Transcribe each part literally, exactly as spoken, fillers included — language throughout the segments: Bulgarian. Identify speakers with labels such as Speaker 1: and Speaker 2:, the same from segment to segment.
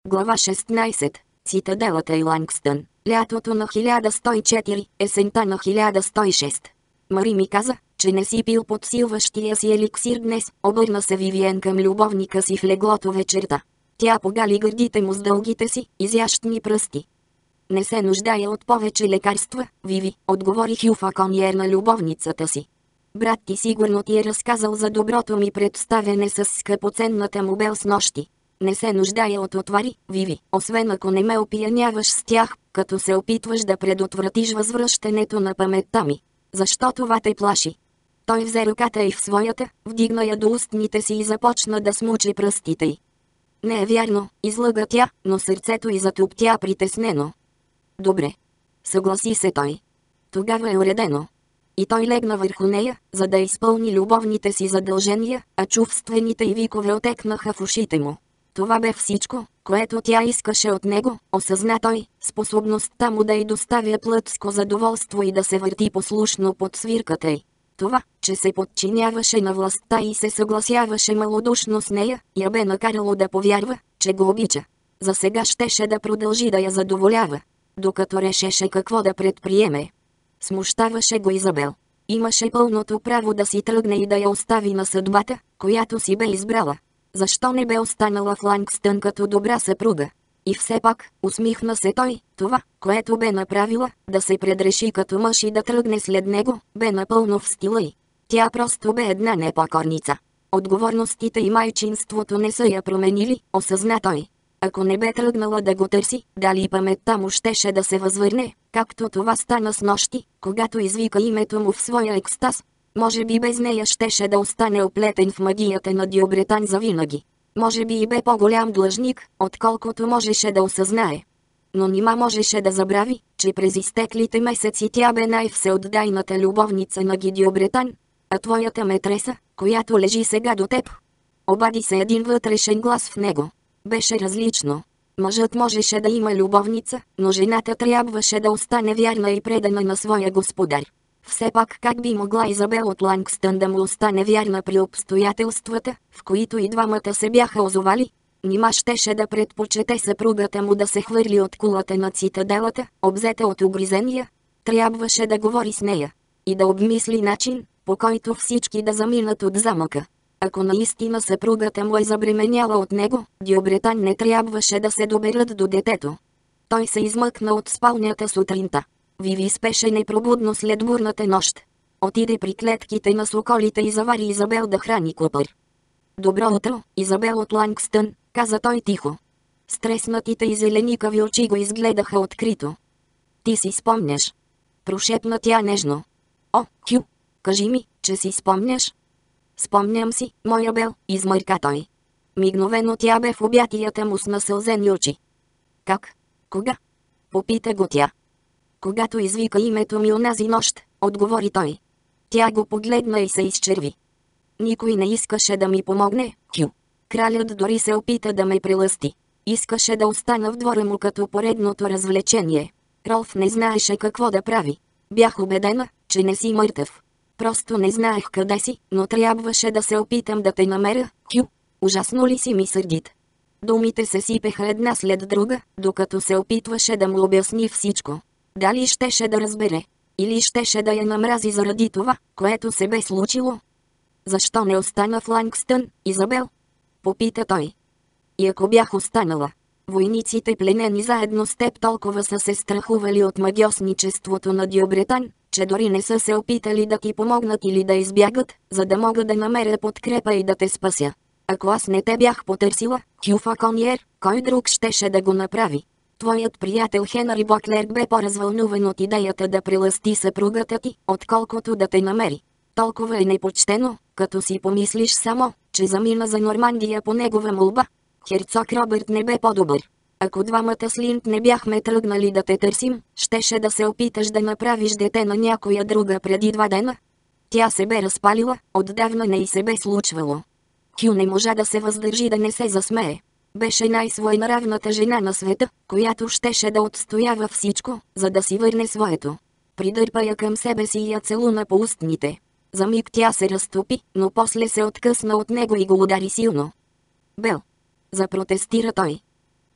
Speaker 1: Глава шестнайсета. Цитаделата и Лангстън. Лятото на хиляда сто и четири, есента на хиляда сто и шеста. Мари ми каза, че не си пил подсилващия си еликсир днес. Обърна се Вивиен към любовника си в леглото вечерта. Тя погали гърдите му с дългите си, изящни пръсти. Не се нуждая от повече лекарства, Виви, отговори Хю Факониер на любовницата си. Брат ти сигурно ти е разказал за доброто ми представяне с скъпоценната му бел с нощи. Не се нуждая от отвари, Виви, освен ако не ме опияняваш с тях, като се опитваш да предотвратиш възвръщането на паметта ми. Защо това те плаши? Той взе ръката й в своята, вдигна я до устните си и започна да смучи пръстите й. Не е вярно, излъга тя, но сърцето й затуптя притеснено. Добре. Съгласи се той. Тогава е уредено. И той легна върху нея, за да изпълни любовните си задължения, а чувствените й викове отекнаха в ушите му. Това бе всичко, което тя искаше от него, осъзна той, способността му да й доставя плътско задоволство и да се върти послушно под свирката й. Това, че се подчиняваше на властта и се съгласяваше малодушно с нея, я бе накарало да повярва, че го обича. За сега щеше да продължи да я задоволява, докато решеше какво да предприеме. Смущаваше го Изабел. Имаше пълното право да си тръгне и да я остави на съдбата, която си бе избрала. Защо не бе останала в Лангстън като добра съпруга? И все пак, усмихна се той, това, което бе направила, да се предреши като мъж и да тръгне след него, бе напълно в стила й. Тя просто бе една непокорница. Отговорностите и майчинството не са я променили, осъзна той. Ако не бе тръгнала да го търси, дали паметта му щеше да се възвърне, както това стана с нощи, когато извика името му в своя екстаз. Може би без нея щеше да остане оплетен в магията на Диобретан завинаги. Може би и бе по-голям длъжник, отколкото можеше да осъзнае. Но нима можеше да забрави, че през изтеклите месеци тя бе най-всеотдайната любовница на Диобретан, а твоята метреса, която лежи сега до теб. Обади се един вътрешен глас в него. Беше различно. Мъжът можеше да има любовница, но жената трябваше да остане вярна и предана на своя господар. Все пак как би могла Изабел от Лангстън да му остане вярна при обстоятелствата, в които и двамата се бяха озовали? Нима щеше да предпочете съпругата му да се хвърли от кулата на цитаделата, обзета от угризения? Трябваше да говори с нея и да обмисли начин, по който всички да заминат от замъка. Ако наистина съпругата му е забременяла от него, Диобретан не трябваше да се доберат до детето. Той се измъкна от спалнята сутринта. Виви спеше непробудно след бурната нощ. Отиде при клетките на соколите и завари Изабел да храни Купър. Добро утро, Изабел от Лангстън, каза той тихо. Стреснатите и зеленикави очи го изгледаха открито. Ти си спомняш. Прошепна тя нежно. О, Хю, кажи ми, че си спомняш. Спомням си, моя Бел, измърка той. Мигновено тя бе в обятията му с насълзени очи. Как? Кога? Попита го тя. Когато извика името ми онази нощ, отговори той. Тя го погледна и се изчерви. Никой не искаше да ми помогне, Хю. Кралят дори се опита да ме прелъсти. Искаше да остана в двора му като поредното развлечение. Ролф не знаеше какво да прави. Бях убедена, че не си мъртъв. Просто не знаех къде си, но трябваше да се опитам да те намеря, Хю. Ужасно ли си ми сърдит? Думите се сипеха една след друга, докато се опитваше да му обясни всичко. Дали щеше да разбере, или щеше да я намрази заради това, което се бе случило? Защо не остана в Лангстън, Изабел? Попита той. И ако бях останала, войниците пленени заедно с теб толкова са се страхували от магиосничеството на Диобретан, че дори не са се опитали да ти помогнат или да избягат, за да мога да намеря подкрепа и да те спася. Ако аз не те бях потърсила, Хю Факониер, кой друг щеше да го направи? Твоят приятел Хенри Боклерк бе по-развълнуван от идеята да прелъсти съпругата ти, отколкото да те намери. Толкова е непочтено, като си помислиш само, че замина за Нормандия по негова молба. Херцог Робърт не бе по-добър. Ако двамата с Линд не бяхме тръгнали да те търсим, щеше да се опиташ да направиш дете на някоя друга преди два дена. Тя се бе разпалила, отдавна не й се бе случвало. Хю не можа да се въздържи да не се засмее. Беше най-своенравната жена на света, която щеше да отстоява всичко, за да си върне своето. Придърпа я към себе си и я целуна по устните. За миг тя се разтопи, но после се откъсна от него и го удари силно. Бел. Запротестира той.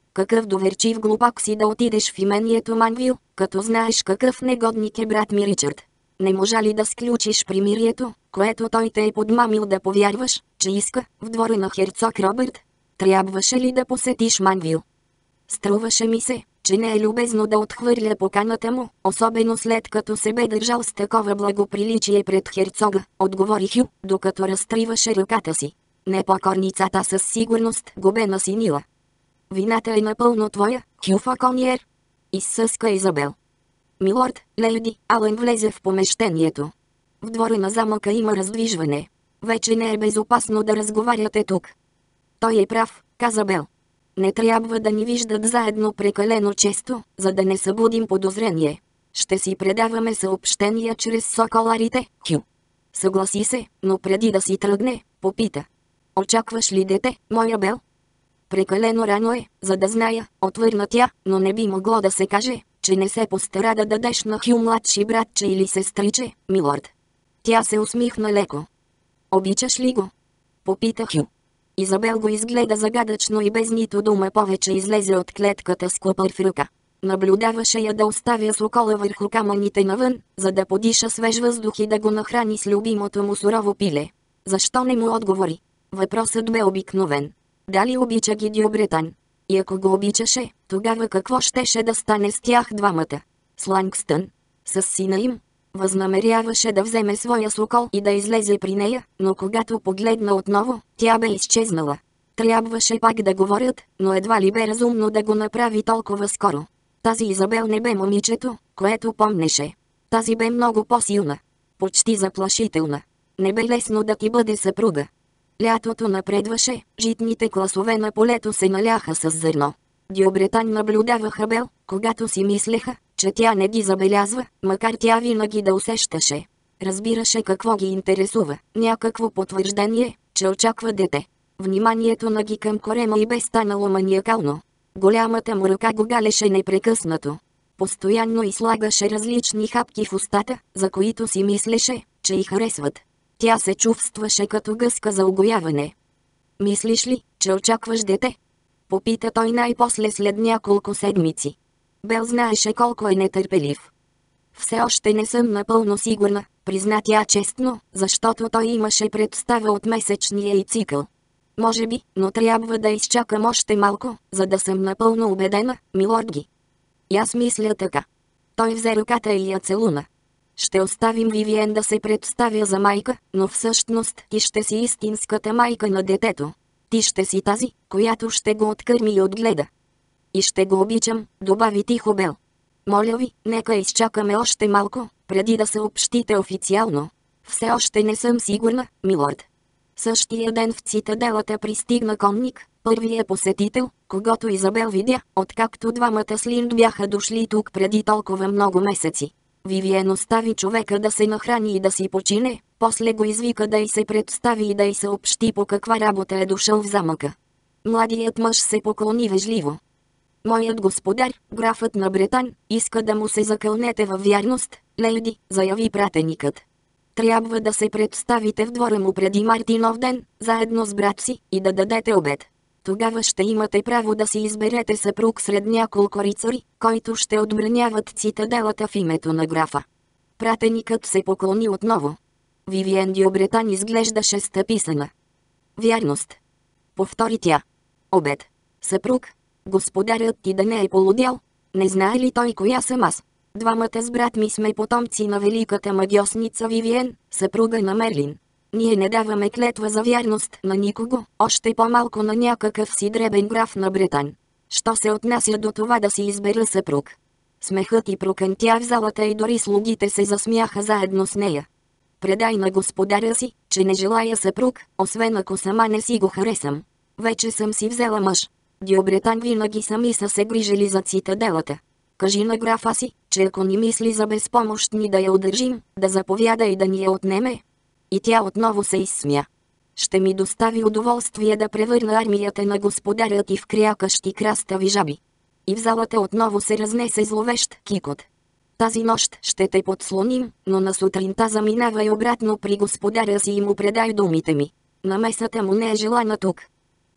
Speaker 1: Какъв доверчив глупак си да отидеш в имението Манвил, като знаеш какъв негодник е брат ми Ричард. Не можа ли да сключиш примирието, което той те е подмамил да повярваш, че иска, в двора на херцог Робърт? Трябваше ли да посетиш Манвил? Струваше ми се, че не е любезно да отхвърля поканата му, особено след като се бе държал с такова благоприличие пред херцога, отговори Хю, докато разтриваше ръката си. Непокорницата със сигурност го бе насинила. Вината е напълно твоя, Хю Факониер. Изсъска Изабел. Милорд, леди, Алън влезе в помещението. В двора на замъка има раздвижване. Вече не е безопасно да разговаряте тук. Той е прав, каза Бел. Не трябва да ни виждат заедно прекалено често, за да не събудим подозрение. Ще си предаваме съобщения чрез соколарите, Хю. Съгласи се, но преди да си тръгне, попита. Очакваш ли дете, моя Бел? Прекалено рано е, за да зная, отвърна тя, но не би могло да се каже, че не се постара да дадеш на Хю младши братче или сестриче, милорд. Тя се усмихна леко. Обичаш ли го? Попита Хю. Изабел го изгледа загадъчно и без нито дума повече излезе от клетката с клъпър в ръка. Наблюдаваше я да оставя сокола върху камъните навън, за да подиша свеж въздух и да го нахрани с любимото му сурово пиле. Защо не му отговори? Въпросът бе обикновен. Дали обича ги Дюбретан? И ако го обичаше, тогава какво щеше да стане с тях двамата? С Лангстън? С сина им? Възнамеряваше да вземе своя сокол и да излезе при нея, но когато погледна отново, тя бе изчезнала. Трябваше пак да говорят, но едва ли бе разумно да го направи толкова скоро. Тази Изабел не бе момичето, което помнеше. Тази бе много по-силна. Почти заплашителна. Не бе лесно да ти бъде съпруга. Лятото напредваше, житните класове на полето се наляха с зърно. Дюбретан наблюдаваха Бел, когато си мислеха, че тя не ги забелязва, макар тя винаги да усещаше. Разбираше какво ги интересува, някакво потвърждение, че очаква дете. Вниманието на ги към корема й бе станало маниакално. Голямата му ръка го галеше непрекъснато. Постоянно излагаше различни хапки в устата, за които си мислеше, че й харесват. Тя се чувстваше като гъска за угояване. Мислиш ли, че очакваш дете? Попита той най-после след няколко седмици. Бел знаеше колко е нетърпелив. Все още не съм напълно сигурна, призна тя честно, защото той имаше представа от месечния й цикъл. Може би, но трябва да изчакам още малко, за да съм напълно убедена, милорд ги. И аз мисля така. Той взе ръката и я целуна. Ще оставим Вивиен да се представя за майка, но всъщност ти ще си истинската майка на детето. Ти ще си тази, която ще го откърми и отгледа. И ще го обичам, добави тихо Бел. Моля ви, нека изчакаме още малко, преди да съобщите официално. Все още не съм сигурна, милорд. Същия ден в цитаделата пристигна конник, първият посетител, когато Изабел видя, откакто двамата с Линд бяха дошли тук преди толкова много месеци. Вивиен остави човека да се нахрани и да си почине, после го извика да й се представи и да й съобщи по каква работа е дошъл в замъка. Младият мъж се поклони вежливо. Моят господар, графът на Бретан, иска да му се закълнете във вярност, леди, заяви пратеникът. Трябва да се представите в двора му преди Мартинов ден, заедно с брат си, и да дадете обед. Тогава ще имате право да си изберете съпруг сред няколко рицари, които ще отбраняват цитаделата в името на графа. Пратеникът се поклони отново. Вивиен Дюбретан изглеждаше стъписана. Вярност. Повтори тя. Обед. Съпруг. Господарят ти да не е полудял. Не знае ли той коя съм аз? Двамата с брат ми сме потомци на великата магиосница Вивиен, съпруга на Мерлин. Ние не даваме клетва за вярност на никого, още по-малко на някакъв си дребен граф на Бретан. Що се отнася до това да си избера съпруг? Смехът и прокънтя в залата и дори слугите се засмяха заедно с нея. Предай на господаря си, че не желая съпруг, освен ако сама не си го харесам. Вече съм си взела мъж. Дюбретан винаги сами са се грижили за цитаделата. Кажи на графа си, че ако ни мисли за безпомощни да я удържим, да заповяда и да ни я отнеме. И тя отново се изсмя. Ще ми достави удоволствие да превърна армията на господаря ти в крякащи крастави жаби. И в залата отново се разнесе зловещ кикот. Тази нощ ще те подслоним, но на сутринта заминавай обратно при господаря си и му предай думите ми. Намесата му не е желана тук.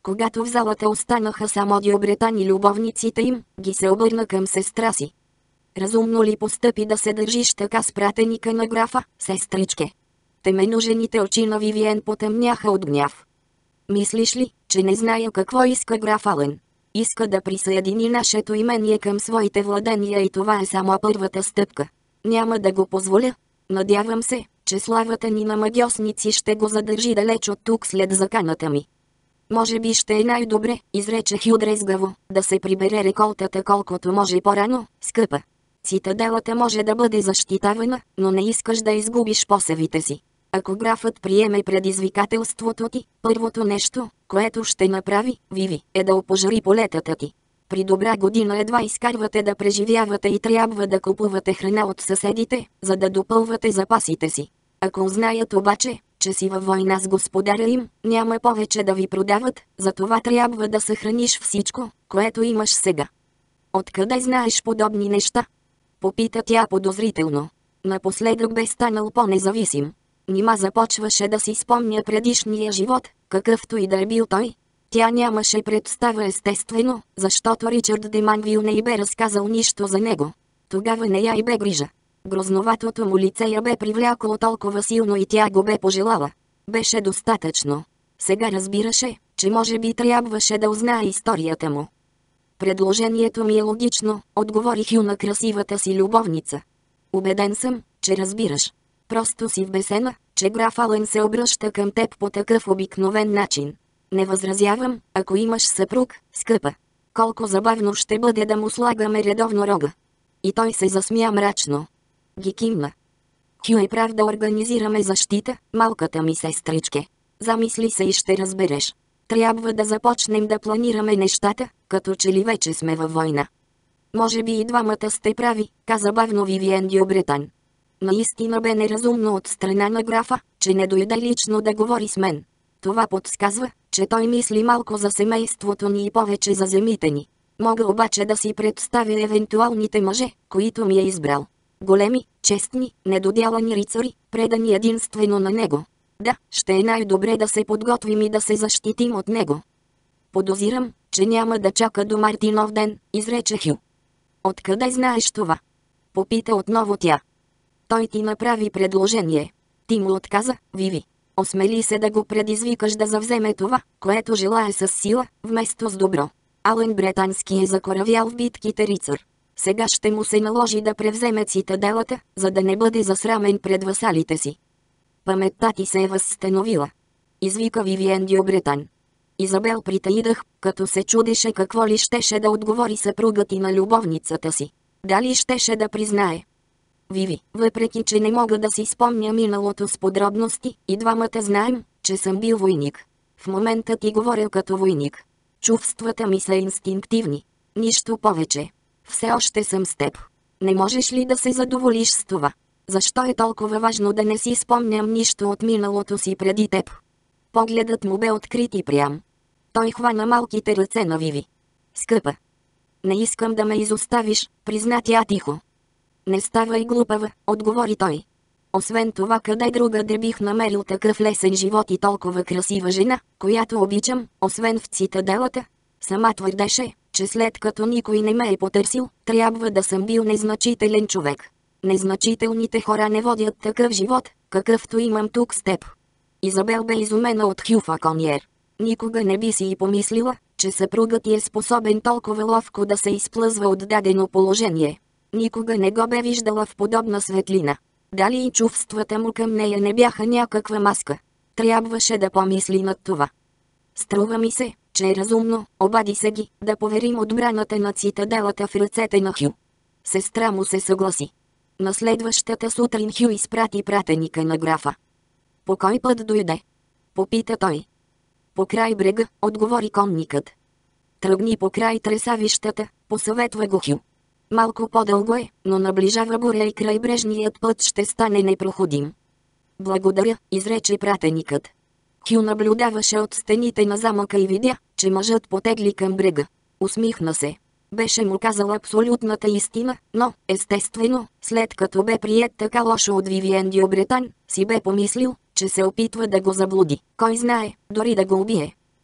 Speaker 1: Когато в залата останаха само Дюбретан и любовниците им, ги се обърна към сестра си. Разумно ли постъпи да се държиш така с пратеника на графа, сестричке? Теменужените очи на Вивиен потъмняха от гняв. Мислиш ли, че не зная какво иска граф Ален? Иска да присъедини нашето имение към своите владения и това е само първата стъпка. Няма да го позволя. Надявам се, че славата ни на магьосници ще го задържи далеч от тук след заканата ми. Може би ще е най-добре, изрече Хю дрезгаво, да се прибере реколтата колкото може по-рано, скъпа. Цитаделата може да бъде защитавана, но не искаш да изгубиш посевите си. Ако графът приеме предизвикателството ти, първото нещо, което ще направи, Виви, е да опожари полетата ти. При добра година едва изкарвате да преживявате и трябва да купувате храна от съседите, за да допълвате запасите си. Ако узнаят обаче, че си във война с господаря им, няма повече да ви продават, затова трябва да съхраниш всичко, което имаш сега. Откъде знаеш подобни неща? Попита тя подозрително. Напоследък бе станал по-независим. Нима започваше да си спомня предишния живот, какъвто и да е бил той. Тя нямаше представа естествено, защото Ричард де Манвил не й бе разказал нищо за него. Тогава не я и бе грижа. Грозноватото му лице я бе привлякло толкова силно и тя го бе пожелала. Беше достатъчно. Сега разбираше, че може би трябваше да узнае историята му. Предложението ми е логично, отговори Хю на красивата си любовница. Убеден съм, че разбираш. Просто си вбесена, че граф Ален се обръща към теб по такъв обикновен начин. Не възразявам, ако имаш съпруг, скъпа. Колко забавно ще бъде да му слагаме редовно рога. И той се засмя мрачно. Ги кимна. Хю е прав да организираме защита, малката ми сестричке. Замисли се и ще разбереш. Трябва да започнем да планираме нещата, като че ли вече сме във война. Може би и двамата сте прави, каза бавно Вивиен Дюбретан. Наистина бе неразумно от страна на графа, че не дойде лично да говори с мен. Това подсказва, че той мисли малко за семейството ни и повече за земите ни. Мога обаче да си представя евентуалните мъже, които ми е избрал. Големи, честни, недодялани рицари, предани единствено на него. Да, ще е най-добре да се подготвим и да се защитим от него. Подозирам, че няма да чака до Мартинов ден, изрече Хю. Откъде знаеш това? Попита отново тя. Той ти направи предложение. Ти му отказа, Виви. Осмели се да го предизвикаш да завземе това, което желае с сила, вместо с добро. Ален Бретански е закоравял в битките рицар. Сега ще му се наложи да превземе цитаделата, за да не бъде засрамен пред васалите си. Паметта ти се е възстановила. Извика Вивиен Дюбретан. Изабел притаи дъх, като се чудеше какво ли щеше да отговори съпругът и на любовницата си. Дали щеше да признае. Виви, въпреки че не мога да си спомня миналото с подробности, и двамата знаем, че съм бил войник. В момента ти говоря като войник. Чувствата ми са инстинктивни. Нищо повече. Все още съм с теб. Не можеш ли да се задоволиш с това? Защо е толкова важно да не си спомням нищо от миналото си преди теб? Погледът му бе открит и прям. Той хвана малките ръце на Виви. Скъпа. Не искам да ме изоставиш, призна тя тихо. Не ставай глупава, отговори той. Освен това, къде другаде бих намерил такъв лесен живот и толкова красива жена, която обичам, освен в цитаделата? Сама твърдеше, че след като никой не ме е потърсил, трябва да съм бил незначителен човек. Незначителните хора не водят такъв живот, какъвто имам тук с теб. Изабел бе изумена от Хю Факониер. Никога не би си и помислила, че съпругът ти е способен толкова ловко да се изплъзва от дадено положение. Никога не го бе виждала в подобна светлина. Дали и чувствата му към нея не бяха някаква маска? Трябваше да помисли над това. Струва ми се, че е разумно, обади се ги, да поверим отбраната на цитаделата в ръцете на Хю. Сестра му се съгласи. На следващата сутрин Хю изпрати пратеника на графа. По кой път дойде? Попита той. По край брега, отговори конникът. Тръгни по край тресавищата, посъветва го Хю. Малко по-дълго е, но наближава буря и крайбрежният път ще стане непроходим. Благодаря, изрече пратеникът. Хю наблюдаваше от стените на замъка и видя, че мъжът потегли към брега. Усмихна се. Беше му казал абсолютната истина, но, естествено, след като бе приет така лошо от Вивиен Дюбретан, си бе помислил, че се опитва да го заблуди. Кой знае, дори да го убие.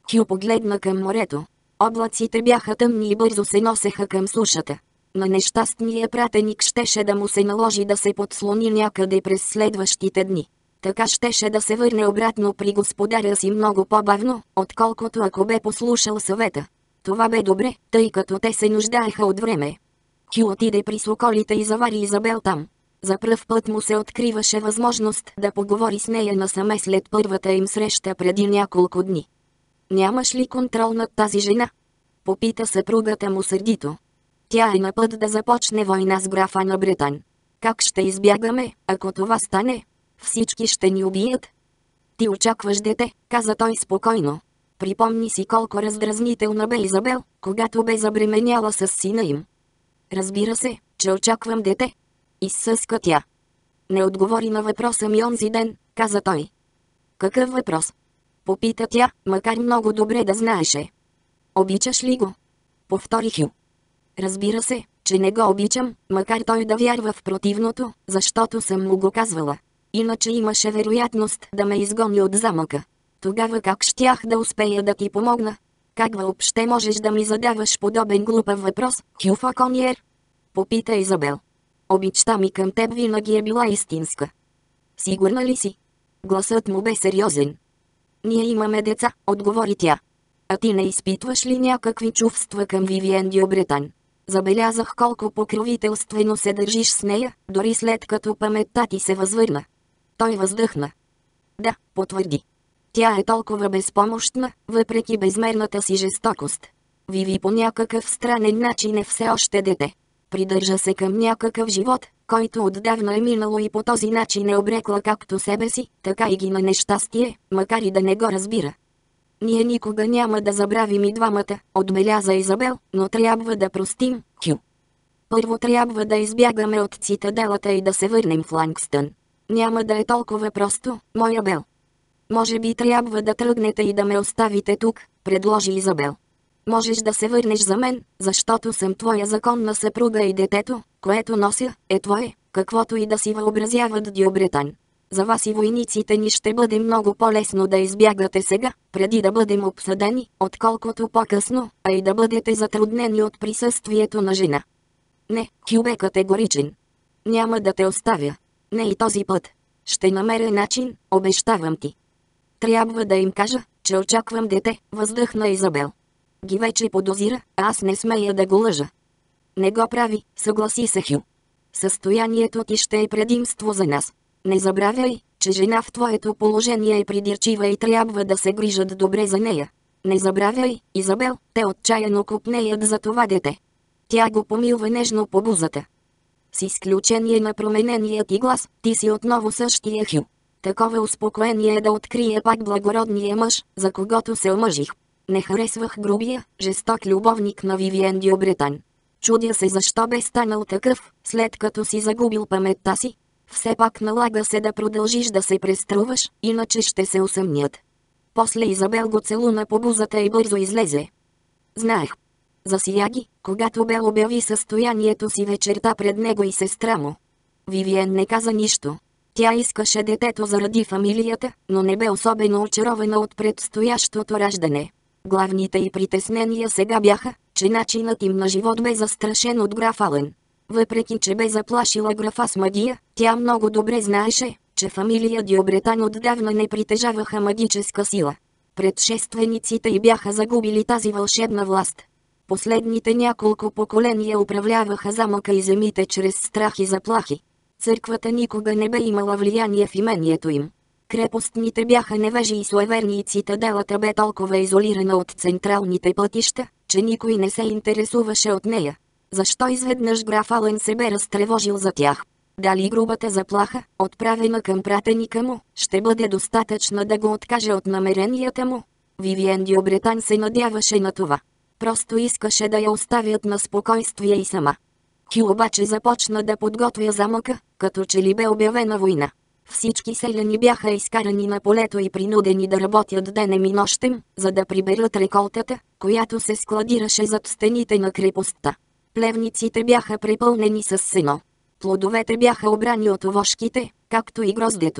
Speaker 1: Хю погледна към морето. Облаците бяха тъмни и бързо се носеха към сушата. На нещастния пратеник щеше да му се наложи да се подслони някъде през следващите дни. Така щеше да се върне обратно при господаря си много по-бавно, отколкото ако бе послушал съвета. Това бе добре, тъй като те се нуждаеха от време. Хю отиде при соколите и завари Изабел там. За пръв път му се откриваше възможност да поговори с нея насаме след първата им среща преди няколко дни. Нямаш ли контрол над тази жена? Попита съпругата му сърдито. Тя е на път да започне война с графа на Бретан. Как ще избягаме, ако това стане? Всички ще ни убият. Ти очакваш дете, каза той спокойно. Припомни си колко раздразнителна бе Изабел, когато бе забременяла с сина им. Разбира се, че очаквам дете. Изсъска тя. Не отговори на въпроса ми онзи ден, каза той. Какъв въпрос? Попита тя, макар много добре да знаеше. Обичаш ли го? Повтори Хю. Разбира се, че не го обичам, макар той да вярва в противното, защото съм му го казвала. Иначе имаше вероятност да ме изгони от замъка. Тогава как щях да успея да ти помогна? Как въобще можеш да ми задаваш подобен глупав въпрос, Хю Факониер? Попита Изабел. Обичта ми към теб винаги е била истинска. Сигурна ли си? Гласът му бе сериозен. Ние имаме деца, отговори тя. А ти не изпитваш ли някакви чувства към Вивиен Дюбретан? Забелязах колко покровителствено се държиш с нея, дори след като паметта ти се възвърна. Той въздъхна. Да, потвърди. Тя е толкова безпомощна, въпреки безмерната си жестокост. Виви по някакъв странен начин е все още дете. Придържа се към някакъв живот, който отдавна е минало и по този начин е обрекла както себе си, така и ги на нещастие, макар и да не го разбира. Ние никога няма да забравим и двамата, отбеляза Изабел, но трябва да простим, Хю. Първо трябва да избягаме от цитаделата и да се върнем в Лангстън. Няма да е толкова просто, моя Бел. Може би трябва да тръгнете и да ме оставите тук, предложи Изабел. Можеш да се върнеш за мен, защото съм твоя законна съпруга и детето, което нося, е твое, каквото и да си въобразяват Дюбретан. За вас и войниците ни ще бъде много по-лесно да избягате сега, преди да бъдем обсъдени, отколкото по-късно, а и да бъдете затруднени от присъствието на жена. Не, Хю бе категоричен. Няма да те оставя. Не и този път. Ще намеря начин, обещавам ти. Трябва да им кажа, че очаквам дете, въздъхна Изабел. Ги вече подозира, а аз не смея да го лъжа. Не го прави, съгласи се Хю. Състоянието ти ще е предимство за нас. Не забравяй, че жена в твоето положение е придирчива и трябва да се грижат добре за нея. Не забравяй, Изабел, те отчаяно купнеят за това дете. Тя го помилва нежно по бузата. С изключение на променения ти глас, ти си отново същия Хю. Такова успокоение е да открие пак благородния мъж, за когото се омъжих. Не харесвах грубия, жесток любовник на Вивиен Дюбретан. Чудя се защо бе станал такъв, след като си загубил паметта си. Все пак налага се да продължиш да се преструваш, иначе ще се усъмнят. После Изабел го целуна по бузата и бързо излезе. Знаех. Засия ги, когато Бел обяви състоянието си вечерта пред него и сестра му. Вивиен не каза нищо. Тя искаше детето заради фамилията, но не бе особено очарована от предстоящото раждане. Главните й притеснения сега бяха, че начинът им на живот бе застрашен от граф Алън. Въпреки че бе заплашила графа с магия, тя много добре знаеше, че фамилия Дюбретан отдавна не притежаваха магическа сила. Предшествениците й бяха загубили тази вълшебна власт. Последните няколко поколения управляваха замъка и земите чрез страх и заплахи. Църквата никога не бе имала влияние в имението им. Крепостните бяха невежи и суеверни и цитаделата бе толкова изолирана от централните пътища, че никой не се интересуваше от нея. Защо изведнъж граф Алън се бе разтревожил за тях? Дали грубата заплаха, отправена към пратеника му, ще бъде достатъчна да го откаже от намеренията му? Вивиен Дюбретан се надяваше на това. Просто искаше да я оставят на спокойствие и сама. Хю обаче започна да подготвя замъка, като че ли бе обявена война. Всички селяни бяха изкарани на полето и принудени да работят денем и нощем, за да приберат реколтата, която се складираше зад стените на крепостта. Плевниците бяха препълнени с сено. Плодовете бяха обрани от овошките, както и гроздето.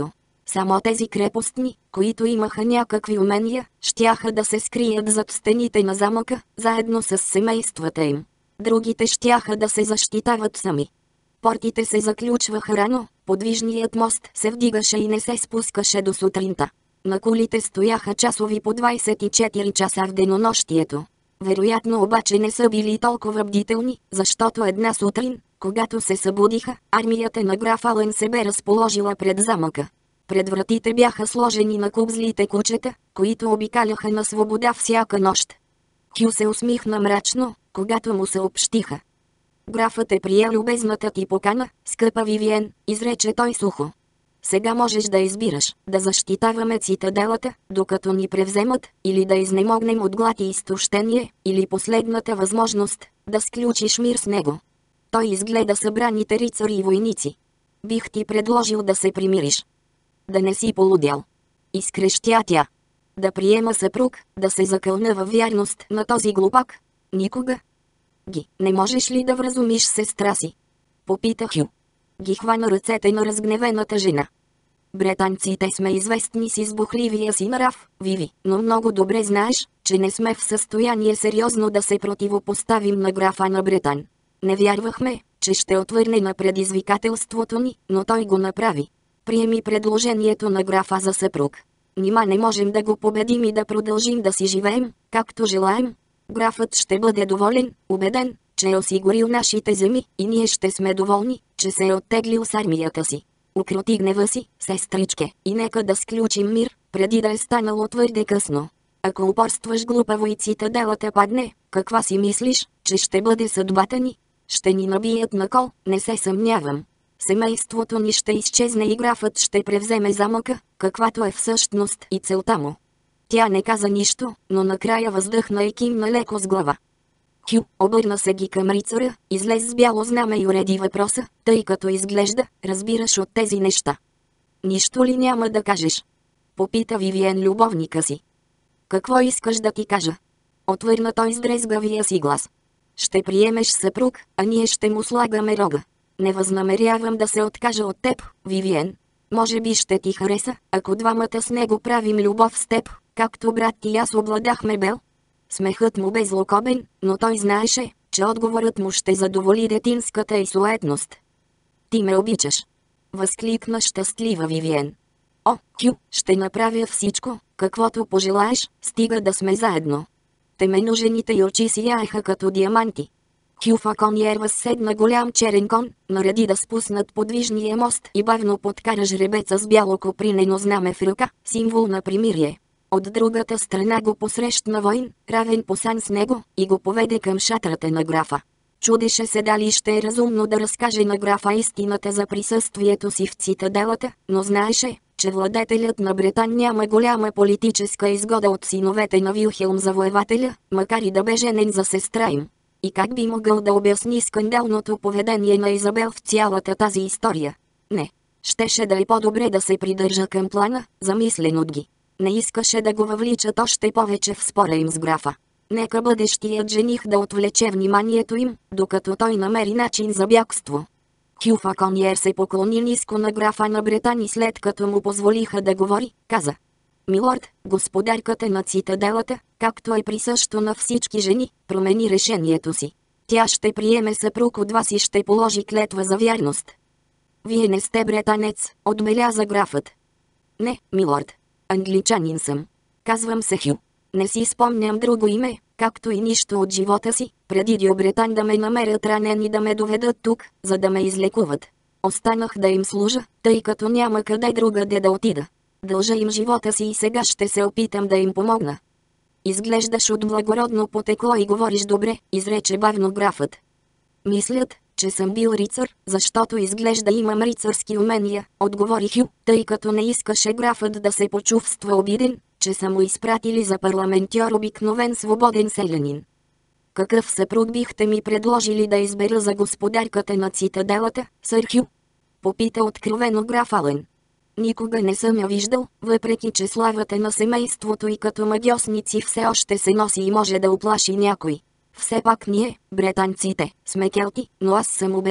Speaker 1: Само тези крепостни, които имаха някакви умения, щяха да се скрият зад стените на замъка, заедно с семействата им. Другите щяха да се защитават сами. Портите се заключваха рано, подвижният мост се вдигаше и не се спускаше до сутринта. На кулите стояха часови по двайсет и четири часа в денонощието. Вероятно обаче не са били толкова бдителни, защото една сутрин, когато се събудиха, армията на граф Алън се бе разположила пред замъка. Пред вратите бяха сложени на куп злите кучета, които обикаляха на свобода всяка нощ. Хю се усмихна мрачно, когато му съобщиха. Графът е приел любезната ти покана, скъпа Вивиен, изрече той сухо. Сега можеш да избираш, да защитаваме цитаделата, докато ни превземат, или да изнемогнем от глад и изтощение, или последната възможност, да сключиш мир с него. Той изгледа събраните рицари и войници. Бих ти предложил да се примириш. Да не си полудял. Изкрещя тя. Да приема съпруг, да се закълна във вярност на този глупак? Никога. Ги, не можеш ли да вразумиш сестра си? Попита Хю. Ги хвана ръцете на разгневената жена. Бретанците сме известни с избухливия си нрав, Виви, но много добре знаеш, че не сме в състояние сериозно да се противопоставим на графа на Бретан. Не вярвахме, че ще отвърне на предизвикателството ни, но той го направи. Приеми предложението на графа за съпруг. Нима не можем да го победим и да продължим да си живеем, както желаем. Графът ще бъде доволен, убеден, че е осигурил нашите земи, и ние ще сме доволни, че се е оттеглил с армията си. Укроти гнева си, сестричке, и нека да сключим мир, преди да е станало твърде късно. Ако упорстваш глупаво и цитаделата падне, каква си мислиш, че ще бъде съдбата ни? Ще ни набият на кол, не се съмнявам. Семейството ни ще изчезне и графът ще превземе замъка, каквато е всъщност и целта му. Тя не каза нищо, но накрая въздъхна и кимна леко с глава. Хю, обърна се ги към рицаря, излез с бяло знаме и уреди въпроса, тъй като изглежда, разбираш от тези неща. Нищо ли няма да кажеш? Попита Вивиен любовника си. Какво искаш да ти кажа? Отвърна той с дрезгавия си глас. Ще приемеш съпруг, а ние ще му слагаме рога. Не възнамерявам да се откажа от теб, Вивиен. Може би ще ти хареса, ако двамата с него правим любов с теб, както брат ти и аз обладахме Бел. Смехът му бе злокобен, но той знаеше, че отговорът му ще задоволи детинската и суетност. Ти ме обичаш. Възкликна щастлива Вивиен. О, Хю, ще направя всичко, каквото пожелаеш, стига да сме заедно. Теменужените й очи сияеха като диаманти. Хю Факониер възседна голям черен кон, нареди да спуснат подвижния мост и бавно подкара жребеца с бяло копринено знаме в ръка, символ на примирие. От другата страна го посрещна войн, равен посан с него, и го поведе към шатрата на графа. Чудеше се дали ще е разумно да разкаже на графа истината за присъствието си в цитаделата, но знаеше, че владетелят на Бретан няма голяма политическа изгода от синовете на Вилхелм завоевателя, макар и да бе женен за сестра им. И как би могъл да обясни скандалното поведение на Изабел в цялата тази история? Не. Щеше да е по-добре да се придържа към плана, замислен от ги. Не искаше да го въвличат още повече в спора им с графа. Нека бъдещият жених да отвлече вниманието им, докато той намери начин за бягство. Хю Факониер се поклони ниско на графа на Бретан и след като му позволиха да говори, каза: Милорд, господарката на цитаделата, както е присъщо на всички жени, промени решението си. Тя ще приеме съпруг от вас и ще положи клетва за вярност. Вие не сте бретанец, отбеляза графът. Не, милорд. Англичанин съм. Казвам се Хю. Не си спомням друго име, както и нищо от живота си, преди Дюбретан да ме намерят ранен и да ме доведат тук, за да ме излекуват. Останах да им служа, тъй като няма къде другаде да отида. Дължа им живота си и сега ще се опитам да им помогна. Изглеждаш от благородно потекло и говориш добре, изрече бавно графът. Мислят, че съм бил рицар, защото изглежда имам рицарски умения, отговори Хю, тъй като не искаше графът да се почувства обиден, че са му изпратили за парламентьор обикновен свободен селянин. Какъв съпруг бихте ми предложили да избера за господарката на цитаделата, сър Хю? Попита откровено граф Алън. Никога не съм я виждал, въпреки че славата на семейството и като магьосници все още се носи и може да оплаши някой. Все пак ние, бретанците, сме келти, но аз съм убеден,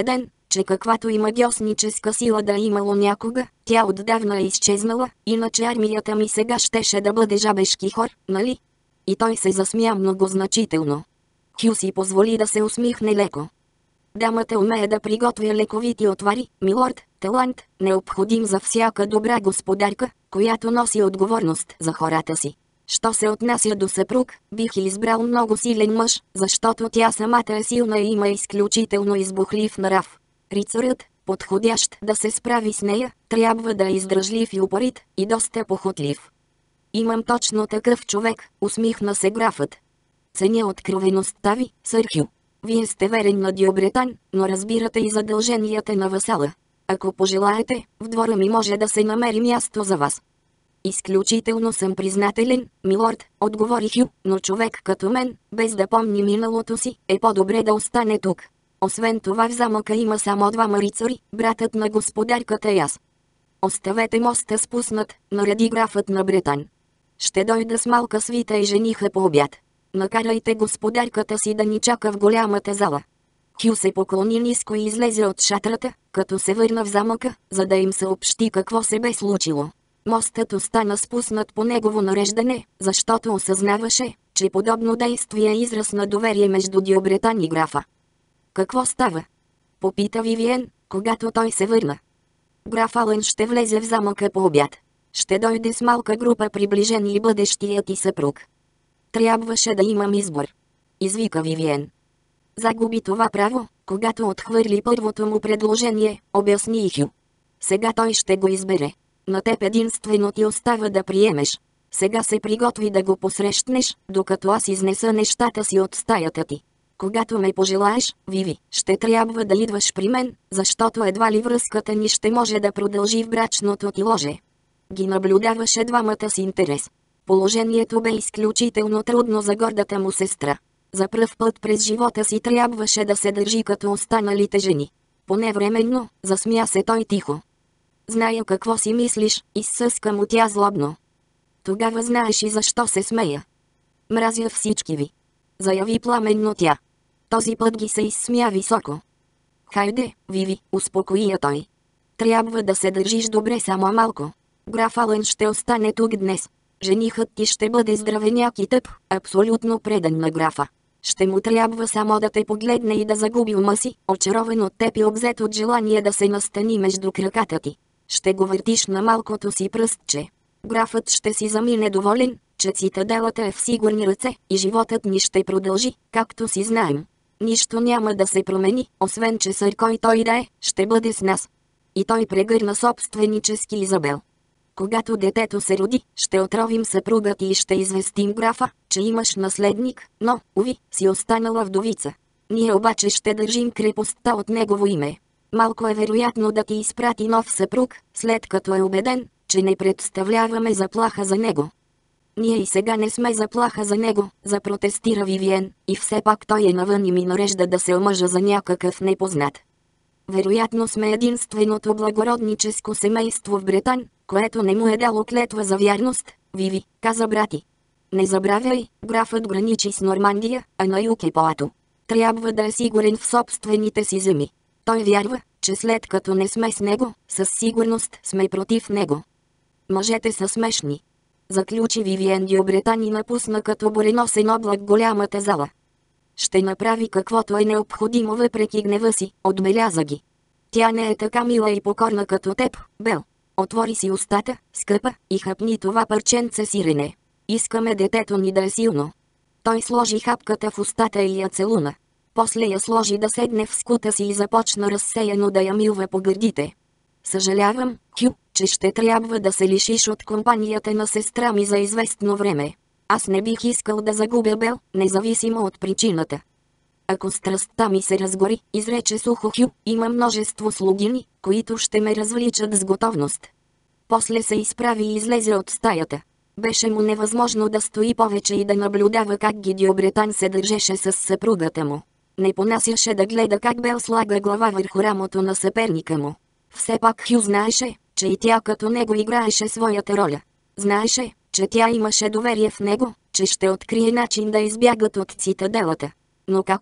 Speaker 1: че каквато и магиосническа сила да е имало някога, тя отдавна е изчезнала, иначе армията ми сега щеше да бъде жабешки хор, нали? И той се засмя многозначително. Хю си позволи да се усмихне леко. Дамата умее да приготвя лековити отвари, милорд, талант, необходим за всяка добра господарка, която носи отговорност за хората си. Що се отнася до съпруг, бих избрал много силен мъж, защото тя самата е силна и има изключително избухлив нрав. Рицарът, подходящ да се справи с нея, трябва да е издръжлив и упорит, и доста похотлив. Имам точно такъв човек, усмихна се графът. Ценя откровеността ви, сър Хю. Вие сте верен на Диобретан, но разбирате и задълженията на васала. Ако пожелаете, в двора ми може да се намери място за вас. Изключително съм признателен, милорд, отговори Хю, но човек като мен, без да помни миналото си, е по-добре да остане тук. Освен това в замъка има само двама рицари, братът на господарката и аз. Оставете моста спуснат, нареди графът на Бретан. Ще дойда с малка свита и жениха по обяд. Накарайте господарката си да ни чака в голямата зала. Хю се поклони ниско и излезе от шатрата, като се върна в замъка, за да им съобщи какво се бе случило. Мостът остана спуснат по негово нареждане, защото осъзнаваше, че подобно действие е израз на доверие между Диобретан и графа. Какво става? Попита Вивиен, когато той се върна. Граф Алън ще влезе в замъка по обяд. Ще дойде с малка група приближени и бъдещият ти съпруг. Трябваше да имам избор. Извика Вивиен. Загуби това право, когато отхвърли първото му предложение, обясни и Хю. Сега той ще го избере. На теб единствено ти остава да приемеш. Сега се приготви да го посрещнеш, докато аз изнеса нещата си от стаята ти. Когато ме пожелаеш, Виви, ще трябва да идваш при мен, защото едва ли връзката ни ще може да продължи в брачното ти ложе. Ги наблюдаваше двамата с интерес. Положението бе изключително трудно за гордата му сестра. За пръв път през живота си трябваше да се държи като останалите жени. Поне временно, засмя се той тихо. Зная какво си мислиш, изсъска му тя злобно. Тогава знаеш и защо се смея. Мразя всички ви. Заяви пламенно тя. Този път ги се изсмя високо. Хайде, Виви, успокои я той. Трябва да се държиш добре само малко. Граф Алън ще остане тук днес. Женихът ти ще бъде здравеняк и тъп, абсолютно предан на графа. Ще му трябва само да те погледне и да загуби ума си, очарован от теб и обзет от желание да се настани между краката ти. Ще го въртиш на малкото си пръстче. Графът ще си замине доволен, че цитаделата е в сигурни ръце и животът ни ще продължи, както си знаем. Нищо няма да се промени, освен че сър кой той да е, ще бъде с нас. И той прегърна собственически Изабел. Когато детето се роди, ще отровим съпруга ти и ще известим графа, че имаш наследник, но, уви, си останала вдовица. Ние обаче ще държим крепостта от негово име. Малко е вероятно да ти изпрати нов съпруг, след като е убеден, че не представляваме заплаха за него. Ние и сега не сме заплаха за него, запротестира Вивиен, и все пак той е навън и ми нарежда да се омъжа за някакъв непознат. Вероятно сме единственото благородническо семейство в Бретан, което не му е дало клетва за вярност, Виви, каза брати. Не забравяй, графът граничи с Нормандия, а на юг е Поато. Трябва да е сигурен в собствените си земи. Той вярва, че след като не сме с него, със сигурност сме против него. Мъжете са смешни. Заключи Вивиен Диобретан и напусна като буреносен облак голямата зала. Ще направи каквото е необходимо въпреки гнева си, отбеляза ги. Тя не е така мила и покорна като теб, Бел. Отвори си устата, скъпа, и хапни това парченце сирене. Искаме детето ни да е силно. Той сложи хапката в устата и я целуна. После я сложи да седне в скута си и започна разсеяно да я милва по гърдите. Съжалявам, Хю, че ще трябва да се лишиш от компанията на сестра ми за известно време. Аз не бих искал да загубя Бел, независимо от причината. Ако страстта ми се разгори, изрече сухо Хю, има множество слугини, които ще ме развличат с готовност. После се изправи и излезе от стаята. Беше му невъзможно да стои повече и да наблюдава как Диобретан се държеше с съпругата му. Не понасяше да гледа как Бел слага глава върху рамото на съперника му. Все пак Хю знаеше, че и тя като него играеше своята роля. Знаеше, че тя имаше доверие в него, че ще открие начин да избягат от цитаделата. Но как?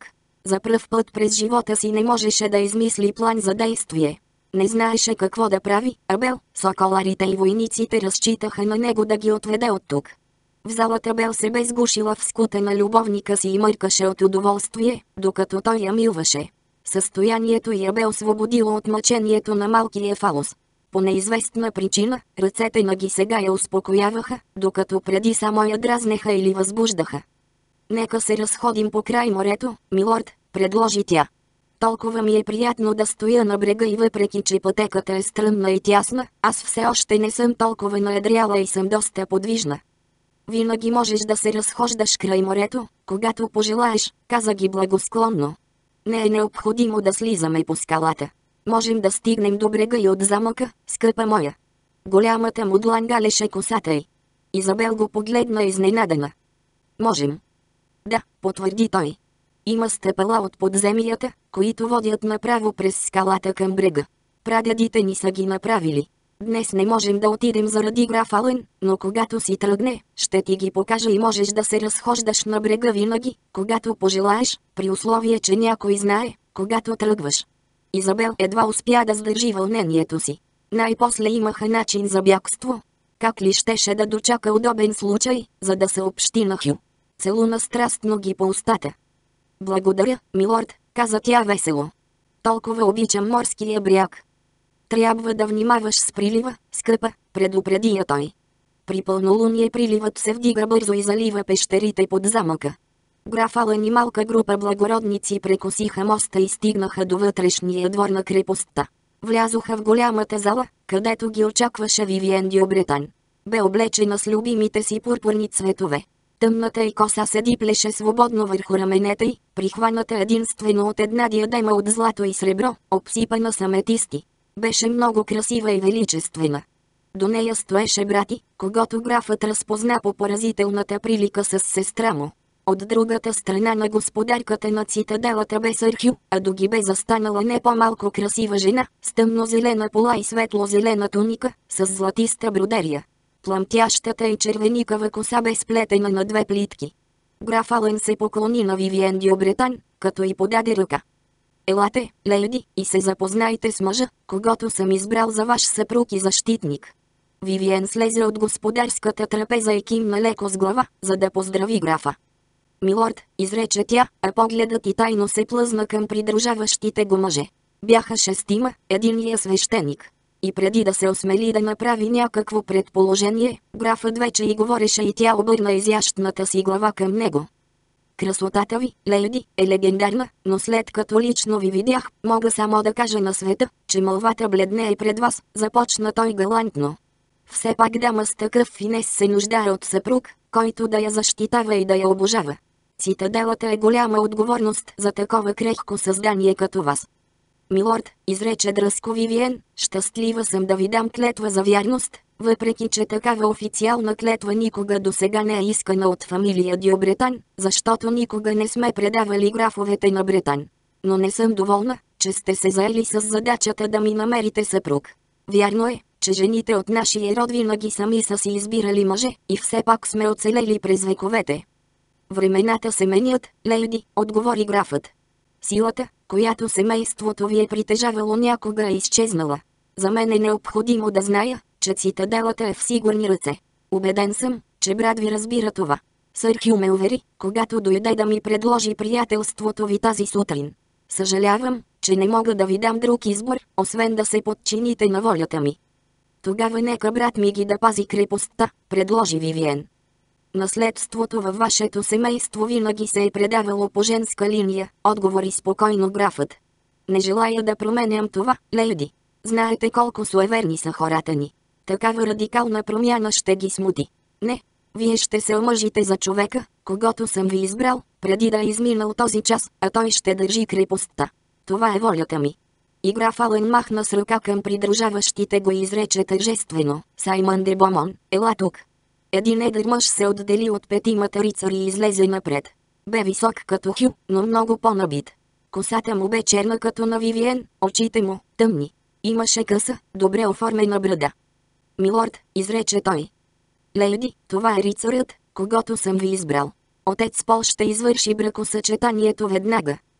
Speaker 1: За пръв път през живота си не можеше да измисли план за действие. Не знаеше какво да прави, а Бел, соколарите и войниците разчитаха на него да ги отведе от тук. В залата Бел се бе сгушила в скута на любовника си и мъркаше от удоволствие, докато той я милваше. Състоянието я бе освободило от мъчението на малкия фалос. По неизвестна причина, ръцете на ги сега я успокояваха, докато преди само я дразнеха или възбуждаха. «Нека се разходим по край морето, милорд», предложи тя. «Толкова ми е приятно да стоя на брега и въпреки че пътеката е стръмна и тясна, аз все още не съм толкова наедряла и съм доста подвижна». «Винаги можеш да се разхождаш край морето, когато пожелаеш», каза ги благосклонно. «Не е необходимо да слизаме по скалата. Можем да стигнем до брега и от замъка, скъпа моя». Голямата му длан галеше косата й. Изабел го погледна изненадана. «Можем». «Да», потвърди той. «Има стъпала от подземията, които водят направо през скалата към брега. Прадядите ни са ги направили. Днес не можем да отидем заради граф Алън, но когато си тръгне, ще ти ги покажа и можеш да се разхождаш на брега винаги, когато пожелаеш, при условие че някой знае, когато тръгваш». Изабел едва успя да сдържи вълнението си. Най-после имаха начин за бягство. Как ли щеше да дочака удобен случай, за да съобщи на Хю. Целуна страстно ги по устата. «Благодаря, милорд», каза тя весело. «Толкова обичам морския бряг». «Трябва да внимаваш с прилива, скъпа», предупреди я той. При пълнолуние приливът се вдига бързо и залива пещерите под замъка. Граф Алън и малка група благородници прекосиха моста и стигнаха до вътрешния двор на крепостта. Влязоха в голямата зала, където ги очакваше Вивиен Дюбретан. Бе облечена с любимите си пурпурни цветове. Тъмната й коса се диплеше свободно върху раменете й, прихваната единствено от една диадема от злато и сребро, обсипана с аметисти. Беше много красива и величествена. До нея стоеше брати, когато графът разпозна по поразителната прилика с сестра му. От другата страна на господарката на цитаделата бе сър Хю, а до ги бе застанала не по-малко красива жена, с тъмнозелена пола и светло-зелена туника, с златиста бродерия. Пламтящата и червеникава коса бе сплетена на две плитки. Граф Алън се поклони на Вивиен Дюбретан, като й подаде ръка. «Елате, леди, и се запознайте с мъжа, когото съм избрал за ваш съпруг и защитник». Вивиен слезе от господарската трапеза и кимна леко с глава, за да поздрави графа. «Милорд», изрече тя, а погледът и тайно се плъзна към придружаващите го мъже. Бяха шестима, единия свещеник. И преди да се осмели да направи някакво предположение, графът вече и говореше и тя обърна изящната си глава към него. «Красотата ви, леди, е легендарна, но след като лично ви видях, мога само да кажа на света, че мълвата бледнее пред вас», започна той галантно. «Все пак дама с такъв финес се нуждае от съпруг, който да я защитава и да я обожава. Цитаделата е голяма отговорност за такова крехко създание като вас». «Милорд», изрече дръзко Вивиен, «щастлива съм да ви дам клетва за вярност, въпреки че такава официална клетва никога досега не е искана от фамилия Дюбретан, защото никога не сме предавали графовете на Бретан. Но не съм доволна, че сте се заели с задачата да ми намерите съпруг. Вярно е, че жените от нашия род винаги сами са си избирали мъже и все пак сме оцелели през вековете». «Времената се менят, леди», отговори графът. «Силата, която семейството ви е притежавало някога е изчезнала. За мен е необходимо да зная, че цитаделата е в сигурни ръце. Убеден съм, че брат ви разбира това. Сър Хю ме увери, когато дойде да ми предложи приятелството ви тази сутрин. Съжалявам, че не мога да ви дам друг избор, освен да се подчините на волята ми». «Тогава нека брат ми ги да пази крепостта», предложи Вивиен. «Наследството във вашето семейство винаги се е предавало по женска линия», отговори спокойно графът. «Не желая да променям това, леди. Знаете колко суеверни са хората ни. Такава радикална промяна ще ги смути. Не, вие ще се омъжите за човека, когото съм ви избрал, преди да е изминал този час, а той ще държи крепостта. Това е волята ми». И граф Алън махна с ръка към придружаващите го и изрече тържествено: «Саймън де Бомон, ела тук». Един едър мъж се отдели от петимата рицари и излезе напред. Бе висок като Хю, но много по-набит. Косата му бе черна като на Вивиен, очите му – тъмни. Имаше къса, добре оформена брада. «Милорд», изрече той. «Леди, това е рицарят, когото съм ви избрал. Отец Пол ще извърши бракосъчетанието веднага».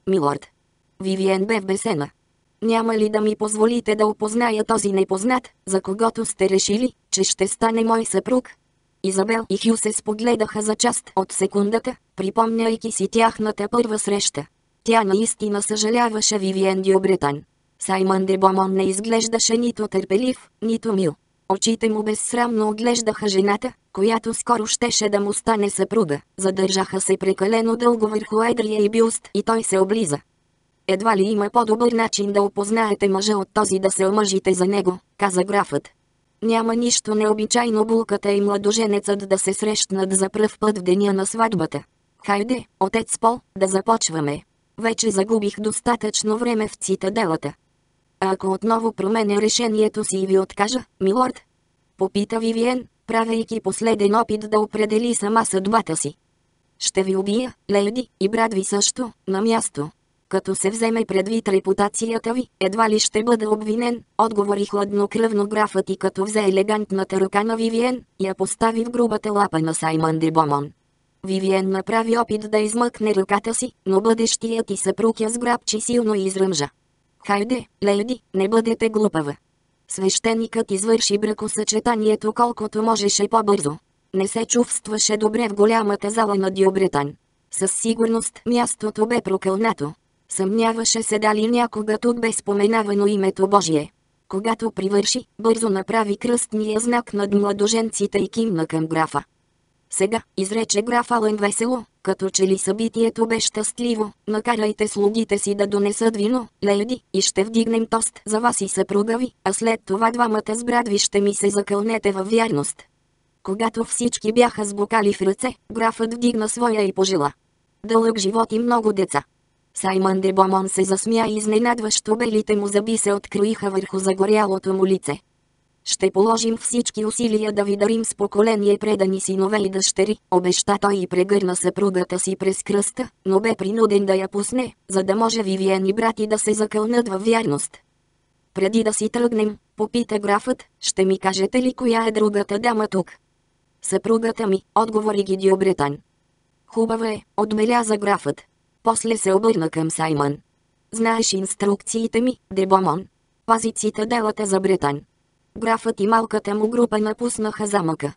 Speaker 1: милорд. Вивиен бе вбесена. Няма ли да ми позволите да опозная този непознат, за когото сте решили, че ще стане мой съпруг? Изабел и Хю се спогледаха за част от секундата, припомняйки си тяхната първа среща. Тя наистина съжаляваше Вивиен Дюбретан. Саймън де Бомон не изглеждаше нито търпелив, нито мил. Очите му безсрамно оглеждаха жената, която скоро щеше да му стане съпруга. Задържаха се прекалено дълго върху едрия и бюст и той се облиза. Едва ли има по-добър начин да опознаете мъжа от този да се омъжите за него, каза графът. Няма нищо необичайно булката и младоженецът да се срещнат за пръв път в деня на сватбата. Хайде, отец Пол, да започваме. Вече загубих достатъчно време в цитаделата. А ако отново променя решението си и ви откажа, милорд? Попита Вивиен, правейки последен опит да определи сама съдбата си. Ще ви убия, леди, и брат ви също, на място. Като се вземе предвид репутацията ви, едва ли ще бъда обвинен, отговори хладнокръвно графът и като взе елегантната ръка на Вивиен, я постави в грубата лапа на Саймън де Бомон. Вивиен направи опит да измъкне ръката си, но бъдещият и съпруг я сграбчи силно и изръмжа. Хайде, леди, не бъдете глупава. Свещеникът извърши бракосъчетанието колкото можеше по-бързо. Не се чувстваше добре в голямата зала на Дюбретан. Със сигурност мястото бе прокълнато. Съмняваше се дали някога тук бе споменавано името Божие. Когато привърши, бързо направи кръстния знак над младоженците и кимна към графа. Сега, изрече граф Алън весело, като че ли събитието бе щастливо, накарайте слугите си да донесат вино, леди, и ще вдигнем тост за вас и съпруга ви, а след това двамата с брат ви ще ми се закълнете във вярност. Когато всички бяха с бокали в ръце, графът вдигна своя и пожела. Дълъг живот и много деца. Саймън де Бомон се засмя и изненадващо белите му зъби се откроиха върху загорялото му лице. Ще положим всички усилия да ви дарим с поколение предани синове и дъщери, обеща той и прегърна съпругата си през кръста, но бе принуден да я пусне, за да може Вивиен и брати да се закълнат във вярност. Преди да си тръгнем, попита графът, ще ми кажете ли коя е другата дама тук? Съпругата ми, отговори ги Дюбретан. Хубава е, отбеляза графът. После се обърна към Саймън. Знаеш инструкциите ми, де Бомон? Пази цитаделата за Бретан. Графът и малката му група напуснаха замъка.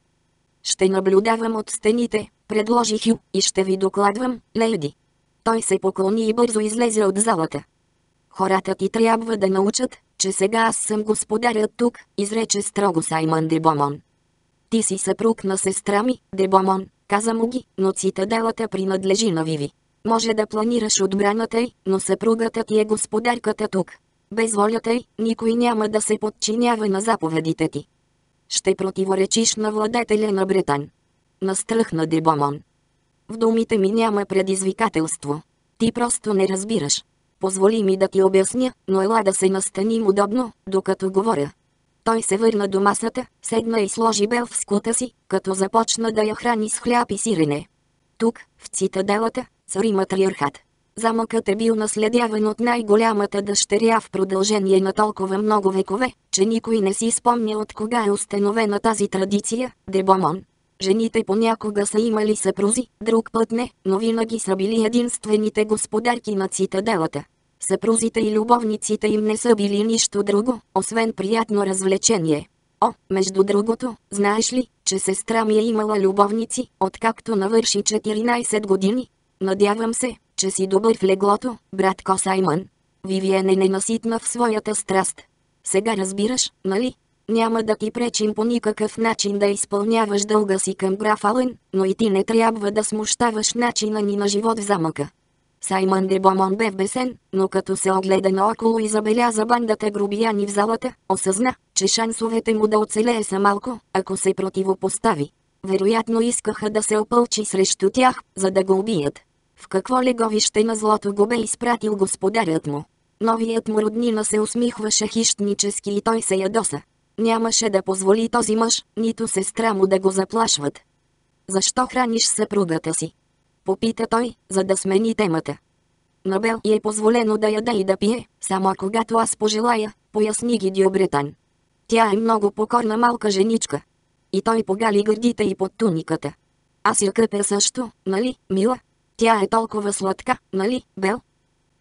Speaker 1: Ще наблюдавам от стените, предложи Хю, и ще ви докладвам, леди. Той се поклони и бързо излезе от залата. Хората ти трябва да научат, че сега аз съм господарят тук, изрече строго Саймън де Бомон. Ти си съпруг на сестра ми, де Бомон, каза му ги, но цитаделата принадлежи на Виви. Може да планираш отбраната й, но съпругата ти е господарката тук. Без волята й, никой няма да се подчинява на заповедите ти. Ще противоречиш на владетеля на Бретан. Настръхна де Бомон. В думите ми няма предизвикателство. Ти просто не разбираш. Позволи ми да ти обясня, но ела да се настаним удобно, докато говоря. Той се върна до масата, седна и сложи бел в скута си, като започна да я храни с хляб и сирене. Тук, в цитаделата, цари матриархат. Замъкът е бил наследяван от най-голямата дъщеря в продължение на толкова много векове, че никой не си спомня от кога е установена тази традиция, де Бомон. Жените понякога са имали съпрузи, друг път не, но винаги са били единствените господарки на цитаделата. Съпрузите и любовниците им не са били нищо друго, освен приятно развлечение. О, между другото, знаеш ли, че сестра ми е имала любовници, откакто навърши четиринайсет години? Надявам се, че си добър в леглото, братко Саймън. Вивиен е ненаситна в своята страст. Сега разбираш, нали? Няма да ти пречим по никакъв начин да изпълняваш дълга си към граф Алън, но и ти не трябва да смущаваш начина ни на живот в замъка. Саймън де Бомон бе вбесен, но като се огледа наоколо и забеляза бандата грубияни в залата, осъзна, че шансовете му да оцелее са малко, ако се противопостави. Вероятно искаха да се опълчи срещу тях, за да го убият. В какво леговище на злото го бе изпратил господарят му? Новият му роднина се усмихваше хищнически и той се ядоса. Нямаше да позволи този мъж, нито сестра му да го заплашват. Защо храниш съпругата си? Попита той, за да смени темата. На Бел й е позволено да яде и да пие, само когато аз пожелая, поясни ги Дюбретан. Тя е много покорна малка женичка. И той погали гърдите й под туниката. Аз я къпя също, нали, мила? Тя е толкова сладка, нали, Бел?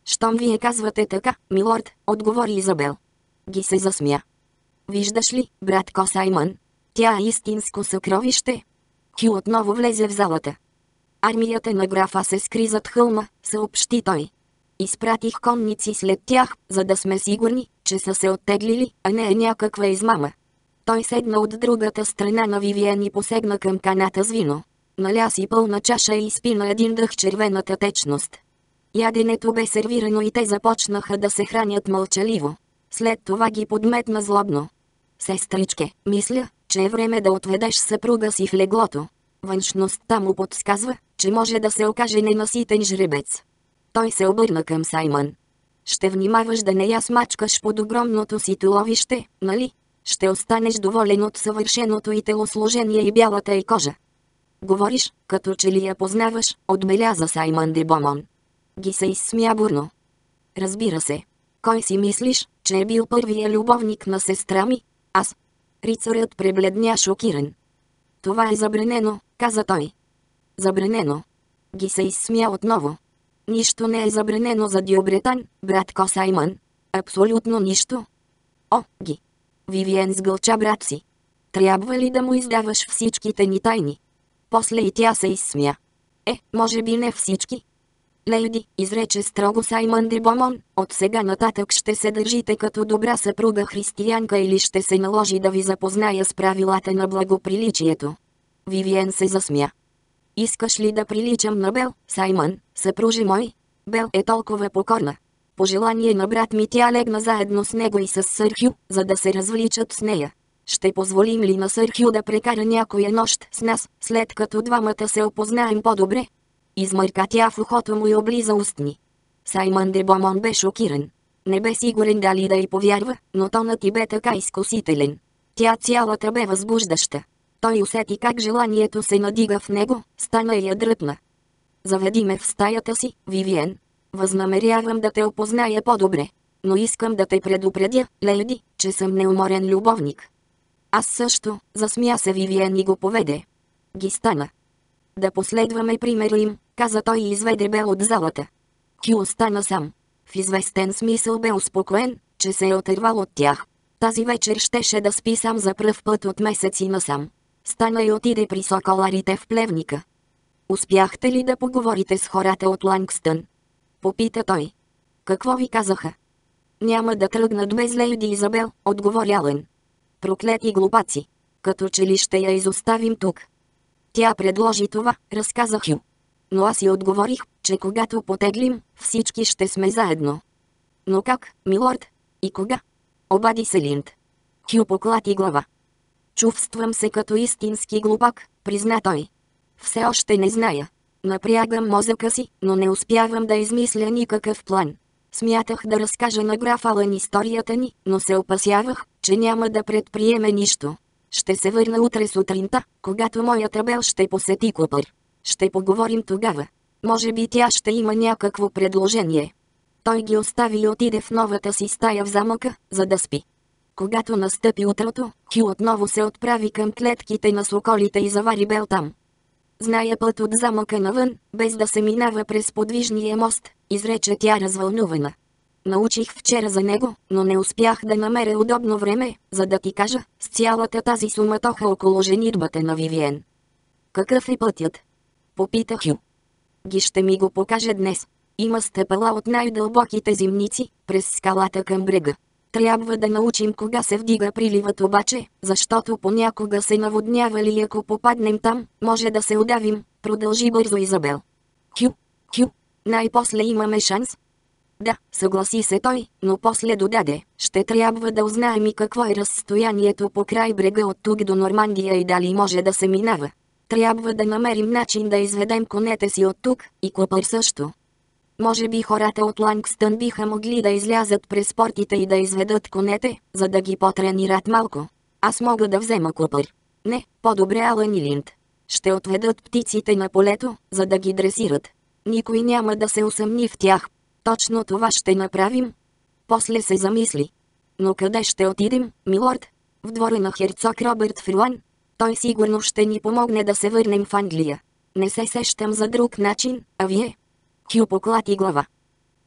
Speaker 1: Щом вие казвате така, милорд, отговори Изабел. Ги се засмя. Виждаш ли, братко Саймън? Тя е истинско съкровище. Хю отново влезе в залата. Армията на графа се скри зад хълма, съобщи той. Изпратих конници след тях, за да сме сигурни, че са се оттеглили, а не е някаква измама. Той седна от другата страна на Вивиен и посегна към каната с вино. Наля си пълна чаша и изпи на един дъх червената течност. Яденето бе сервирано и те започнаха да се хранят мълчаливо. След това ги подметна злобно. Сестричке, мисля, че е време да отведеш съпруга си в леглото. Външността му подсказва, че може да се окаже ненаситен жребец. Той се обърна към Саймън. Ще внимаваш да не я смачкаш под огромното си туловище, нали? Ще останеш доволен от съвършеното и телосложение и бялата й кожа. Говориш, като че ли я познаваш, отбеляза Саймън де Бомон. Ги се изсмя бурно. Разбира се. Кой си мислиш, че е бил първия любовник на сестра ми? Аз. Рицарят пребледня шокиран. Това е забранено, каза той. Забранено. Ги се изсмя отново. Нищо не е забранено за Дюбретан, братко Саймън. Абсолютно нищо. О, Ги. Вивиен сгълча брат си. Трябва ли да му издаваш всичките ни тайни? После и тя се изсмя. Е, може би не всички. Лейди, изрече строго Саймън де Бомон, от сега нататък ще се държите като добра съпруга християнка или ще се наложи да ви запозная с правилата на благоприличието. Вивиен се засмя. Искаш ли да приличам на Бел, Саймън, съпружи мой? Бел е толкова покорна. По желание на брат ми тя легна заедно с него и с сър Хю, за да се развличат с нея. Ще позволим ли на сър Хю да прекара някоя нощ с нас, след като двамата се опознаем по-добре? Измърка тя в ухото му и облиза устни. Саймън де Бомон бе шокиран. Не бе сигурен дали да й повярва, но тонът й бе така изкусителен. Тя цялата бе възбуждаща. Той усети как желанието се надига в него, стана и я дръпна. Заведи ме в стаята си, Вивиен. Възнамерявам да те опозная по-добре. Но искам да те предупредя, леди, че съм неуморен любовник. Аз също, засмя се Вивиен и го поведе. Ги стана. Да последваме примера им, каза той и изведе Бел от залата. Хю остана сам. В известен смисъл бе успокоен, че се е отървал от тях. Тази вечер щеше да спи сам за пръв път от месеци насам. Стана и отиде при соколарите в плевника. Успяхте ли да поговорите с хората от Лангстън? Попита той. Какво ви казаха? Няма да тръгнат без лейди Изабел, отговори Алън. Проклети глупаци. Като че ли ще я изоставим тук. Тя предложи това, разказа Хю. Но аз и отговорих, че когато потеглим, всички ще сме заедно. Но как, милорд? И кога? Обади се Линд. Хю поклати глава. Чувствам се като истински глупак, призна той. Все още не зная. Напрягам мозъка си, но не успявам да измисля никакъв план. Смятах да разкажа на граф Алън историята ни, но се опасявах, че няма да предприеме нищо. Ще се върна утре сутринта, когато моята Бел ще посети Купър. Ще поговорим тогава. Може би тя ще има някакво предложение. Той ги остави и отиде в новата си стая в замъка, за да спи. Когато настъпи утрото, Хю отново се отправи към клетките на соколите и завари Бел там. Зная път от замъка навън, без да се минава през подвижния мост, изрече тя развълнувана. Научих вчера за него, но не успях да намеря удобно време, за да ти кажа, с цялата тази суматоха около женитбата на Вивиен. Какъв е пътят? Попита Хю. Ги ще ми го покаже днес. Има стъпала от най-дълбоките зимници, през скалата към брега. Трябва да научим кога се вдига приливът обаче, защото понякога се наводнявали и ако попаднем там, може да се удавим, продължи бързо Изабел. Хю, Хю, най-после имаме шанс. Да, съгласи се той, но после додаде, ще трябва да узнаем и какво е разстоянието по край брега от тук до Нормандия и дали може да се минава. Трябва да намерим начин да изведем конете си от тук, и Купър също. Може би хората от Лангстън биха могли да излязат през портите и да изведат конете, за да ги потренират малко. Аз мога да взема Купър. Не, по-добре Алън и Линд. Ще отведат птиците на полето, за да ги дресират. Никой няма да се усъмни в тях. Точно това ще направим. После се замисли. Но къде ще отидем, милорд? В двора на херцог Робърт Фрилан. Той сигурно ще ни помогне да се върнем в Англия. Не се сещам за друг начин, а вие? Хю поклати глава.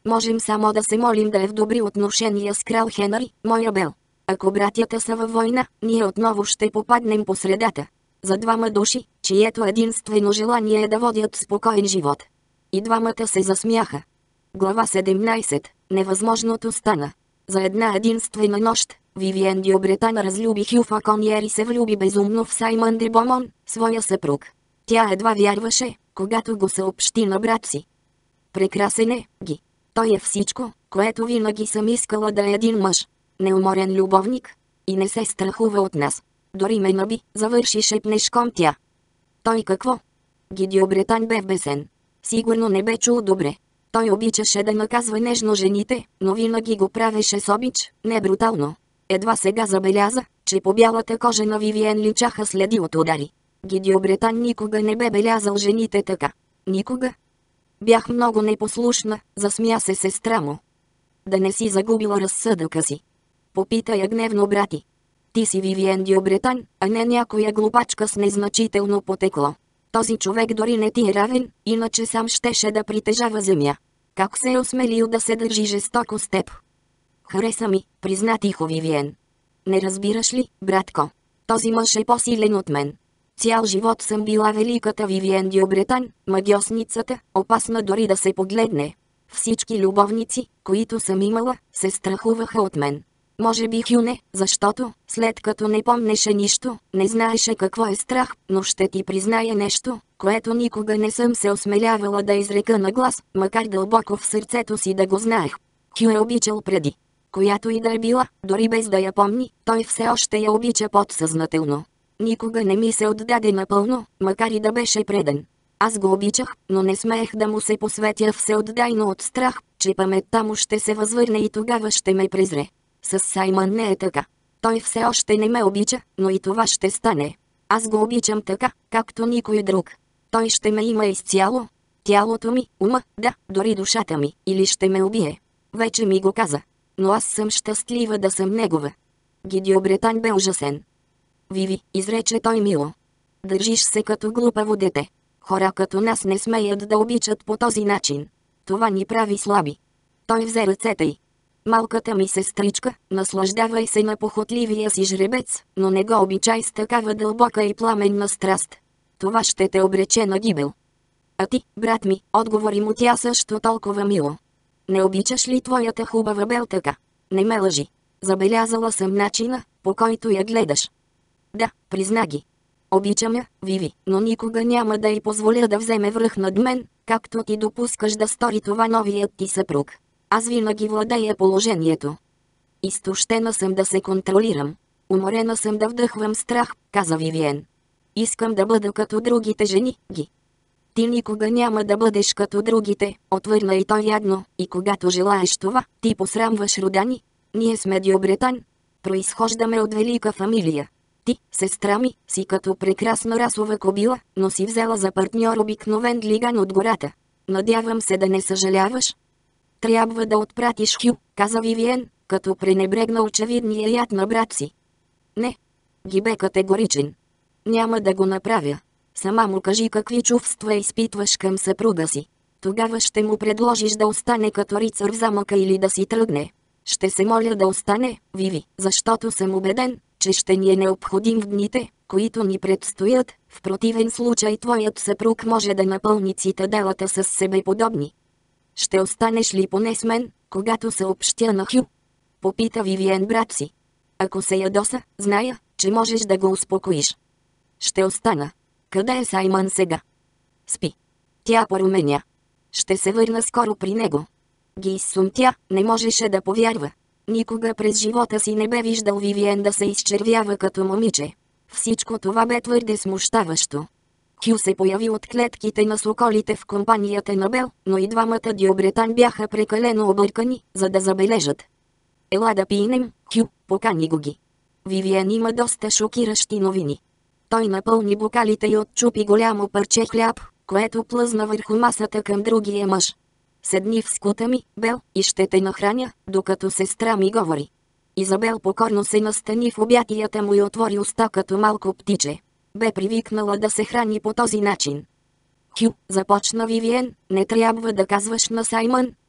Speaker 1: Можем само да се молим да е в добри отношения с крал Хенри, моя Бел. Ако братята са във война, ние отново ще попаднем по средата. За двама души, чието единствено желание е да водят спокоен живот. И двамата се засмяха. Глава седемнайсета. Невъзможното стана. За една единствена нощ, Вивиен Дюбретан разлюби Хю Факониер и се влюби безумно в Саймън де Бомон, своя съпруг. Тя едва вярваше, когато го съобщи на брат си. Прекрасен е, ги. Той е всичко, което винаги съм искала да е един мъж. Неуморен любовник. И не се страхува от нас. Дори ме наби, завърши шепнешком тя. Той какво? Гидио Бретан бе бесен. Сигурно не бе чул добре. Той обичаше да наказва нежно жените, но винаги го правеше с обич, не брутално. Едва сега забеляза, че по бялата кожа на Вивиен личаха следи от удари. Гидио Бретан никога не бе белязал жените така. Никога. Бях много непослушна, засмя се сестра му. Да не си загубила разсъдъка си. Попита я гневно брати. Ти си Вивиен Дюбретан, а не някоя глупачка с незначително потекло. Този човек дори не ти е равен, иначе сам щеше да притежава земя. Как се е осмелил да се държи жестоко с теб? Хареса ми, призна тихо Вивиен. Не разбираш ли, братко? Този мъж е по-силен от мен. Цял живот съм била великата Вивиен Дюбретан, магиосницата, опасна дори да се погледне. Всички любовници, които съм имала, се страхуваха от мен. Може би Хю не, защото, след като не помнеше нищо, не знаеше какво е страх, но ще ти призная нещо, което никога не съм се осмелявала да изрека на глас, макар дълбоко в сърцето си да го знаех. Хю е обичал преди. Която и да е била, дори без да я помни, той все още я обича подсъзнателно. Никога не ми се отдаде напълно, макар и да беше предан. Аз го обичах, но не смеех да му се посветя всеотдайно от страх, че паметта му ще се възвърне и тогава ще ме презре. С Саймън не е така. Той все още не ме обича, но и това ще стане. Аз го обичам така, както никой друг. Той ще ме има изцяло. Тялото ми, ума, да, дори душата ми, или ще ме убие. Вече ми го каза. Но аз съм щастлива да съм негова. Гидио Бретан бе ужасен. Виви, изрече той мило. Държиш се като глупаво дете. Хора като нас не смеят да обичат по този начин. Това ни прави слаби. Той взе ръцете й. Малката ми сестричка, наслаждавай се на похотливия си жребец, но не го обичай с такава дълбока и пламенна страст. Това ще те обрече на гибел. А ти, брат ми, отговори му тя също толкова мило. Не обичаш ли твоята хубава Бел така? Не ме лъжи. Забелязала съм начина, по който я гледаш. Да, призна ги. Обичам я, Виви, но никога няма да й позволя да вземе връх над мен, както ти допускаш да стори това новият ти съпруг. Аз винаги владея положението. Изтощена съм да се контролирам. Уморена съм да вдъхвам страх, каза Вивиен. Искам да бъда като другите жени, ги. Ти никога няма да бъдеш като другите, отвърна и той ядно, и когато желаеш това, ти посрамваш рода ни. Ние сме Дюбретан. Произхождаме от велика фамилия. Ти, сестра ми, си като прекрасна расова кобила, но си взела за партньор обикновен глиган от гората. Надявам се да не съжаляваш. Трябва да отпратиш Хю, каза Вивиен, като пренебрегна очевидния яд на брат си. Не. Ги бе категоричен. Няма да го направя. Сама му кажи какви чувства изпитваш към съпруга си. Тогава ще му предложиш да остане като рицар в замъка или да си тръгне. Ще се моля да остане, Виви, защото съм убеден, че ще ни е необходим в дните, които ни предстоят. В противен случай твоят съпруг може да напълни цитаделата с себе подобни. Ще останеш ли поне с мен, когато съобщя на Хю? Попита Вивиен брат си. Ако се ядоса, зная, че можеш да го успокоиш. Ще остана. Къде е Саймън сега? Спи. Тя поруменя. Ще се върна скоро при него. Ги изсумтя, не можеше да повярва. Никога през живота си не бе виждал Вивиен да се изчервява като момиче. Всичко това бе твърде смущаващо. Хю се появи от клетките на соколите в компанията на Бел, но и двамата Дюбретан бяха прекалено объркани, за да забележат. Ела да пинем, Хю, покани го ги. Вивиен има доста шокиращи новини. Той напълни бокалите и отчупи голямо парче хляб, което плъзна върху масата към другия мъж. Седни в скута ми, Бел, и ще те нахраня, докато сестра ми говори. Изабел покорно се настани в обятията му и отвори уста като малко птиче. Бе привикнала да се храни по този начин. Хю, започна Вивиен, не трябва да казваш на Саймън,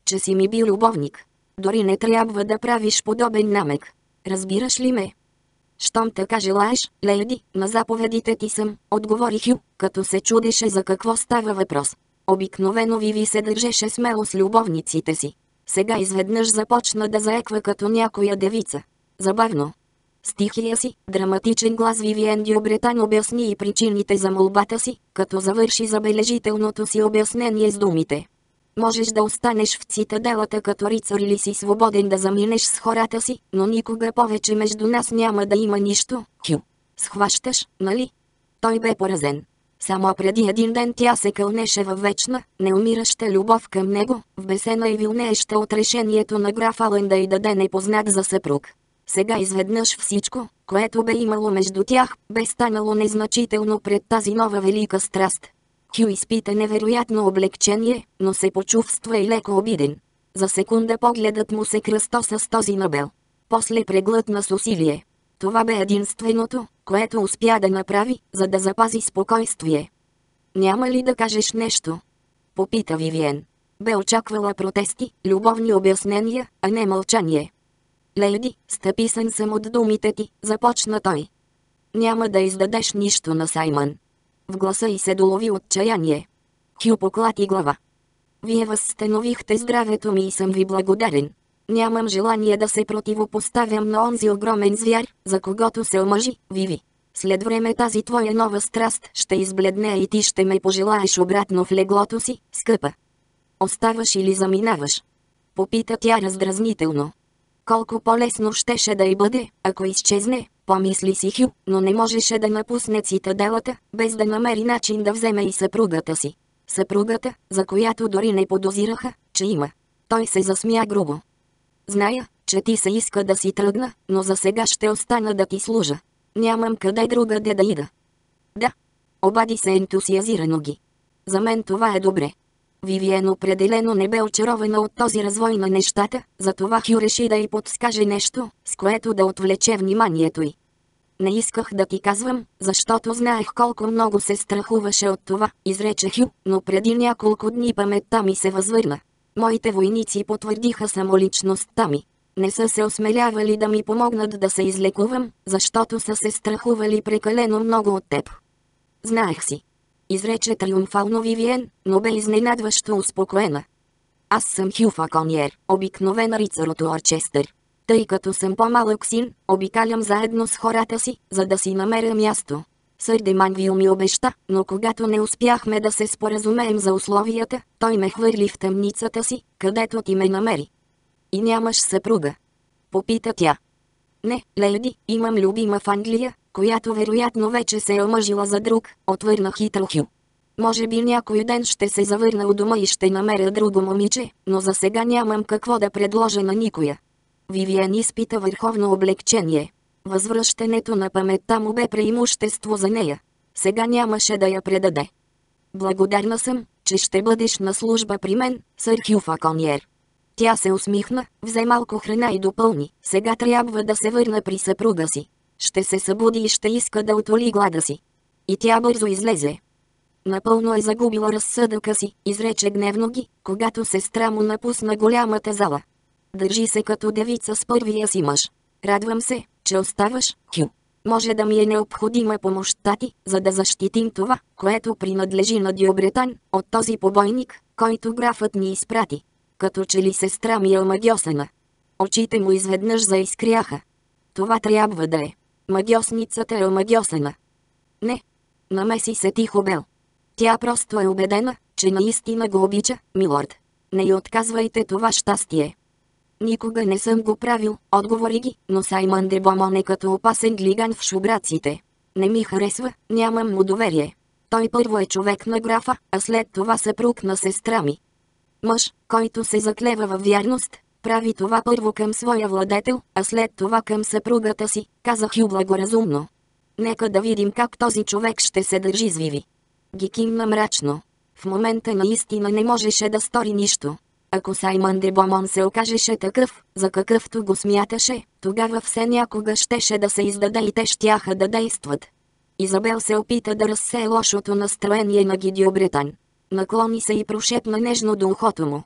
Speaker 1: че си ми бил любовник. Дори не трябва да правиш подобен намек. Разбираш ли ме? Щом така желаеш, лейди, на заповедите ти съм, отговори Хю, като се чудеше за какво става въпрос. Обикновено Виви се държеше смело с любовниците си. Сега изведнъж започна да заеква като някоя девица. Забавно. Стихия си, драматичен глас Вивиен Дюбретан обясни и причините за молбата си, като завърши забележителното си обяснение с думите. Можеш да останеш в цитаделата като рицар или си свободен да заминеш с хората си, но никога повече между нас няма да има нищо, Хю. Схващаш, нали? Той бе поразен. Само преди един ден тя се кълнеше във вечна, неумираща любов към него, вбесена и вилнееща от решението на граф Алън да й даде непознат за съпруг. Сега изведнъж всичко, което бе имало между тях, бе станало незначително пред тази нова велика страст. Хю изпита невероятно облегчение, но се почувства и леко обиден. За секунда погледът му се кръстоса с този на Бел. После преглътна с усилие. Това бе единственото, което успя да направи, за да запази спокойствие. «Няма ли да кажеш нещо?» попита Вивиен. Бе очаквала протести, любовни обяснения, а не мълчание. «Лейди, стъписан съм от думите ти», започна той. «Няма да издадеш нищо на Саймън». В гласа й се долови отчаяние. Хю поклати глава. «Вие възстановихте здравето ми и съм ви благодарен. Нямам желание да се противопоставям на онзи огромен звяр, за когото се омъжи, Виви. След време тази твоя нова страст ще избледне и ти ще ме пожелаеш обратно в леглото си, скъпа. Оставаш или заминаваш?» попита тя раздразнително. Колко по-лесно щеше да й бъде, ако изчезне, помисли си Хю, но не можеше да напусне цитаделата, без да намери начин да вземе и съпругата си. Съпругата, за която дори не подозираха, че има. Той се засмя грубо. «Зная, че ти се иска да си тръгна, но за сега ще остана да ти служа. Нямам къде другаде да ида». «Да». Обади се ентусиазирано ги. «За мен това е добре». Вивиен определено не бе очарована от този развой на нещата, затова Хю реши да й подскаже нещо, с което да отвлече вниманието й. «Не исках да ти казвам, защото знаех колко много се страхуваше от това», изрече Хю, но преди няколко дни паметта ми се възвърна. Моите войници потвърдиха самоличността ми. Не са се осмелявали да ми помогнат да се излекувам, защото са се страхували прекалено много от теб. Знаех си. Изрече триумфално Вивиен, но бе изненадващо успокоена. Аз съм Хю Факониер, обикновен рицар от Уорчестър. Тъй като съм по-малък син, обикалям заедно с хората си, за да си намеря място. Сър де Манвил ми обеща, но когато не успяхме да се споразумеем за условията, той ме хвърли в тъмницата си, където ти ме намери. И нямаш съпруга? Попита тя. Не, леди, имам любима в Англия, която вероятно вече се е омъжила за друг, отвърна хитро Хю. Може би някой ден ще се завърна у дома и ще намеря друго момиче, но за сега нямам какво да предложа на никоя. Вивиен изпита върховно облегчение. Възвръщането на паметта му бе преимущество за нея. Сега нямаше да я предаде. Благодарна съм, че ще бъдеш на служба при мен, сър Хю Факониер. Тя се усмихна, взе малко храна и допълни. Сега трябва да се върна при съпруга си. Ще се събуди и ще иска да утоли глада си. И тя бързо излезе. Напълно е загубила разсъдъка си, изрече гневно ги, когато сестра му напусна голямата зала. Държи се като девица с първия си мъж. Радвам се, че оставаш, Хю. Може да ми е необходима помощта ти, за да защитим това, което принадлежи на Дюбретан, от този побойник, който графът ни изпрати. Като че ли сестра ми е омагьосана. Очите му изведнъж заискряха. Това трябва да е. Магьосницата е омагьосана. Не. Намеси се тихо Бел. Тя просто е убедена, че наистина го обича, милорд. Не й отказвайте това щастие. Никога не съм го правил, отговори ги, но Саймън де Бомон е като опасен глиган в шубраците. Не ми харесва, нямам му доверие. Той първо е човек на графа, а след това съпруг на сестра ми. Мъж, който се заклева във вярност, прави това първо към своя владетел, а след това към съпругата си, каза Хю благоразумно. Нека да видим как този човек ще се държи с Виви. Ги кимна мрачно. В момента наистина не можеше да стори нищо. Ако Саймън де Бомон се окажеше такъв, за какъвто го смяташе, тогава все някога щеше да се издаде и те щяха да действат. Изабел се опита да разсее лошото настроение на Ги Дюбретан. Наклони се и прошепна нежно до ухото му.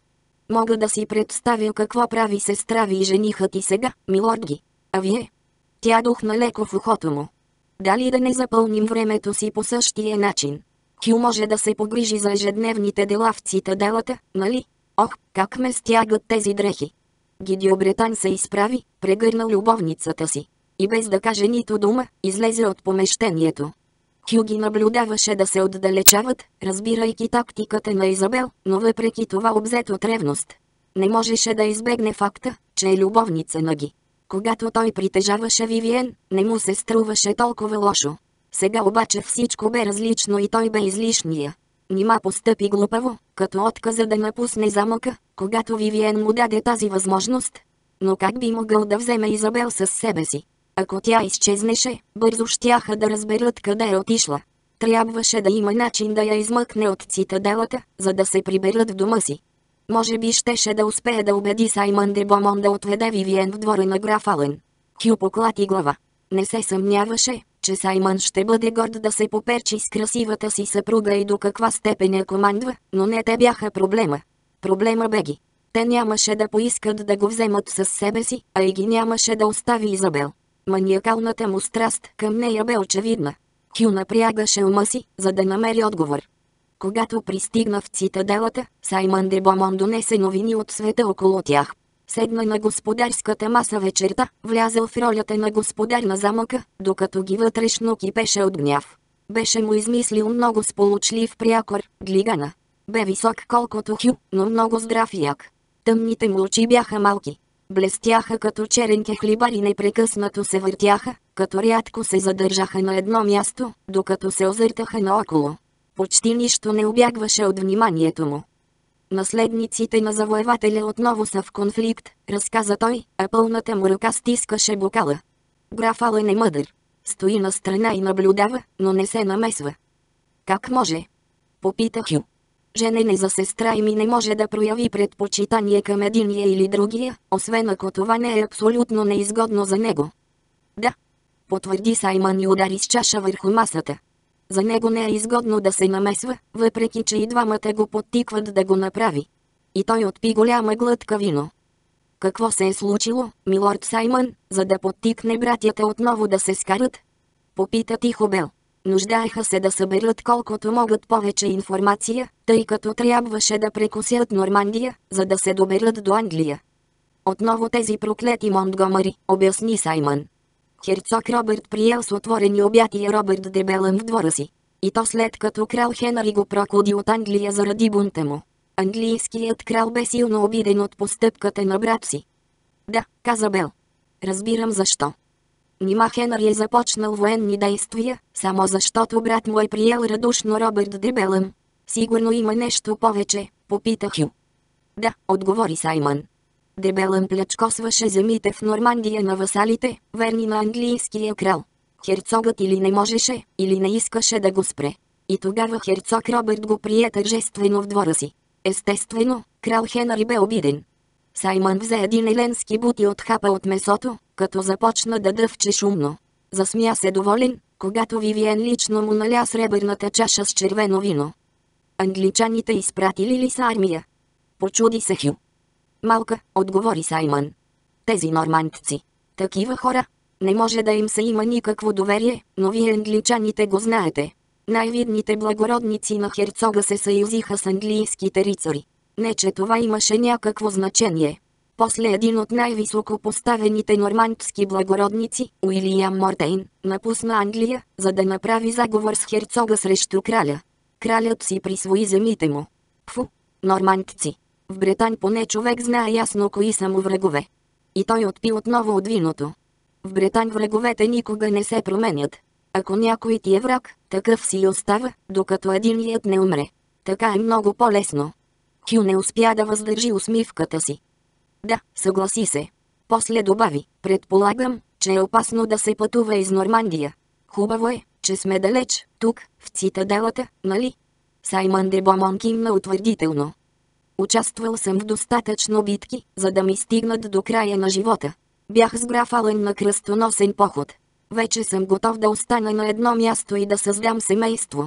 Speaker 1: Мога да си представя какво прави сестра ви и женихът и сега, милорд ги. А вие? Тя духна леко в ухото му. Дали да не запълним времето си по същия начин? Хю може да се погрижи за ежедневните дела в цитаделата, нали? Ох, как ме стягат тези дрехи! Гидио Бретан се изправи, прегърна любовницата си. И без да каже нито дума, излезе от помещението. Хю ги наблюдаваше да се отдалечават, разбирайки тактиката на Изабел, но въпреки това обзет от ревност. Не можеше да избегне факта, че е любовница на Ги. Когато той притежаваше Вивиен, не му се струваше толкова лошо. Сега обаче всичко бе различно и той бе излишния. Нима постъпи глупаво, като отказа да напусне замъка, когато Вивиен му даде тази възможност. Но как би могъл да вземе Изабел със себе си? Ако тя изчезнеше, бързо щяха да разберат къде е отишла. Трябваше да има начин да я измъкне от цитаделата, за да се приберат в дома си. Може би щеше да успее да убеди Саймън де Бомон да отведе Вивиен в двора на граф Ален. Хю поклати глава. Не се съмняваше, че Саймън ще бъде горд да се поперчи с красивата си съпруга и до каква степен я командва, но не те бяха проблема. Проблема бе Ги. Те нямаше да поискат да го вземат със себе си, а и Ги нямаше да остави Изабел. Маниакалната му страст към нея бе очевидна. Хю напрягаше ума си, за да намери отговор. Когато пристигна в цитаделата, Саймън де Бомон донесе новини от света около тях. Седна на господарската маса вечерта, влязъл в ролята на господар на замъка, докато Ги вътрешно кипеше от гняв. Беше му измислил много сполучлив прякор, Глигана. Бе висок колкото Хю, но много здрав и як. Тъмните му очи бяха малки. Блестяха като черен кехлибар и непрекъснато се въртяха, като рядко се задържаха на едно място, докато се озъртаха наоколо. Почти нищо не убягваше от вниманието му. Наследниците на завоевателя отново са в конфликт, разказа той, а пълната му ръка стискаше бокала. Граф Ален е мъдър. Стои на страна и наблюдава, но не се намесва. Как може? Попита Хю. Женене за сестра и ми не може да прояви предпочитание към единия или другия, освен ако това не е абсолютно неизгодно за него. Да. Потвърди Саймън и удари с чаша върху масата. За него не е изгодно да се намесва, въпреки че и двамата го подтикват да го направи. И той отпи голяма глътка вино. Какво се е случило, милорд Саймън, за да подтикне братята отново да се скарат? Попита тихо Бел. Нуждаеха се да съберат колкото могат повече информация, тъй като трябваше да прекусят Нормандия, за да се доберат до Англия. Отново тези проклети Монтгомъри, обясни Саймън. Херцог Робърт приел с отворени обятия Робърт де Белъм в двора си. И то след като крал Хенри го прокуди от Англия заради бунта му. Английският крал бе силно обиден от постъпката на брат си. Да, каза Бел. Разбирам защо. Нима Хенри е започнал военни действия, само защото брат му е приел радушно Робърт де Белъм. Сигурно има нещо повече, попита Хю. Да, отговори Саймън. Де Белъм плячкосваше земите в Нормандия на васалите, верни на английския крал. Херцогът или не можеше, или не искаше да го спре. И тогава херцог Робърт го прие тържествено в двора си. Естествено, крал Хенри бе обиден. Саймън взе един еленски бут и отхапа от месото, като започна да дъвче шумно. Засмя се доволен, когато Вивиен лично му наля сребърната чаша с червено вино. Англичаните изпратили ли са армия? Почуди се Хю. Малка, отговори Саймън. Тези нормандци. Такива хора. Не може да им се има никакво доверие, но вие англичаните го знаете. Най-видните благородници на херцога се съюзиха с английските рицари. Не че това имаше някакво значение. После един от най-високо поставените нормандски благородници, Уилиям Мортейн, напусна Англия, за да направи заговор с херцога срещу краля. Кралят си присвои земите му. Фу, нормандци. В Бретань поне човек знае ясно кои са му врагове. И той отпи отново от виното. В Бретань враговете никога не се променят. Ако някой ти е враг, такъв си остава, докато единият не умре. Така е много по-лесно. Хю не успя да въздържи усмивката си. Да, съгласи се. После добави, предполагам, че е опасно да се пътува из Нормандия. Хубаво е, че сме далеч, тук, в цитаделата, нали? Саймън де Бомон кимна утвърдително. Участвал съм в достатъчно битки, за да ми стигнат до края на живота. Бях с граф Ален на кръстоносен поход. Вече съм готов да остана на едно място и да създам семейство.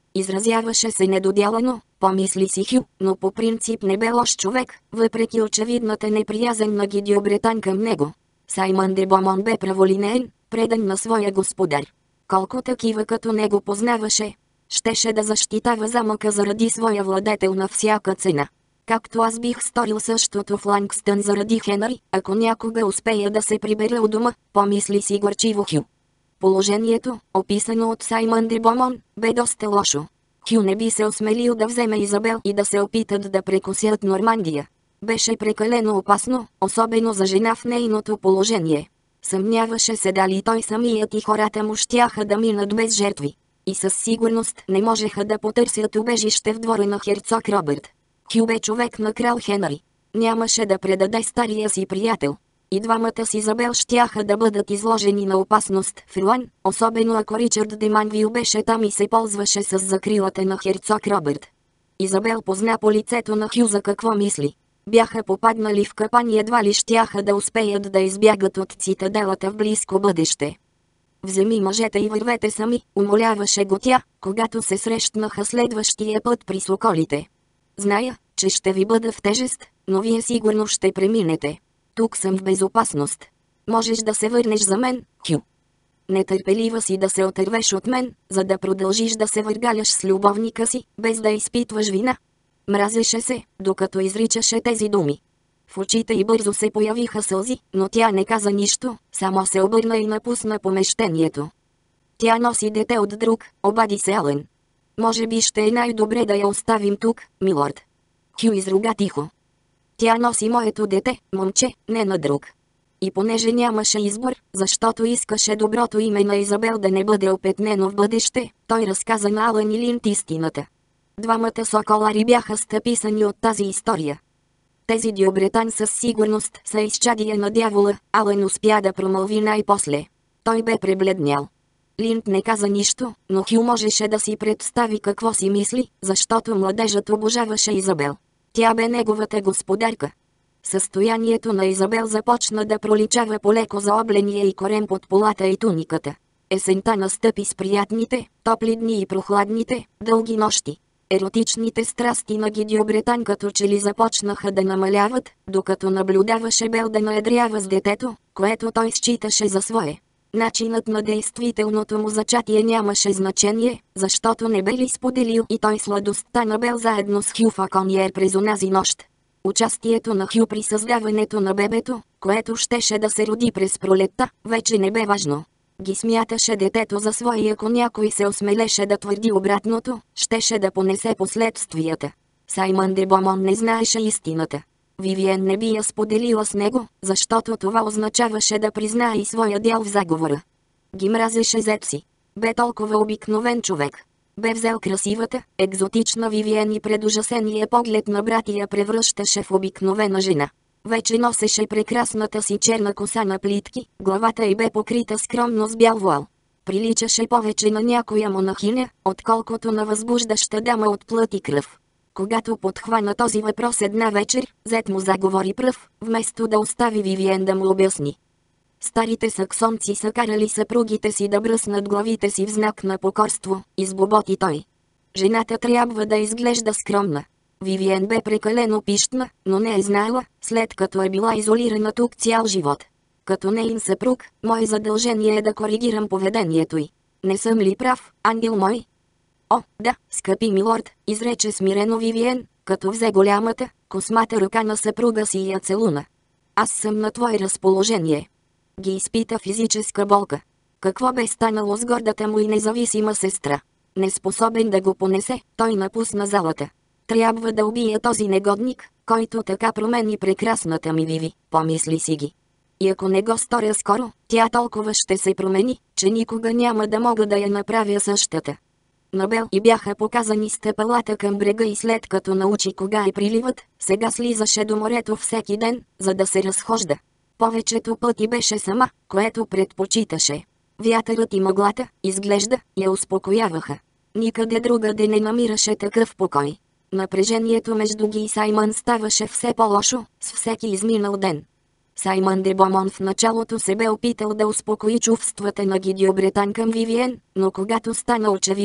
Speaker 1: Изразяваше се недоделано, помисли си Хю, но по принцип не бе лош човек, въпреки очевидната неприязен на Гидио Бретан към него. Саймън де Бомон бе праволинеен, предан на своя господар. Колко такива като него познаваше, щеше да защитава замъка заради своя владетел на всяка цена. Както аз бих сторил същото в Лангстън заради Хенри, ако някога успея да се прибера у дома, помисли си горчиво Хю. Положението, описано от Саймън де Бомон, бе доста лошо. Хю не би се осмелил да вземе Изабел и да се опитат да прекусят Нормандия. Беше прекалено опасно, особено за жена в нейното положение. Съмняваше се дали той самият и хората му щяха да минат без жертви. И със сигурност не можеха да потърсят убежище в двора на херцог Робърт. Хю бе човек на крал Хенри. Нямаше да предаде стария си приятел. И двамата с Изабел щяха да бъдат изложени на опасност в Руан, особено ако Ричард де Манвил беше там и се ползваше с закрилата на херцог Робърт. Изабел позна по лицето на Хю за какво мисли. Бяха попаднали в капан и едва ли щяха да успеят да избягат от цитаделата в близко бъдеще. Вземи мъжете и вървете сами, умоляваше го тя, когато се срещнаха следващия път при Соколите. Зная, че ще ви бъда в тежест, но вие сигурно ще преминете. Тук съм в безопасност. Можеш да се върнеш за мен, Хю. Нетърпелива си да се отървеш от мен, за да продължиш да се въргаляш с любовника си, без да изпитваш вина. Мразеше се, докато изричаше тези думи. В очите й бързо се появиха сълзи, но тя не каза нищо, само се обърна и напусна помещението. Тя носи дете от друг, обади се Алън. Може би ще е най-добре да я оставим тук, милорд. Хю изруга тихо. Тя носи моето дете, момче, не на друг. И понеже нямаше избор, защото искаше доброто име на Изабел да не бъде опетнено в бъдеще, той разказа на Алън и Линд истината. Двамата соколари бяха стъписани от тази история. Тези Дюбретан със сигурност са изчадия на дявола, Алън успя да промълви най-после. Той бе пребледнял. Линд не каза нищо, но Хю можеше да си представи какво си мисли, защото младежът обожаваше Изабел. Тя бе неговата господарка. Състоянието на Изабел започна да проличава полеко за обления и корем под полата и туниката. Есента настъпи с приятните, топли дни и прохладните, дълги нощи. Еротичните страсти на Гидио Бретан като че ли започнаха да намаляват, докато наблюдаваше Бел да наедрява с детето, което той считаше за свое. Начинът на действителното му зачатие нямаше значение, защото не бе ли споделил и той сладостта на Бел заедно с Хю Факониер през онази нощ. Участието на Хю при създаването на бебето, което щеше да се роди през пролетта, вече не бе важно. Ги смяташе детето за свое и ако някой се осмелеше да твърди обратното, щеше да понесе последствията. Саймън де Бомон не знаеше истината. Вивиен не би я споделила с него, защото това означаваше да признае и своя дял в заговора. Ги мразеше зет си. Бе толкова обикновен човек. Бе взел красивата, екзотична Вивиен и пред ужасения поглед на брата я превръщаше в обикновена жена. Вече носеше прекрасната си черна коса на плитки, главата й бе покрита скромно с бял вуал. Приличаше повече на някоя монахиня, отколкото на възбуждаща дама от плът и кръв. Когато подхвана този въпрос една вечер, зет му заговори пръв, вместо да остави Вивиен да му обясни. Старите саксонци са карали съпругите си да бръснат главите си в знак на покорство, избоботи той. Жената трябва да изглежда скромна. Вивиен бе прекалено пищна, но не е знаела, след като е била изолирана тук цял живот. Като неин съпруг, мое задължение е да коригирам поведението й. Не съм ли прав, ангел мой? О, да, скъпи милорд, изрече смирено Вивиен, като взе голямата, космата ръка на съпруга си и я целуна. Аз съм на твое разположение. Ги изпита физическа болка. Какво бе станало с гордата му и независима сестра? Неспособен да го понесе, той напусна залата. Трябва да убия този негодник, който така промени прекрасната ми Виви, помисли си ги. И ако не го сторя скоро, тя толкова ще се промени, че никога няма да мога да я направя същата. На Бел и бяха показани стъпалата към брега и след като научи кога е приливът, сега слизаше до морето всеки ден, за да се разхожда. Повечето пъти беше сама, което предпочиташе. Вятърът и мъглата, изглежда, я успокояваха. Никъде другаде не намираше такъв покой. Напрежението между ги и Саймън ставаше все по-лошо, с всеки изминал ден. Саймън де Бомон в началото се бе опитал да успокои чувствата на Гидио Бретан към Вивиен, но когато стана очевидно,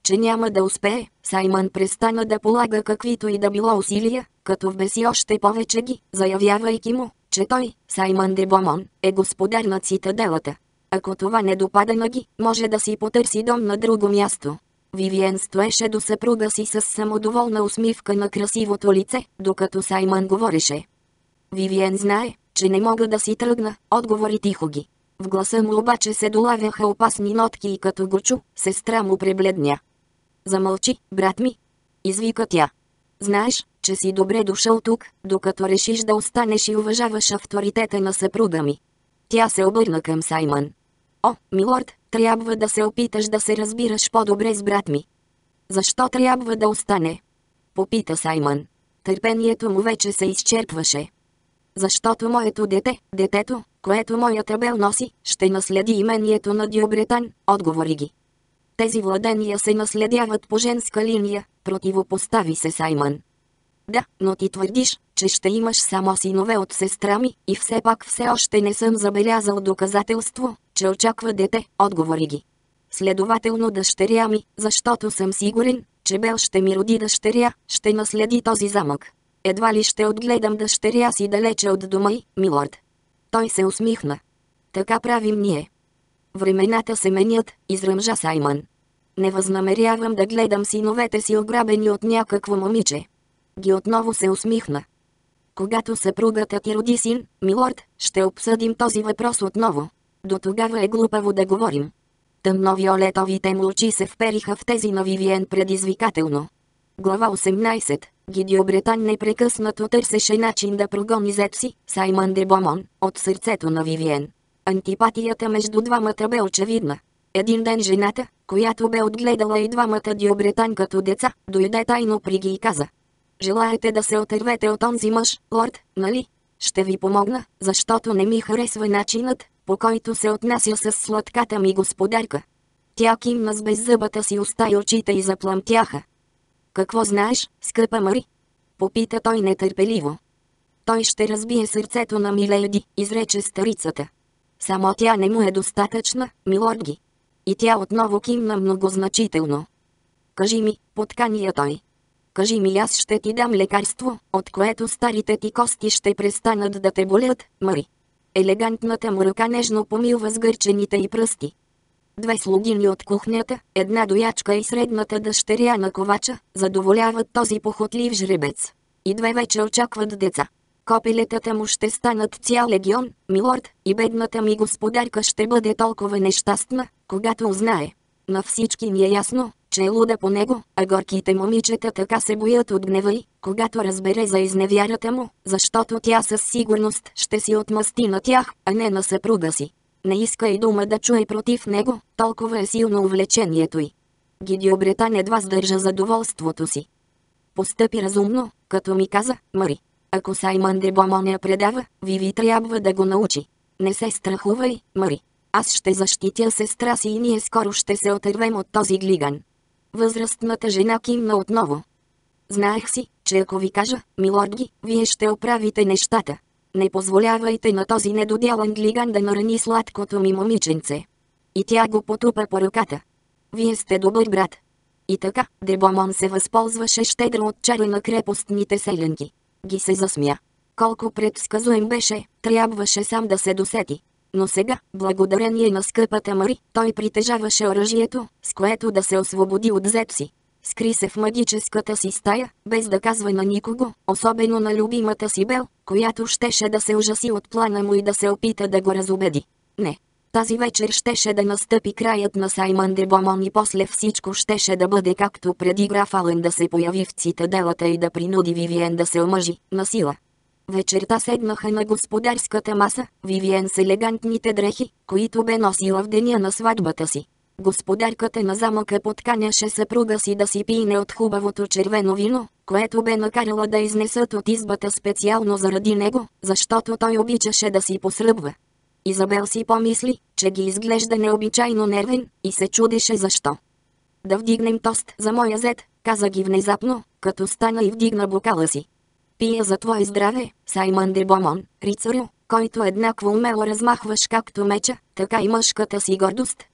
Speaker 1: че няма да успее, Саймън престана да полага каквито и да било усилия, като вбеси още повече ги, заявявайки му, че той, Саймън де Бомон, е господар на цитаделата. Ако това не допада на ги, може да си потърси дом на друго място. Вивиен стоеше до съпруга си с самодоволна усмивка на красивото лице, докато Саймън говореше. Вивиен знае, че не мога да си тръгна, отговори тихо ги. В гласа му обаче се долавяха опасни нотки и като го чу, сестра му пребледня. Замълчи, брат ми, извика тя. Знаеш, че си добре дошъл тук, докато решиш да останеш и уважаваш авторитета на съпруга ми. Тя се обърна към Саймън. О, милорд, трябва да се опиташ да се разбираш по-добре с брат ми. Защо трябва да остане? Попита Саймън. Търпението му вече се изчерпваше. Защото моето дете, детето, което моята Бел носи, ще наследи имението на Дюбретан, отговори ги. Тези владения се наследяват по женска линия, противопостави се Саймън. Да, но ти твърдиш, че ще имаш само синове от сестра ми, и все пак все още не съм забелязал доказателство, че очаква дете, отговори ги. Следователно дъщеря ми, защото съм сигурен, че Бел ще ми роди дъщеря, ще наследи този замък. Едва ли ще отгледам дъщеря си далече от дома й, милорд. Той се усмихна. Така правим ние. Времената се менят, изръмжа Саймън. Не възнамерявам да гледам синовете си ограбени от някакво момиче. Ги отново се усмихна. Когато съпругата ти роди син, милорд, ще обсъдим този въпрос отново. До тогава е глупаво да говорим. Тъмно-виолетовите му очи се впериха в тези на Вивиен предизвикателно. Глава осемнайсета. Дюбретан непрекъснато търсеше начин да прогони зет си, Саймън де Бомон, от сърцето на Вивиен. Антипатията между двамата бе очевидна. Един ден жената, която бе отгледала и двамата Дюбретан като деца, дойде тайно при ги и каза. Желаете да се отървете от онзи мъж, лорд, нали? Ще ви помогна, защото не ми харесва начинът, по който се отнася с сладката ми господарка. Тя кимна с беззъбата си уста и очите й запламтяха. Какво знаеш, скъпа Мари? Попита той нетърпеливо. Той ще разбие сърцето на миледи, изрече старицата. Само тя не му е достатъчна, милорд ги. И тя отново кимна многозначително. Кажи ми, подкани я той. Кажи ми, аз ще ти дам лекарство, от което старите ти кости ще престанат да те болят, Мари. Елегантната му ръка нежно помилва сгърчените й пръсти. Две слугини от кухнята, една доячка и средната дъщеря на ковача, задоволяват този похотлив жребец. И две вече очакват деца. Копелетата му ще станат цял легион, милорд, и бедната ми господарка ще бъде толкова нещастна, когато узнае. На всички ни е ясно, че е луда по него, а горките момичета така се боят от гнева й, когато разбере за изневярата му, защото тя със сигурност ще си отмъсти на тях, а не на съпруга си. Не иска и дума да чуе против него, толкова е силно увлечението й. Дюбретан едва сдържа задоволството си. Постъпи разумно, като ми каза, Мари. Ако Саймън де Бомон я предава, Виви трябва да го научи. Не се страхувай, Мари. Аз ще защитя сестра си и ние скоро ще се отървем от този глиган. Възрастната жена кимна отново. Знаех си, че ако ви кажа, милорди, вие ще оправите нещата. Не позволявайте на този недодялан глиган да нарани сладкото ми момиченце. И тя го потупа по ръката. Вие сте добър брат. И така, де Бомон се възползваше щедро от чара на крепостните селянки. Ги се засмя. Колко предсказуем беше, трябваше сам да се досети. Но сега, благодарение на скъпата Мари, той притежаваше оръжието, с което да се освободи от зет си. Скри се в магическата си стая, без да казва на никого, особено на любимата си Бел, която щеше да се ужаси от плана му и да се опита да го разубеди. Не. Тази вечер щеше да настъпи краят на Саймън де Бомон и после всичко щеше да бъде както преди граф Ален да се появи в цитаделата и да принуди Вивиен да се омъжи, на сила. Вечерта седнаха на господарската маса, Вивиен с елегантните дрехи, които бе носила в деня на сватбата си. Господарката на замъка подканяше съпруга си да си пине от хубавото червено вино, което бе накарала да изнесат от избата специално заради него, защото той обичаше да си посръбва. Изабел си помисли, че ги изглежда необичайно нервен, и се чудеше защо. Да вдигнем тост за моя зет, каза ги внезапно, като стана и вдигна бокала си. Пия за твое здраве, Саймън де Бомон, рицарю, който еднакво умело размахваш както меча, така и мъжката си гордост.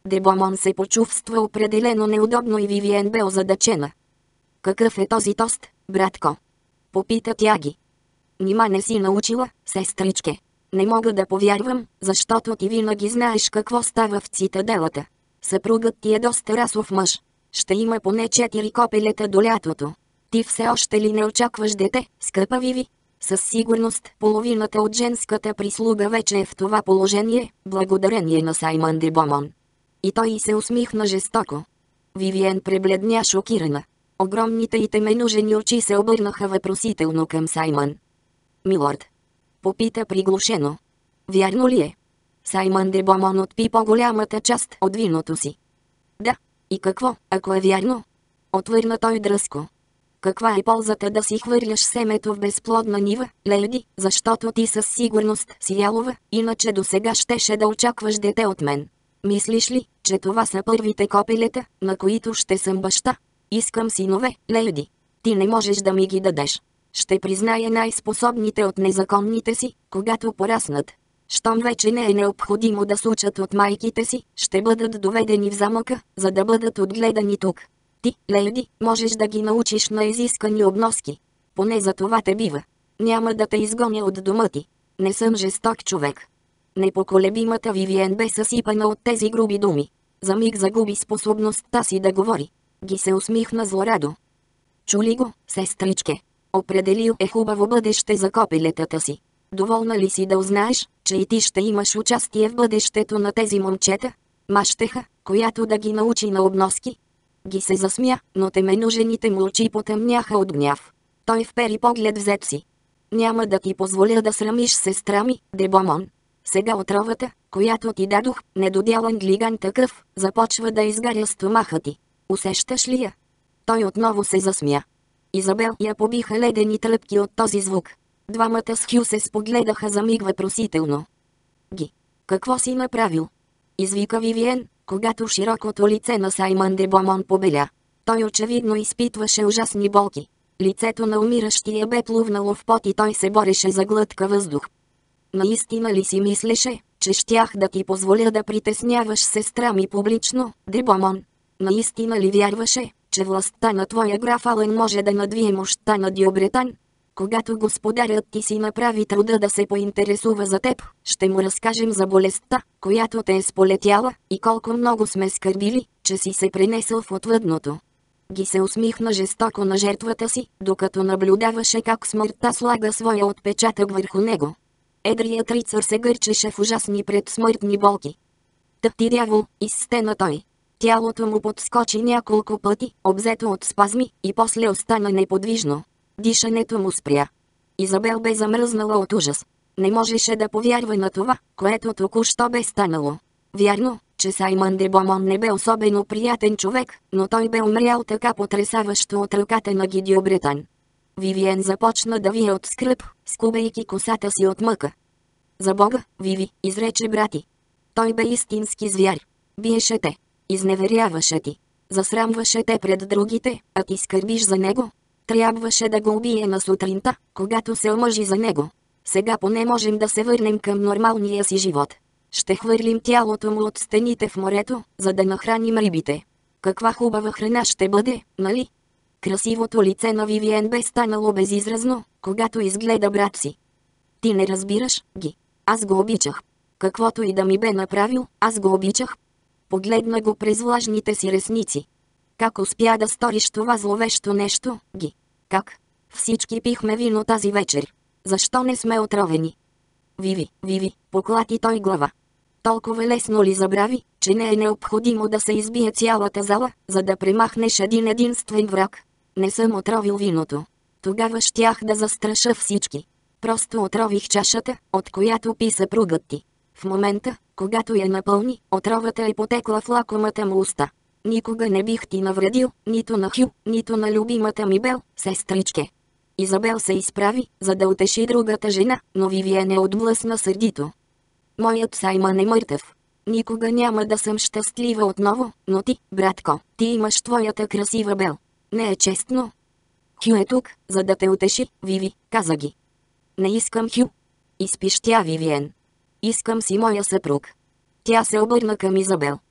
Speaker 1: Де Бомон се почувства определено неудобно и Вивиен бе озадачена. Какъв е този тост, братко? Попита тя ги. Нима не си научила, сестричке? Не мога да повярвам, защото ти винаги знаеш какво става в цитаделата. Съпругът ти е доста расов мъж. Ще има поне четири копелета до лятото. Ти все още ли не очакваш дете, скъпа Виви? Със сигурност половината от женската прислуга вече е в това положение, благодарение на Саймън де Бомон. И той й се усмихна жестоко. Вивиен пребледня шокирана. Огромните и теменужени очи се обърнаха въпросително към Саймън. Милорд, попита приглушено. Вярно ли е? Саймън де Бомон отпи по-голямата част от виното си. Да, и какво, ако е вярно? Отвърна той дръзко. Каква е ползата да си хвърляш семето в безплодна нива, леди, защото ти със сигурност си ялова, иначе до сега щеше да очакваш дете от мен. Мислиш ли, че това са първите копелета, на които ще съм баща? Искам синове, леди. Ти не можеш да ми ги дадеш. Ще призная най-способните от незаконните си, когато пораснат. Щом вече не е необходимо да сучат от майките си, ще бъдат доведени в замъка, за да бъдат отгледани тук. Ти, леди, можеш да ги научиш на изискани обноски. Поне за това те бива. Няма да те изгоня от дома ти. Не съм жесток човек. Непоколебимата Вивиен бе съсипана от тези груби думи. За миг загуби способността си да говори. Ги се усмихна злорадо. Чули го, сестричке? Определил е хубаво бъдеще за копелетата си. Доволна ли си да узнаеш, че и ти ще имаш участие в бъдещето на тези момчета? Мащеха, която да ги научи на обноски? Ги се засмя, но теменужените му очи потъмняха от гняв. Той впери поглед в зет си. Няма да ти позволя да срамиш сестра ми, де Бомон. Сега отровата, която ти дадох, недодялан глиган такъв, започва да изгаря стомаха ти. Усещаш ли я? Той отново се засмя. Изабел я побиха ледени тръпки от този звук. Двамата с Хю се спогледаха за миг въпросително. Ги, какво си направил? Извика Вивиен, когато широкото лице на Саймън де Бомон побеля. Той очевидно изпитваше ужасни болки. Лицето на умиращия бе плувнало в пот и той се бореше за глътка въздух. Наистина ли си мислеше, че щях да ти позволя да притесняваш сестра ми публично, де Бомон? Наистина ли вярваше, че властта на твоя граф Алън може да надвие мощта на Диобретан? Когато господарят ти си направи труда да се поинтересува за теб, ще му разкажем за болестта, която те е сполетяла, и колко много сме скърбили, че си се пренесъл в отвъдното. Ги се усмихна жестоко на жертвата си, докато наблюдаваше как смъртта слага своя отпечатък върху него. Едрият рицар се гърчеше в ужасни предсмъртни болки. Тъп ти дявол, изстена той. Тялото му подскочи няколко пъти, обзето от спазми, и после остана неподвижно. Дишането му спря. Изабел бе замръзнала от ужас. Не можеше да повярва на това, което току-що бе станало. Вярно, че Саймън де Бомон не бе особено приятен човек, но той бе умрял така потресаващо от ръката на Диобретан. Вивиен започна да вие от скръб, скубейки косата си от мъка. За Бога, Виви, изрече брати. Той бе истински звяр. Биеше те. Изневеряваше ти. Засрамваше те пред другите, а ти скърбиш за него. Трябваше да го убие на сутринта, когато се омъжи за него. Сега поне можем да се върнем към нормалния си живот. Ще хвърлим тялото му от стените в морето, за да нахраним рибите. Каква хубава храна ще бъде, нали? Красивото лице на Вивиен бе станало безизразно, когато изгледа брат си. Ти не разбираш, Ги. Аз го обичах. Каквото и да ми бе направил, аз го обичах. Погледна го през влажните си ресници. Как успя да сториш това зловещо нещо, Ги? Как? Всички пихме вино тази вечер. Защо не сме отровени? Виви, Виви, поклати той глава. Толкова лесно ли забрави, че не е необходимо да се избие цялата зала, за да премахнеш един единствен враг? Не съм отровил виното. Тогава щях да застраша всички. Просто отрових чашата, от която пи съпругът ти. В момента, когато я напълни, отровата е потекла в лакомата му уста. Никога не бих ти навредил, нито на Хю, нито на любимата ми Бел, сестричке. Изабел се изправи, за да утеши другата жена, но Вивиен е отблъсна сърдито. Моят Саймън е мъртъв. Никога няма да съм щастлива отново, но ти, братко, ти имаш твоята красива Бел. Не е честно. Хю е тук, за да те утеши, Виви, каза ги. Не искам Хю. Изпищя Вивиен. Искам си моя съпруг. Тя се обърна към Изабел.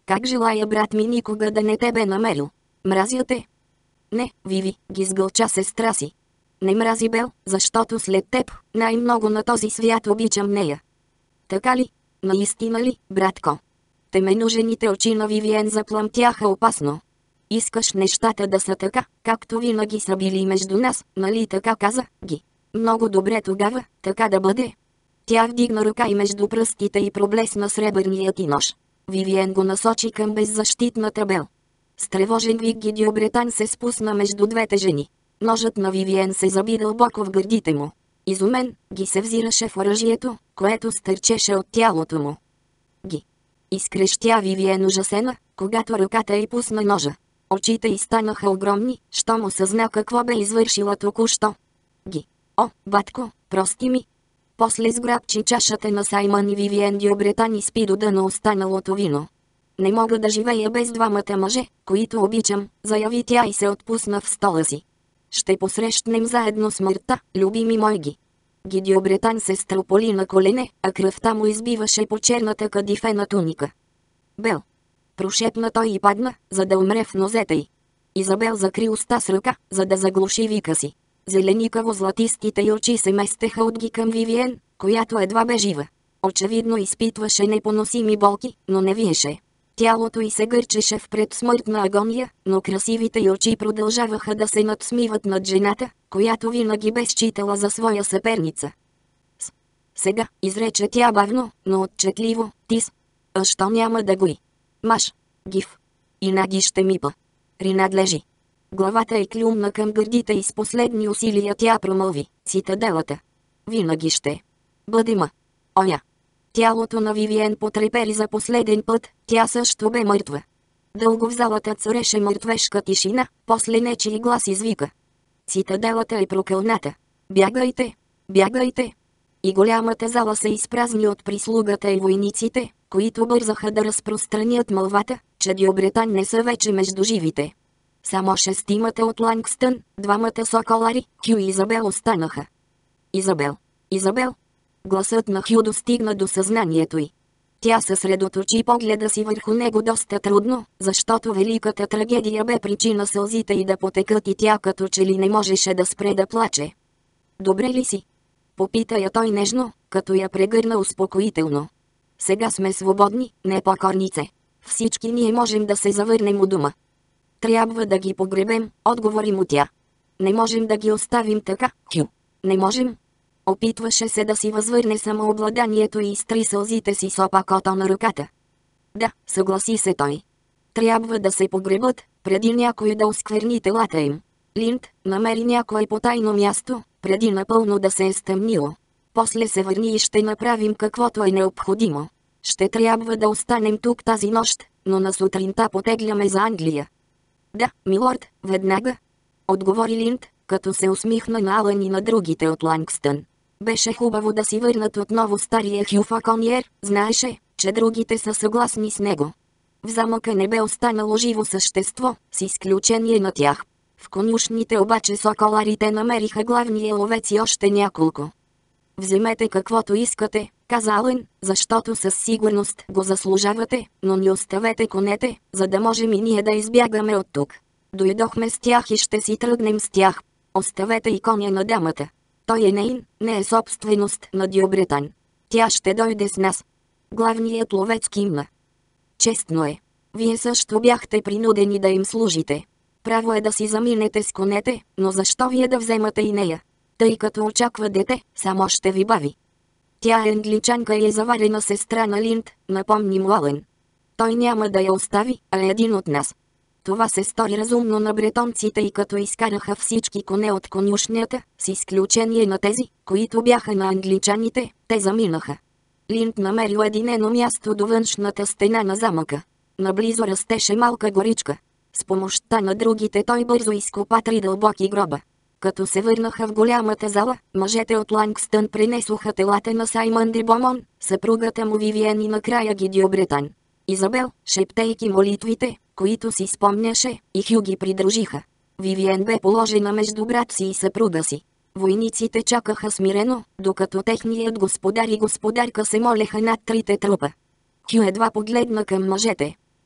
Speaker 1: Как желая брат ми никога да не те бе намерил. Мразя те. Не, Виви, ги сгълча сестра си. Не мрази Бел, защото след теб, най-много на този свят обичам нея. Така ли? Наистина ли, братко? Теменужените очи на Вивиен заплъмтяха опасно. Искаш нещата да са така, както винаги са били между нас, нали така каза ги? Много добре тогава, така да бъде. Тя вдигна ръка и между пръстите й проблесна сребърният ти нож. Вивиен го насочи към беззащитната Бел. С тревожен вик Гидео Бретан се спусна между двете жени. Ножът на Вивиен се заби дълбоко в гърдите му. Изумен, ги се взираше в оръжието, което стърчеше от тялото му. Ги. Изкрещя Вивиен ужасена, когато ръката й пусна ножа. Очите й станаха огромни, щом осъзна какво бе извършила току-що. Ги. О, батко, прости ми. После сграбчи чашата на Саймън и Вивиен Гидео Бретан и спи до дъно останалото вино. Не мога да живея без двамата мъже, които обичам, заяви тя и се отпусна в стола си. Ще посрещнем заедно смъртта, любими мои ги. Гидео Бретан се строполи на колене, а кръвта му избиваше по черната кадифена туника. Бел. Прошепна той и падна, за да умре в нозете й. Изабел закри уста с ръка, за да заглуши вика си. Зеленикаво-златистите й очи се местеха от ги към Вивиен, която едва бе жива. Очевидно изпитваше непоносими болки, но не виеше. Тялото й се гърчеше в предсмъртна агония, но красивите й очи продължаваха да се надсмиват над жената, която винаги бе считала за своя съперница. С. Сега, изрече тя бавно, но отчетливо, тис. А що няма да го и? Маш. Гив. И наги ще мипа. Принадлежи. Главата й клюмна към гърдите и с последни усилия тя промълви. Цитаделата. Винаги ще. Бъде ма. Оя. Тялото на Вивиен потрепери за последен път, тя също бе мъртва. Дълго в залата цареше мъртвешка тишина, после нечий глас извика. Цитаделата е прокълната. Бягайте! Бягайте! И голямата зала се изпразни от прислугата и войниците, които бързаха да разпространят мълвата, че Гидео Бретан не са вече между живите. Само шестимата от Лангстън, двамата соколари, Хю и Изабел останаха. Изабел! Изабел! Гласът на Хю достигна до съзнанието й. Тя съсредоточи погледа си върху него доста трудно, защото великата трагедия бе причина сълзите й да потекат и тя като че ли не можеше да спре да плаче. Добре ли си? Попита я той нежно, като я прегърна успокоително. Сега сме свободни, непокорнице. Всички ние можем да се завърнем у дома. Трябва да ги погребем, отговори му тя. Не можем да ги оставим така, Хю. Не можем. Опитваше се да си възвърне самообладанието и изтри сълзите си с опакото на ръката. Да, съгласи се той. Трябва да се погребат, преди някой да оскверни телата им. Линд намери някое потайно място, преди напълно да се е стъмнило. После се върни и ще направим каквото е необходимо. Ще трябва да останем тук тази нощ, но на сутринта потегляме за Англия. Да, милорд, веднага. Отговори Линд, като се усмихна на Алън и на другите от Лангстън. Беше хубаво да си върнат отново стария Хю Факониер, знаеше, че другите са съгласни с него. В замъка не бе останало живо същество, с изключение на тях. В конюшните обаче соколарите намериха главния ловец и още няколко. Вземете каквото искате, каза Алън, защото със сигурност го заслужавате, но ни оставете конете, за да можем и ние да избягаме от тук. Дойдохме с тях и ще си тръгнем с тях. Оставете и коня на дамата. Той е нейн, не е собственост на Гидео Бретан. Тя ще дойде с нас. Главният ловец кимна. Честно е. Вие също бяхте принудени да им служите. Право е да си заминете с конете, но защо вие да вземате и нея? Тъй като очаква дете, само ще ви бави. Тя е англичанка и е заварена сестра на Линд, напомни му Алън. Той няма да я остави, а е един от нас. Това се стори разумно на бретонците и като изкараха всички коне от конюшнята, с изключение на тези, които бяха на англичаните, те заминаха. Линд намери уединено място до външната стена на замъка. Наблизо растеше малка горичка. С помощта на другите той бързо изкопа три дълбоки гроба. Като се върнаха в голямата зала, мъжете от Лангстън пренесоха телата на Саймън де Бомон, съпругата му Вивиен и накрая Гидео Бретан. Изабел, шептейки молитвите, които си спомняше, и Хю ги придружиха. Вивиен бе положена между брат си и съпруга си. Войниците чакаха смирено, докато техният господар и господарка се молеха над трите трупа. Хю едва погледна към мъжете.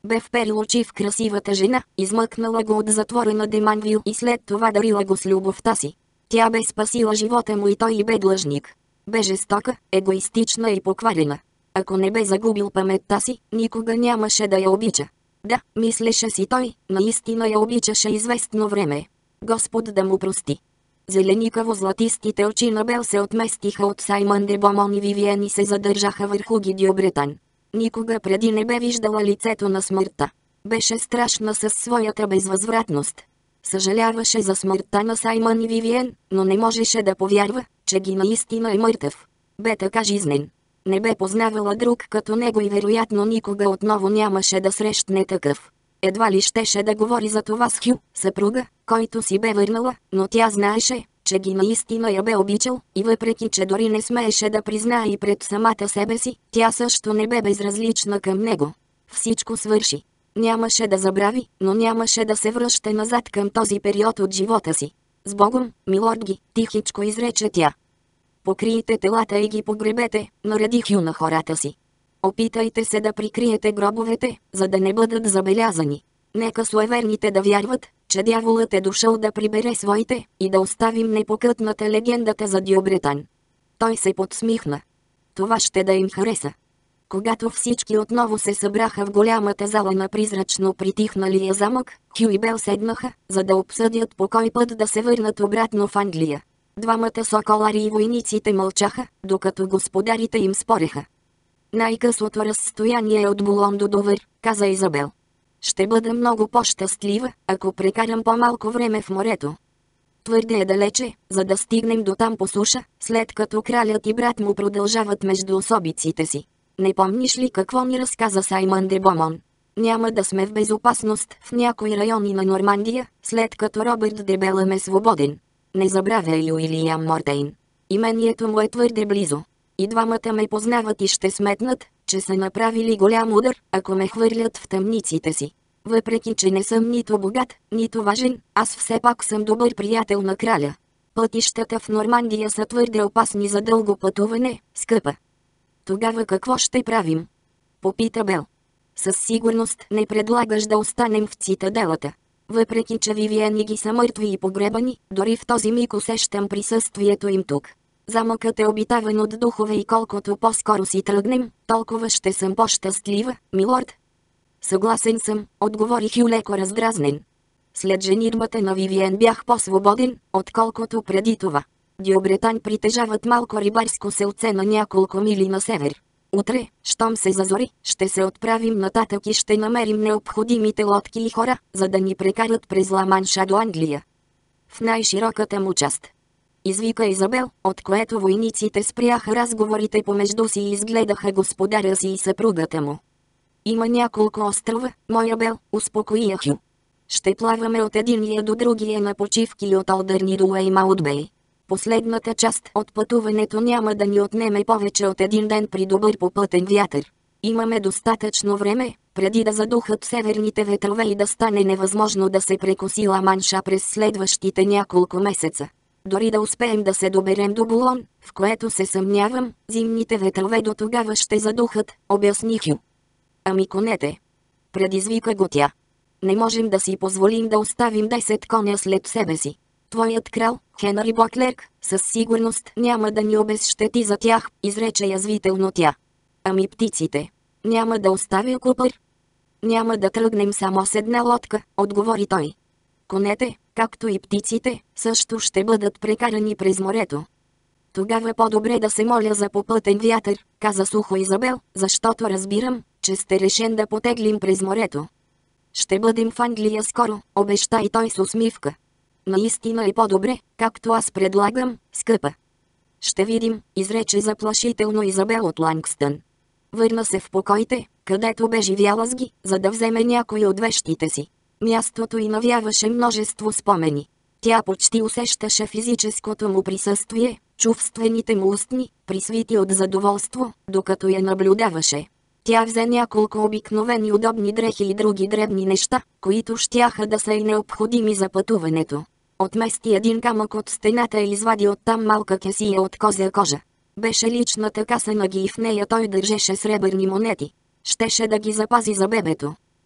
Speaker 1: Бе вперил очи в красивата жена, измъкнала го от затвора на Деманвил и след това дарила го с любовта си. Тя бе спасила живота му и той и бе длъжник. Бе жестока, егоистична и покварена. Ако не бе загубил паметта си, никога нямаше да я обича. Да, мислеше си той, наистина я обичаше известно време. Господ да му прости. Зеленикаво-златистите очи на Бел се отместиха от Саймън де Бомон и Вивиен и се задържаха върху Гидио Бретан. Никога преди не бе виждала лицето на смъртта. Беше страшна със своята безвъзвратност. Съжаляваше за смъртта на Саймън и Вивиен, но не можеше да повярва, че ги наистина е мъртъв. Бе така жизнен. Не бе познавала друг като него и вероятно никога отново нямаше да срещне такъв. Едва ли щеше да говори за това с Хю, съпруга, който си бе върнала, но тя знаеше, че ги наистина я бе обичал, и въпреки че дори не смееше да признае и пред самата себе си, тя също не бе безразлична към него. Всичко свърши. Нямаше да забрави, но нямаше да се връща назад към този период от живота си. С Богом, милорд ги, тихичко изрече тя. Покрийте телата и ги погребете, нареди Хю на хората си. Опитайте се да прикриете гробовете, за да не бъдат забелязани. Нека суеверните да вярват, че дяволът е дошъл да прибере своите и да оставим непокътната легендата за Диобретан. Той се подсмихна. Това ще да им хареса. Когато всички отново се събраха в голямата зала на призрачно притихналия замък, Хю и Бел седнаха, за да обсъдят по кой път да се върнат обратно в Англия. Двамата соколари и войниците мълчаха, докато господарите им спореха. Най-късото разстояние е от Булон до Довър, каза Изабел. Ще бъда много по-щастлива, ако прекарам по-малко време в морето. Твърде е далече, за да стигнем до там по суша, след като кралят и брат му продължават между особиците си. Не помниш ли какво ни разказа Саймън де Бомон? Няма да сме в безопасност в някои райони на Нормандия, след като Робърт де Белъм е свободен. Не забравяй Уилиям Мортейн. Имението му е твърде близо. И двамата ме познават и ще сметнат, че са направили голям удар, ако ме хвърлят в тъмниците си. Въпреки че не съм нито богат, нито важен, аз все пак съм добър приятел на краля. Пътищата в Нормандия са твърде опасни за дълго пътуване, скъпа. Тогава какво ще правим? Попита Бел. Със сигурност не предлагаш да останем в цитаделата. Въпреки че Вивиен и ги са мъртви и погребани, дори в този миг усещам присъствието им тук. Замъкът е обитаван от духове и колкото по-скоро си тръгнем, толкова ще съм по-щастлива, милорд. Съгласен съм, отговори Хю леко раздразнен. След женитбата на Вивиен бях по-свободен, отколкото преди това. Диобретан притежават малко рибарско селце на няколко мили на север. Утре, щом се зазори, ще се отправим нататък и ще намерим необходимите лодки и хора, за да ни прекарат през Ла-Манша до Англия. В най-широката му част. Извика Изабел, от което войниците спряха разговорите помежду си и изгледаха господаря си и съпругата му. Има няколко острова, моя Бел, успокои я Хю. Ще плаваме от единия до другия на почивки от Алдърни до Уеймаутбей. Последната част от пътуването няма да ни отнеме повече от един ден при добър попътен вятър. Имаме достатъчно време, преди да задухат северните ветрове и да стане невъзможно да се прекоси Ла-Манша през следващите няколко месеца. Дори да успеем да се доберем до Булон, в което се съмнявам, зимните ветрове до тогава ще задухат, обясни Хю. Ами конете? Предизвика го тя. Не можем да си позволим да оставим десет коня след себе си. Твоят крал, Хенри Боклерк, със сигурност няма да ни обезщети за тях, изрече язвително тя. Ами птиците? Няма да оставя Купър? Няма да тръгнем само с една лодка, отговори той. Конете, както и птиците, също ще бъдат прекарани през морето. Тогава по-добре да се моля за попътен вятър, каза сухо Изабел, защото разбирам, че сте решен да потеглим през морето. Ще бъдем в Англия скоро, обеща и той с усмивка. Наистина е по-добре, както аз предлагам, скъпа. Ще видим, изрече заплашително Изабел от Лангстън. Върна се в покоите, където бе живяла с ги, за да вземе някой от вещите си. Мястото й навяваше множество спомени. Тя почти усещаше физическото му присъствие, чувствените му устни, присвити от задоволство, докато я наблюдаваше. Тя взе няколко обикновени удобни дрехи и други дребни неща, които щяха да са и необходими за пътуването. Отмести един камък от стената и извади оттам малка кесия от козя кожа. Беше личната каса на ги и в нея той държеше сребърни монети. Щеше да ги запази за бебето.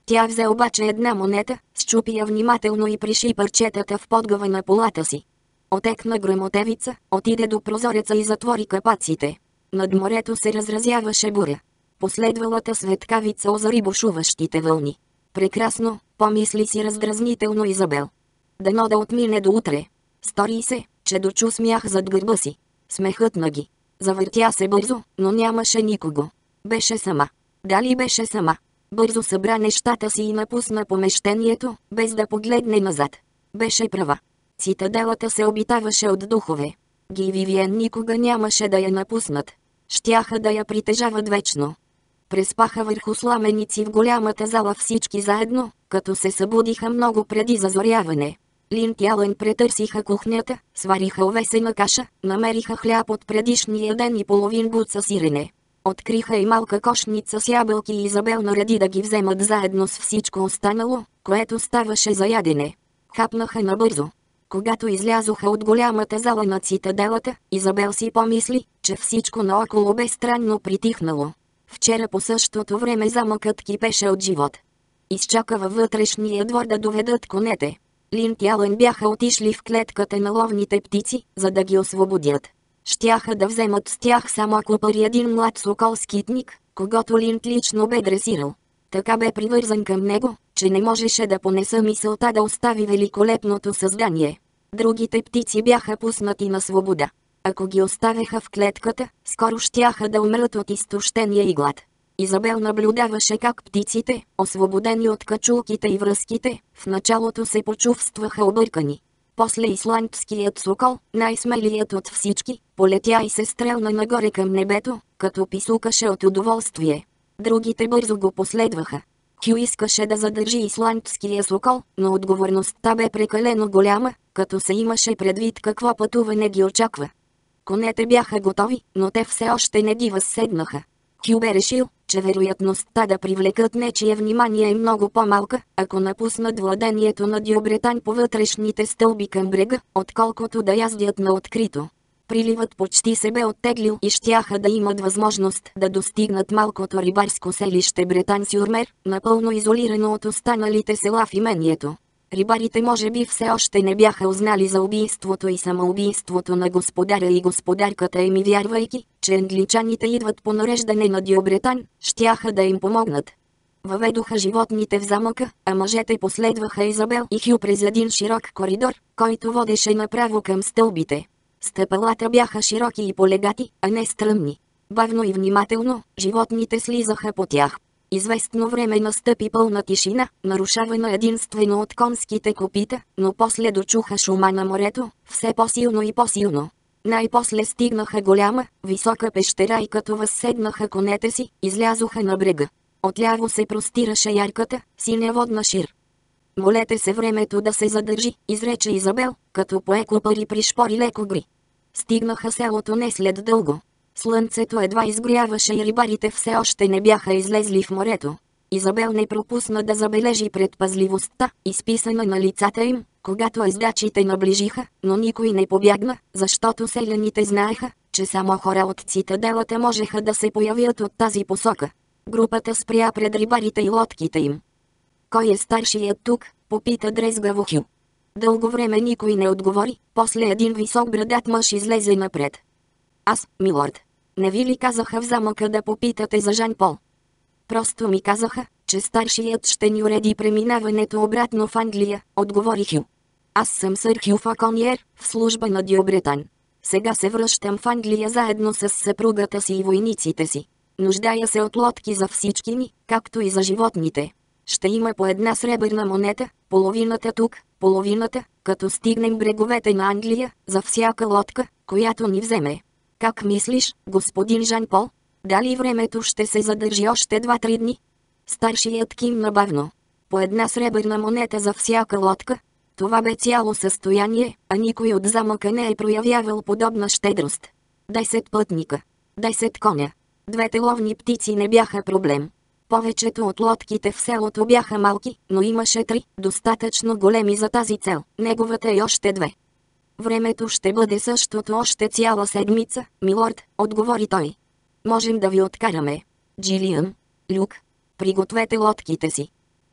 Speaker 1: Тя взе обаче една монета, счупи я внимателно и приши парчетата в подгъва на полата си. Отекна гръмотевица, отиде до прозореца и затвори капаците. Над морето се разразяваше буря. Последвалата светкавица озари бушуващите вълни. Прекрасно, помисли си раздразнително Изабел. Дано да отмине до утре. Стори се, че дочу смях зад гърба си. Смехът на ги. Завъртя се бързо, но нямаше никого. Беше сама. Дали беше сама? Бързо събра нещата си и напусна помещението, без да погледне назад. Беше права. Цитаделата се обитаваше от духове. Ги и Вивиен никога нямаше да я напуснат. Щяха да я притежават вечно. Преспаха върху сламеници в голямата зала всички заедно, като се събудиха много преди зазоряване. Линд и Алън претърсиха кухнята, свариха овесена каша, намериха хляб от предишния ден и половин буца сирене. Откриха и малка кошница с ябълки и Изабел нареди да ги вземат заедно с всичко останало, което ставаше за ядене. Хапнаха набързо. Когато излязоха от голямата зала на цитаделата, Изабел си помисли, че всичко наоколо бе странно притихнало. Вчера по същото време замъкът кипеше от живот. Изчака във вътрешния двор да доведат конете. Линд и Алън бяха отишли в клетката на ловните птици, за да ги освободят. Щяха да вземат с тях само Купър и един млад сокол-скитник, когото Линд лично бе дресирал. Така бе привързан към него, че не можеше да понеса мисълта да остави великолепното създание. Другите птици бяха пуснати на свобода. Ако ги оставяха в клетката, скоро щяха да умрат от изтощение и глад. Изабел наблюдаваше как птиците, освободени от качулките и връзките, в началото се почувстваха объркани. После исландският сокол, най-смелият от всички, полетя и се стрелна нагоре към небето, като писукаше от удоволствие. Другите бързо го последваха. Хю искаше да задържи исландския сокол, но отговорността бе прекалено голяма, като се имаше предвид какво пътуване ги очаква. Конете бяха готови, но те все още не ги възседнаха. Хю бе решил, че вероятността да привлекат нечие внимание е много по-малка, ако напуснат владението на Дюбретан по вътрешните стълби към брега, отколкото да яздят на открито. Приливът почти се бе оттеглил и щяха да имат възможност да достигнат малкото рибарско селище Бретан-Сюрмер, напълно изолирано от останалите села в имението. Рибарите може би все още не бяха узнали за убийството и самоубийството на господаря и господарката им и вярвайки, че англичаните идват по нареждане на Дюбретан, щяха да им помогнат. Въведоха животните в замъка, а мъжете последваха Изабел и Хю през един широк коридор, който водеше направо към стълбите. Стъпалата бяха широки и полегати, а не стръмни. Бавно и внимателно, животните слизаха по тях. Известно време настъпи пълна тишина, нарушавана единствено от конските копита, но после дочуха шума на морето, все по-силно и по-силно. Най-после стигнаха голяма, висока пещера и като възседнаха конете си, излязоха на брега. Отляво се простираше ярката, синя водна шир. Молете се времето да се задържи, изрече Изабел, като пое Купър и пришпори леко гри. Стигнаха селото не след дълго. Слънцето едва изгряваше и рибарите все още не бяха излезли в морето. Изабел не пропусна да забележи предпазливостта, изписана на лицата им, когато ездачите наближиха, но никой не побягна, защото селяните знаеха, че само хора от цитаделата можеха да се появят от тази посока. Групата спря пред рибарите и лодките им. Кой е старшият тук? Попита дрезгаво Хю. Дълго време никой не отговори, после един висок брадат мъж излезе напред. Аз, милорд. Не ви ли казаха в замъка да попитате за Жан Пол? Просто ми казаха, че старшият ще ни уреди преминаването обратно в Англия, отговори Хю. Аз съм сър Хю Факониер, в служба на Дюбретан. Сега се връщам в Англия заедно с съпругата си и войниците си. Нуждая се от лодки за всички ни, както и за животните. Ще има по една сребърна монета, половината тук, половината, като стигнем бреговете на Англия, за всяка лодка, която ни вземе. Как мислиш, господин Жан Пол? Дали времето ще се задържи още два-три дни? Старшият кимна бавно. По една сребърна монета за всяка лодка. Това бе цяло състояние, а никой от замъка не е проявявал подобна щедрост. Десет пътника. Десет коня. Двете ловни птици не бяха проблем. Повечето от лодките в селото бяха малки, но имаше три, достатъчно големи за тази цел, неговата и още две. Времето ще бъде същото още цяла седмица, милорд, отговори той. Можем да ви откараме. Джилиан, Люк, пригответе лодките си.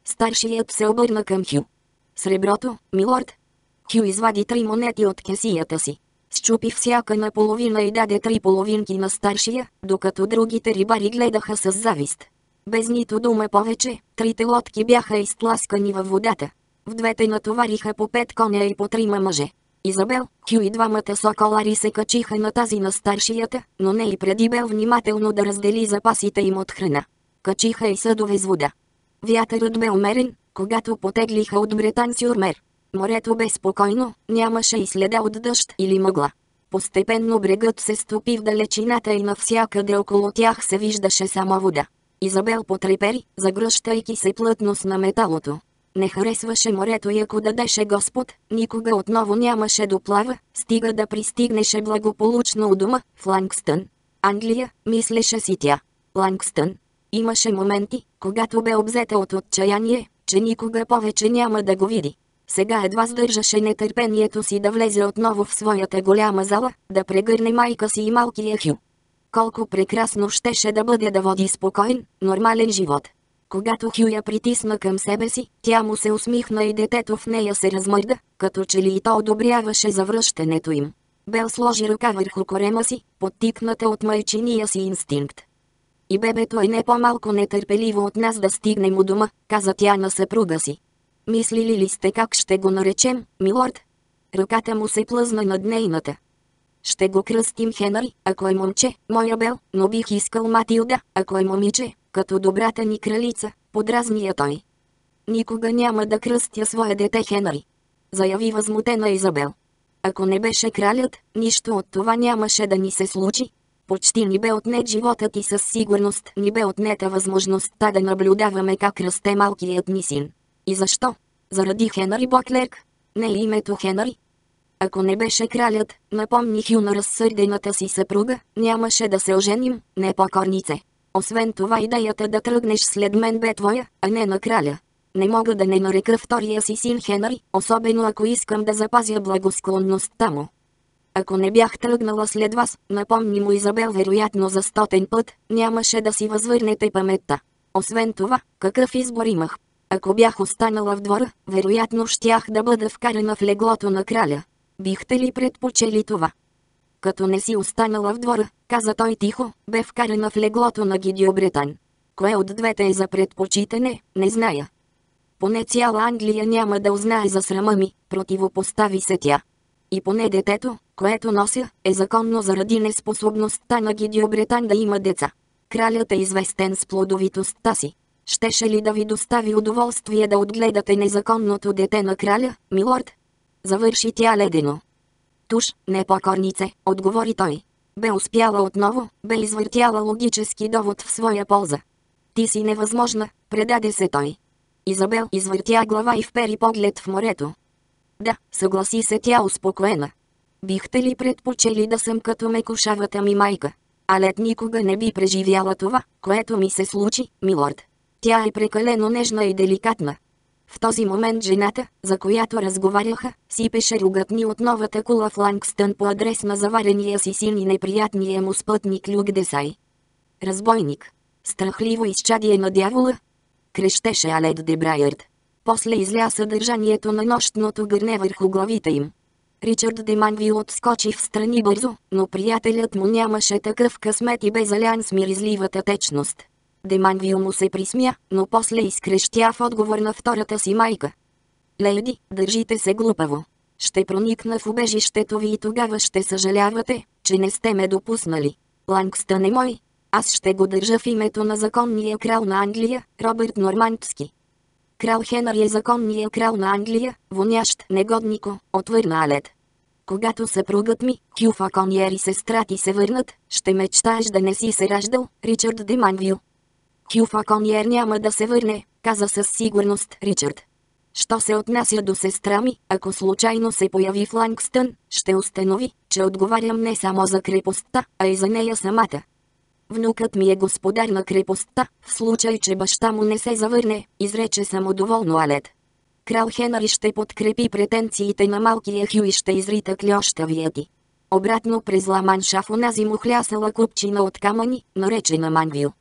Speaker 1: Старшият се обърна към Хю. Среброто, милорд. Хю извади три монети от кесията си. Счупи всяка наполовина и даде три половинки на старшия, докато другите рибари гледаха с завист. Без нито дума повече, трите лодки бяха изтласкани във водата. В двете натовариха по пет коня и по трима мъже. Изабел, Хю и двамата соколари се качиха на тази на старшията, но не и преди бел внимателно да раздели запасите им от храна. Качиха и съдове с вода. Вятърът бе умерен, когато потеглиха от Бретан-сюр-Мер. Морето бе спокойно, нямаше и следа от дъжд или мъгла. Постепенно брегът се стопи в далечината и навсякъде около тях се виждаше само вода. Изабел потрепери, загръщайки се плътно с наметалото. Не харесваше морето и ако дадеше Господ, никога отново нямаше доплава, стига да пристигнеше благополучно у дома, в Лангстън. Англия, мислеше си тя. Лангстън. Имаше моменти, когато бе обзета от отчаяние, че никога повече няма да го види. Сега едва сдържаше нетърпението си да влезе отново в своята голяма зала, да прегърне майка си и малкия Хю. Колко прекрасно щеше да бъде да води спокоен, нормален живот. Когато Хю я притисна към себе си, тя му се усмихна и детето в нея се размърда, като че ли и то одобряваше завръщането им. Бел сложи ръка върху корема си, подтикната от майчиния си инстинкт. И бебето е не по-малко нетърпеливо от нас да стигнем у дома, каза тя на съпруга си. Мислили ли сте как ще го наречем, милорд? Ръката му се плъзна над нейната. Ще го кръстим Хенъри, ако е момче, моя Бел, но бих искал Матилда, ако е момиче, като добрата ни кралица, подразни я той. Никога няма да кръстя своя дете Хенъри, заяви възмутена Изабел. Ако не беше кралят, нищо от това нямаше да ни се случи. Почти ни бе отнет животът и със сигурност ни бе отнета възможността да наблюдаваме как расте малкият ни син. И защо? Заради Хенъри Боклерк? Не е името Хенъри? Ако не беше кралят, напомни Хю на разсърдената си съпруга, нямаше да се оженим, не покорнице. Освен това идеята да тръгнеш след мен бе твоя, а не на краля. Не мога да не нарека втория си син Хенъри, особено ако искам да запазя благосклонността му. Ако не бях тръгнала след вас, напомни му Изабел вероятно за стотен път, нямаше да си възвърнете паметта. Освен това, какъв избор имах? Ако бях останала в двора, вероятно щях да бъда вкарана в леглото на краля. Бихте ли предпочели това? Като не си останала в двора, каза той тихо, бе вкарана в леглото на Гидио Бретан. Кое от двете е за предпочитане, не зная. Поне цяла Англия няма да узнае за срама ми, противопостави се тя. И поне детето, което нося, е законно заради неспособността на Гидио Бретан да има деца. Кралят е известен с плодовитостта си. Щеше ли да ви достави удоволствие да отгледате незаконното дете на краля, милорд? Завърши тя ледено. Туш, непокорнице, отговори той. Бе успяла отново, бе извъртяла логически довод в своя полза. Ти си невъзможна, предаде се той. Изабел извъртя глава и впери поглед в морето. Да, съгласи се тя успокоена. Бихте ли предпочели да съм като мекушавата ми майка? Алет никога не би преживяла това, което ми се случи, милорд. Тя е прекалено нежна и деликатна. В този момент жената, за която разговаряха, сипеше ругатни от новата кула в Лангстън по адрес на заварения си син и неприятния му спътник Люк Десай. Разбойник. Страхливо изчадие на дявола. Крещеше Алет Дебрайърд. После изля съдържанието на нощното гърне върху главите им. Ричард де Манвил отскочи в страни бързо, но приятелят му нямаше такъв късмет и бе залян с миризливата течност. Де Манвил му се присмя, но после изкрещя в отговор на втората си майка. Лейди, държите се глупаво. Ще проникна в убежището ви и тогава ще съжалявате, че не сте ме допуснали. Лангстън е мой. Аз ще го държа в името на законния крал на Англия, Робърт Нормандски. Крал Хенъри е законния крал на Англия, вонящ негоднико, отвърна Алет. Когато съпругът ми, Хю Факониер и сестра ти се върнат, ще мечтаеш да не си се раждал, Ричард де Манвил. Хю Факониер няма да се върне, каза със сигурност Ричард. Що се отнася до сестра ми, ако случайно се появи в Лангстън, ще установи, че отговарям не само за крепостта, а и за нея самата. Внукът ми е господар на крепостта, в случай че баща му не се завърне, изрече самодоволно Алет. Крал Хенъри ще подкрепи претенциите на малкия Хю и ще изрита кльощавия ти. Обратно през Ла Манша в онази му хлясала купчина от камъни, наречена Манвил.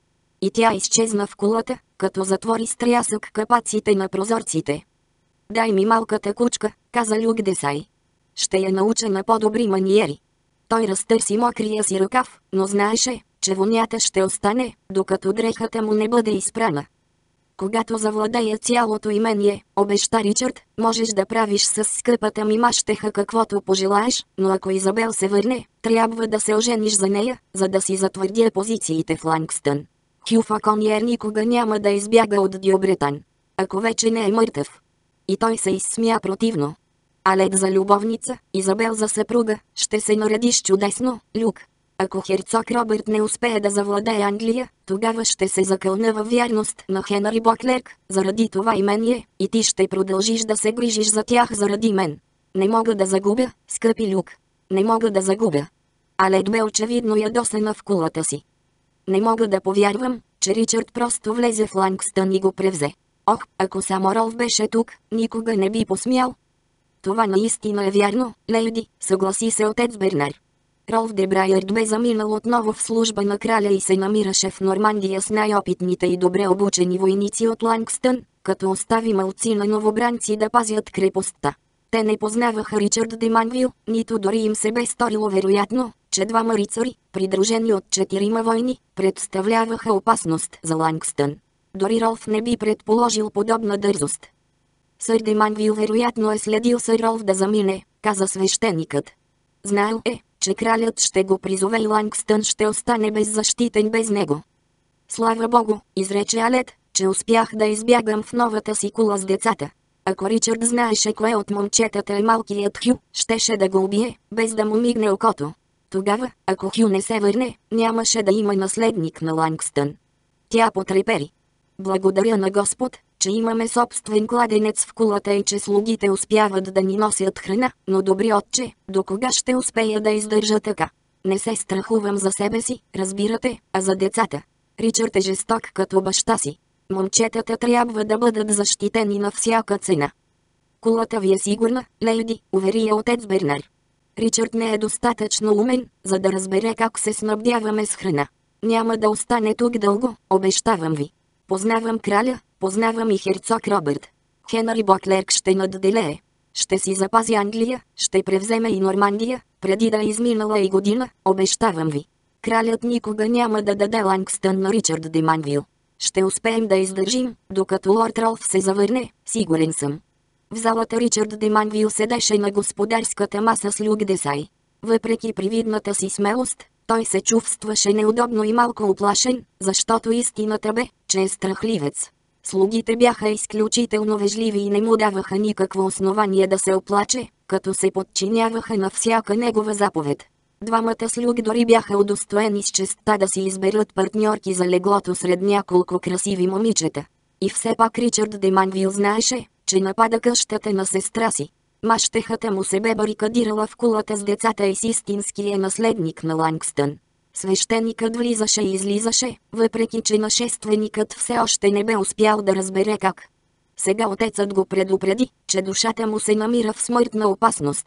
Speaker 1: И тя изчезна в кулата, като затвори с трясък капаците на прозорците. Дай ми малката кучка, каза Люк Десай. Ще я науча на по-добри маниери. Той разтърси мокрия си ръкав, но знаеше, че вонята ще остане, докато дрехата му не бъде изпрана. Когато завладея цялото имение, обеща Ричард, можеш да правиш с скъпата ми мащеха каквото пожелаеш, но ако Изабел се върне, трябва да се ожениш за нея, за да си затвърдя позициите в Лангстън. Хю Факониер никога няма да избяга от Дюбретан, ако вече не е мъртъв. И той се изсмя противно. Алет за любовница, Изабел за съпруга, ще се наредиш чудесно, Люк. Ако херцог Робърт не успее да завладее Англия, тогава ще се закълна във вярност на Хенри Боклерк, заради това имение, и ти ще продължиш да се грижиш за тях заради мен. Не мога да загубя, скъпи Люк. Не мога да загубя. Алет бе очевидно ядосана в кулата си. Не мога да повярвам, че Ричард просто влезе в Лангстън и го превзе. Ох, ако само Ролф беше тук, никога не би посмял. Това наистина е вярно, лейди, съгласи се отец Бернар. Ролф де Брайерд бе заминал отново в служба на краля и се намираше в Нормандия с най-опитните и добре обучени войници от Лангстън, като остави малцина новобранци да пазят крепостта. Те не познаваха Ричард де Манвил, нито дори им се бе сторило вероятно, че двама рицари, придружени от четирима войни, представляваха опасност за Лангстън. Дори Ролф не би предположил подобна дързост. Сър де Манвил вероятно е следил сър Ролф да замине, каза свещеникът. Знаел е, че кралят ще го призове и Лангстън ще остане беззащитен без него. Слава Богу, изрече Алет, че успях да избягам в новата си кула с децата. Ако Ричард знаеше кое от момчетата е малкият Хю, щеше да го убие, без да му мигне окото. Тогава, ако Хю не се върне, нямаше да има наследник на Лангстън. Тя потрепери. Благодаря на Господ, че имаме собствен кладенец в кулата и че слугите успяват да ни носят храна, но добри отче, до кога ще успея да издържа така? Не се страхувам за себе си, разбирате, а за децата. Ричард е жесток като баща си. Момчетата трябва да бъдат защитени на всяка цена. Кулата ви е сигурна, лейди, увери я отец Бернар. Ричард не е достатъчно умен, за да разбере как се снабдяваме с храна. Няма да остане тук дълго, обещавам ви. Познавам краля, познавам и херцог Робърт. Хенри Боклерк ще надделее. Ще си запази Англия, ще превземе и Нормандия, преди да е изминала и година, обещавам ви. Кралят никога няма да даде Лангстън на Ричард де Манвил. Ще успеем да издържим, докато лорд Ролф се завърне, сигурен съм. В залата Ричард де Манвил седеше на господарската маса с Люк Десай. Въпреки привидната си смелост, той се чувстваше неудобно и малко уплашен, защото истината бе, че е страхливец. Слугите бяха изключително вежливи и не му даваха никакво основание да се оплаче, като се подчиняваха на всяка негова заповед. Двамата слуги дори бяха удостоени с честта да си изберат партньорки за леглото сред няколко красиви момичета. И все пак Ричард де Манвил знаеше, че напада къщата на сестра си. Мащехата му се бе барикадирала в кулата с децата и с истинския наследник на Лангстън. Свещеникът влизаше и излизаше, въпреки че нашественикът все още не бе успял да разбере как. Сега отецът го предупреди, че душата му се намира в смъртна опасност.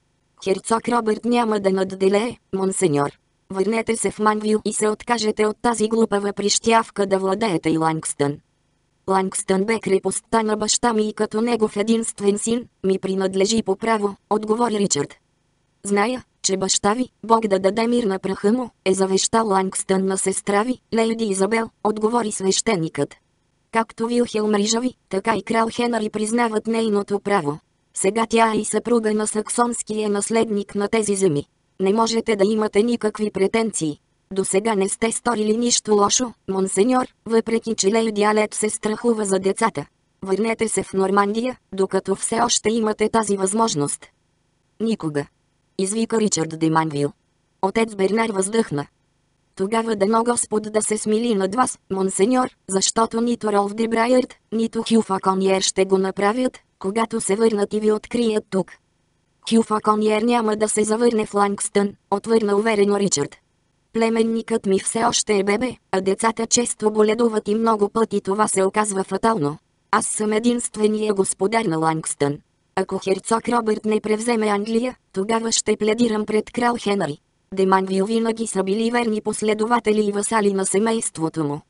Speaker 1: Херцог Робърт няма да надделее, монсеньор. Върнете се в Манвил и се откажете от тази глупава прищявка да владеете и Лангстън. Лангстън бе крепостта на баща ми и като негов единствен син, ми принадлежи по право, отговори Ричард. Зная, че баща ви, Бог да даде мир на праха му, е завещал Лангстън на сестра ви, лейди Изабел, отговори свещеникът. Както Вилхелм Рижави, така и крал Хенри признават нейното право. Сега тя е и съпруга на саксонския наследник на тези земи. Не можете да имате никакви претенции. До сега не сте сторили нищо лошо, монсеньор, въпреки че лейди Алет се страхува за децата. Върнете се в Нормандия, докато все още имате тази възможност. Никога. Извика Ричард де Манвил. Отец Бернар въздъхна. Тогава дано Господ да се смили над вас, монсеньор, защото нито Ролф де Брайерд, нито Хю Факониер ще го направят, когато се върнат и ви открият тук. Хю Факониер няма да се завърне в Лангстън, отвърна уверено Ричард. Племенникът ми все още е бебе, а децата често боледуват и много пъти това се оказва фатално. Аз съм единствения господар на Лангстън. Ако херцог Робърт не превземе Англия, тогава ще пледирам пред крал Хенри. Де Манвил винаги са били верни последователи и васали на семейството му.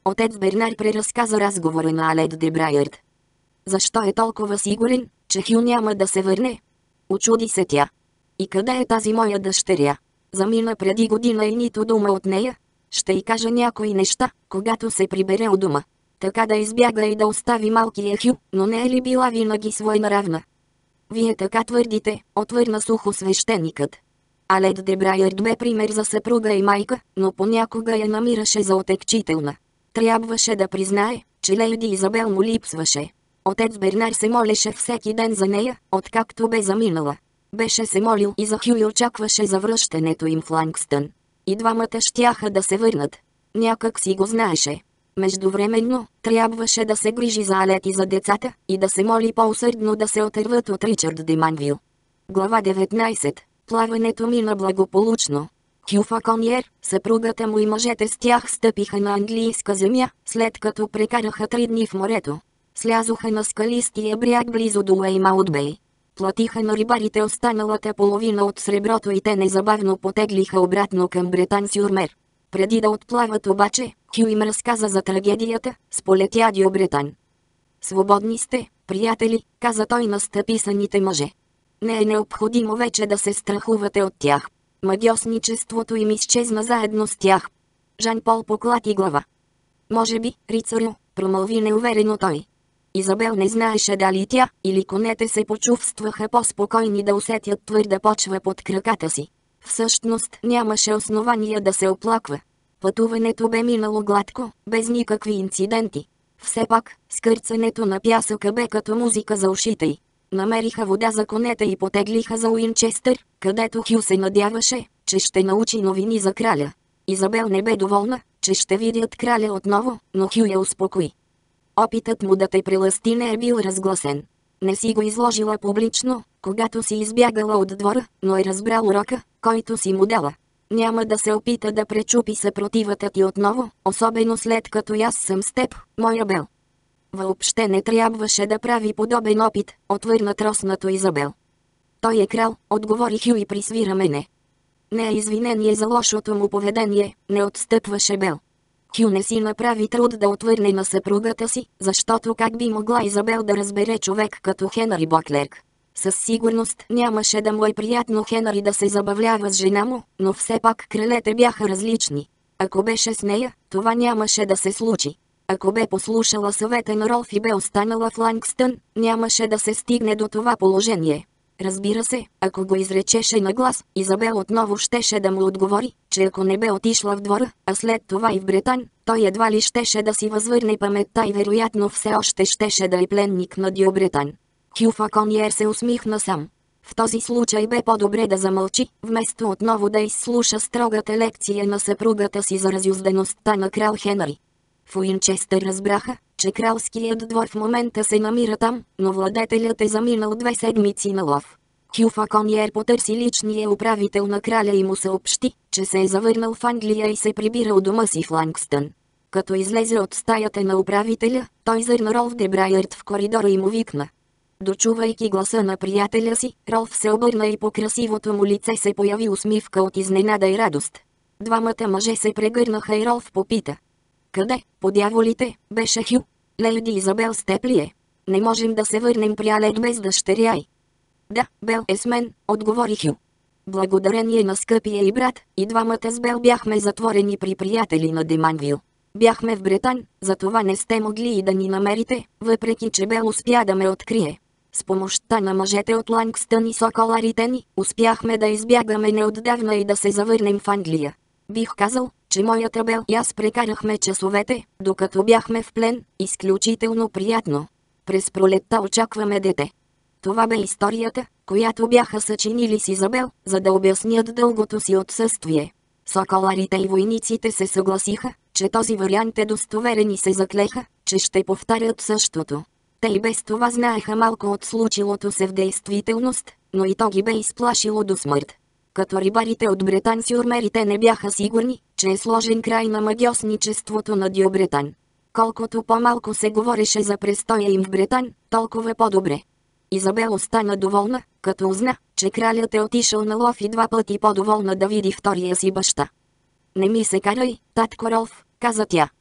Speaker 1: Отец Бернар преразказа разговора на Алед де Брайерд. Защо е толкова сигурен, че Хю няма да се върне? Очуди се тя. И къде е тази моя дъщеря? Замина преди година и нито дума от нея. Ще й кажа някои неща, когато се прибере от дома. Така да избяга и да остави малкия Хю, но не е ли била винаги своенравна? Вие така твърдите, отвърна сухо свещеникът. Алед де Брайерд бе пример за съпруга и майка, но понякога я намираше за отекчителна. Трябваше да признае, че леди Изабел му липсваше. Отец Бернар се молеше всеки ден за нея, откакто бе заминала. Беше се молил и за Хю и очакваше завръщането им в Лангстън. И двамата щяха да се върнат. Някак си го знаеше. Междувременно, трябваше да се грижи за Алет и за децата, и да се моли по-усърдно да се отърват от Ричард де Манвил. Глава деветнайсета. Плаването мина благополучно. Хю Факониер, съпругата му и мъжете с тях стъпиха на английска земя, след като прекараха три дни в морето. Слязоха на скалистия бряг близо до Уеймаут Бей. Платиха на рибарите останалата половина от среброто и те незабавно потеглиха обратно към Бретан-сюр-Мер. Преди да отплават обаче, Хю им разказа за трагедията с Полетядио Бретан. «Свободни сте, приятели», каза той на стъписаните мъже. «Не е необходимо вече да се страхувате от тях. Магьосничеството им изчезна заедно с тях». Жан-Пол поклати глава. «Може би, рицарю», промълви неуверено той. Изабел не знаеше дали тя или конете се почувстваха по-спокойни да усетят твърда почва под краката си. Всъщност нямаше основания да се оплаква. Пътуването бе минало гладко, без никакви инциденти. Все пак, скърцането на пясъка бе като музика за ушите й. Намериха вода за конете и потеглиха за Уинчестър, където Хю се надяваше, че ще научи новини за краля. Изабел не бе доволна, че ще видят краля отново, но Хю я успокои. Опитът му да те прелъсти не е бил разгласен. Не си го изложила публично, когато си избягала от двора, но е разбрал урока, който си му дала. Няма да се опита да пречупи съпротивата ти отново, особено след като аз съм с теб, моя Бел. Въобще не трябваше да прави подобен опит, отвърна троснато Изабел. Той е крал, отговори Хю и присвира мене. Не е извинение за лошото му поведение, не отстъпваше Бел. Хю не си направи труд да отвърне на съпругата си, защото как би могла Изабел да разбере човек като Хенри Боклерк. Със сигурност нямаше да му е приятно Хенри да се забавлява с жена му, но все пак кралете бяха различни. Ако беше с нея, това нямаше да се случи. Ако бе послушала съвета на Ролф и бе останала в Лангстън, нямаше да се стигне до това положение. Разбира се, ако го изречеше на глас, Изабел отново щеше да му отговори, че ако не бе отишла в двора, а след това и в Бретан, той едва ли щеше да си възвърне паметта и вероятно все още щеше да е пленник на Диобретан. Хю Факониер се усмихна сам. В този случай бе по-добре да замълчи, вместо отново да изслуша строгата лекция на съпругата си за разюздаността на крал Хенри. В Уинчестър разбраха, че кралският двор в момента се намира там, но владетелят е заминал две седмици на лов. Хю Факониер потърси личния управител на краля и му съобщи, че се е завърнал в Англия и се прибира у дома си в Лангстън. Като излезе от стаята на управителя, той зърна Ролф де Брайерд в коридора и му викна. Дочувайки гласа на приятеля си, Ролф се обърна и по красивото му лице се появи усмивка от изненада и радост. Двамата мъже се прегърнаха и Ролф попита. Къде, по дяволите, беше Хю? Леди Изабел с теб ли е? Не можем да се върнем при Алет без дъщеря й. Да, Бел е с мен, отговори Хю. Благодарение на скъпия и брат, и двамата с Бел бяхме затворени при приятели на Деманвил. Бяхме в Бретан, затова не сте могли и да ни намерите, въпреки че Бел успя да ме открие. С помощта на мъжете от Лангстън и соколарите ни, успяхме да избягаме неотдавна и да се завърнем в Англия. Бих казал, че моята Бел и аз прекарахме часовете, докато бяхме в плен, изключително приятно. През пролетта очакваме дете. Това бе историята, която бяха съчинили с Изабел, за да обяснят дългото си отсъствие. Соколарите и войниците се съгласиха, че този вариант е достоверен и се заклеха, че ще повтарят същото. Те и без това знаеха малко от случилото се в действителност, но и то ги бе изплашило до смърт. Като рибарите от Бретан-сюр-Мер те не бяха сигурни, че е сложен край на магьосничеството на Диобретан. Колкото по-малко се говореше за престоя им в Бретан, толкова по-добре. Изабел остана доволна, като узна, че кралят е отишъл на лов и два пъти по-доволна да види втория си баща. Не ми се карай, татко Ролф, каза тя.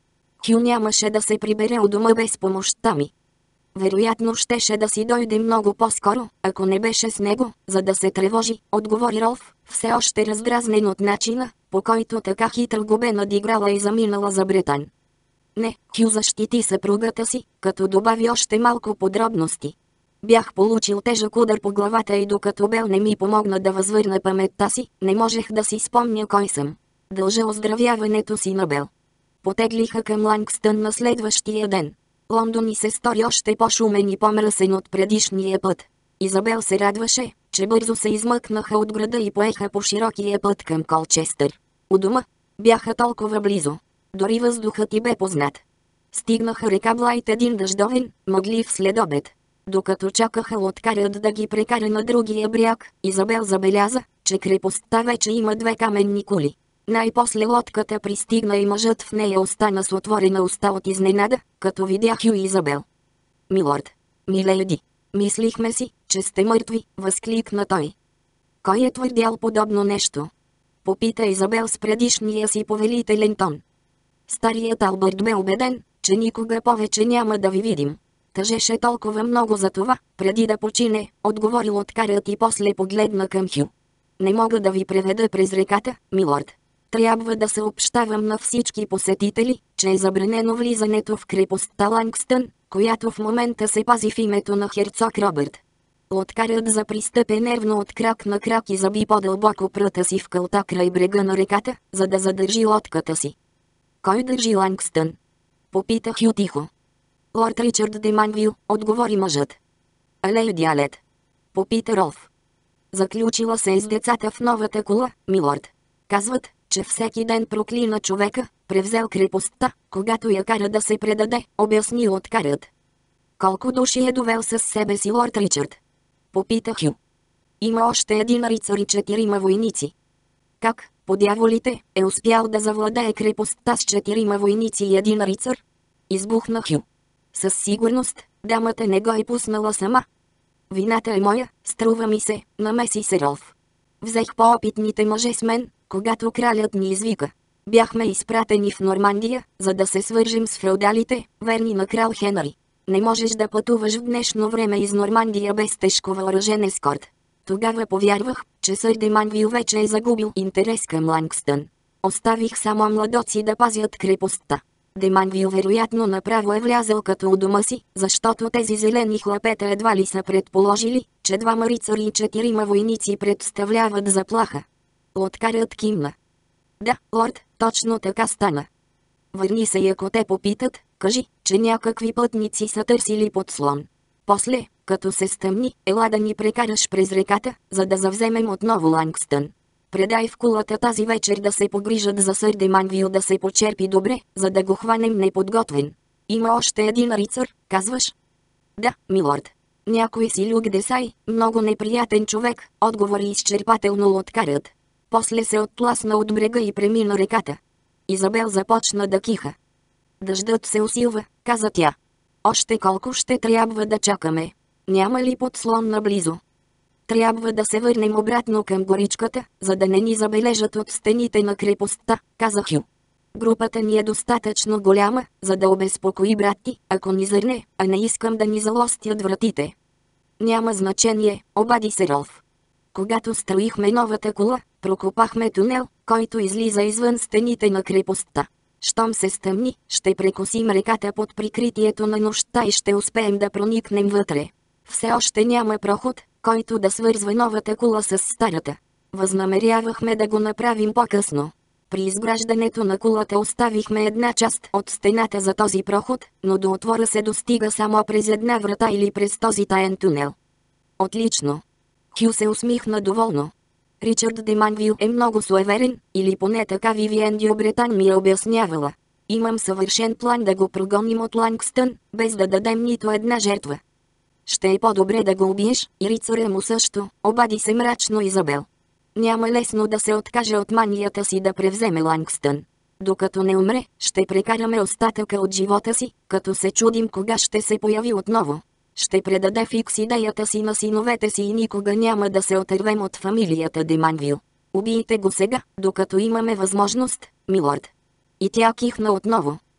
Speaker 1: Хю нямаше да се прибере у дома без помощта ми. Вероятно щеше да си дойде много по-скоро, ако не беше с него, за да се тревожи, отговори Ролф, все още раздразнен от начина, по който така хитро го бе надиграла и заминала за Бретан. Не, Хю защити съпругата си, като добави още малко подробности. Бях получил тежък удар по главата и докато Бел не ми помогна да възвърна паметта си, не можех да си спомня кой съм. Дължа оздравяването си на Бел. Потеглиха към Лангстън на следващия ден. Лондон ни се стори още по-шумен и по-мръсен от предишния път. Изабел се радваше, че бързо се измъкнаха от града и поеха по широкия път към Колчестър. У дома бяха толкова близо. Дори въздухът ти бе познат. Стигнаха река Блайт един дъждовен, мъглив следобед. Докато чакаха лодкарят да ги прекара на другия бряг, Изабел забеляза, че крепостта вече има две каменни кули. Най-после лодката пристигна и мъжът в нея остана с отворена уста от изненада, като видя Хю и Изабел. «Милорд, миледи, мислихме си, че сте мъртви», възкликна той. «Кой е твърдял подобно нещо?» Попита Изабел с предишния си повелителен тон. Старият Албърт бе убеден, че никога повече няма да ви видим. Тъжеше толкова много за това, преди да почине, отговори лодкарят и после погледна към Хю. «Не мога да ви преведа през реката, милорд. Трябва да съобщавам на всички посетители, че е забранено влизането в крепостта Лангстън, която в момента се пази в името на херцог Робърт». Лодкарят запристъпе нервно от крак на крак и заби по-дълбоко пръта си в кълта край брега на реката, за да задържи лодката си. «Кой държи Лангстън?» попита Хю тихо. «Лорд Ричард де Манвил», отговори мъжът. «А леди Алет?» попита Ролф. «Заключила се с децата в новата кула, милорд. Казват, че всеки ден проклина човека, превзел крепостта, когато я кара да се предаде», обясни лодкарят. «Колко души е довел със себе си лорд Ричард?» попита Хю. «Има още един рицар и четирима войници». «Как, по дяволите, е успял да завладее крепостта с четирима войници и един рицар?» избухна Хю. «Със сигурност, дамата не го е пуснала сама». «Вината е моя, струва ми се», намеси се Ролф. «Взех по-опитните мъже с мен, когато кралят ни извика. Бяхме изпратени в Нормандия, за да се свържем с феодалите, верни на крал Хенри. Не можеш да пътуваш в днешно време из Нормандия без тежко въоръжен ескорт. Тогава повярвах, че сър де Манвил вече е загубил интерес към Лангстън. Оставих само младоци да пазят крепостта. Де Манвил вероятно направо е влязъл като у дома си, защото тези зелени хлапета едва ли са предположили, че двама рицари и четирима войници представляват заплаха». Лодкарят кимна. «Да, лорд, точно така стана. Върни се и ако те попитат, кажи, че някакви пътници са търсили подслон. После, като се стъмни, ела да ни прекараш през реката, за да завземем отново Лангстън. Предай в кулата тази вечер да се погрижат за сър де Манвил да се почерпи добре, за да го хванем неподготвен. Има още един рицар, казваш?» «Да, милорд. Някой си Люк Десай, много неприятен човек», отговори изчерпателно лодкарят. После се оттласна от брега и премина реката. Изабел започна да киха. «Дъждът се усилва», каза тя. «Още колко ще трябва да чакаме? Няма ли подслон наблизо?» «Трябва да се върнем обратно към горичката, за да не ни забележат от стените на крепостта», каза Хю. «Групата ни е достатъчно голяма, за да обезпокои брат ти, ако ни зърне, а не искам да ни залостят вратите». «Няма значение», обади се Ролф. «Когато строихме новата кула, прокопахме тунел, който излиза извън стените на крепостта. Щом се стъмни, ще прекосим реката под прикритието на нощта и ще успеем да проникнем вътре. Все още няма проход, който да свързва новата кула с старата. Възнамерявахме да го направим по-късно. При изграждането на кулата оставихме една част от стената за този проход, но до отвора се достига само през една врата или през този таен тунел». «Отлично». Хю се усмихна доволно. «Ричард де Манвил е много суеверен, или поне така Вивиен Дю Бретан ми е обяснявала. Имам съвършен план да го прогоним от Лангстън, без да дадем нито една жертва». «Ще е по-добре да го убиеш, и рицаря му също», обади се мрачно Изабел. «Няма лесно да се откаже от манията си да превземе Лангстън. Докато не умре, ще прекараме остатъка от живота си, като се чудим кога ще се появи отново. Ще предаде фикс идеята си на синовете си и никога няма да се отървем от фамилията де Манвил. Убийте го сега, докато имаме възможност, милорд». И тя кихна отново.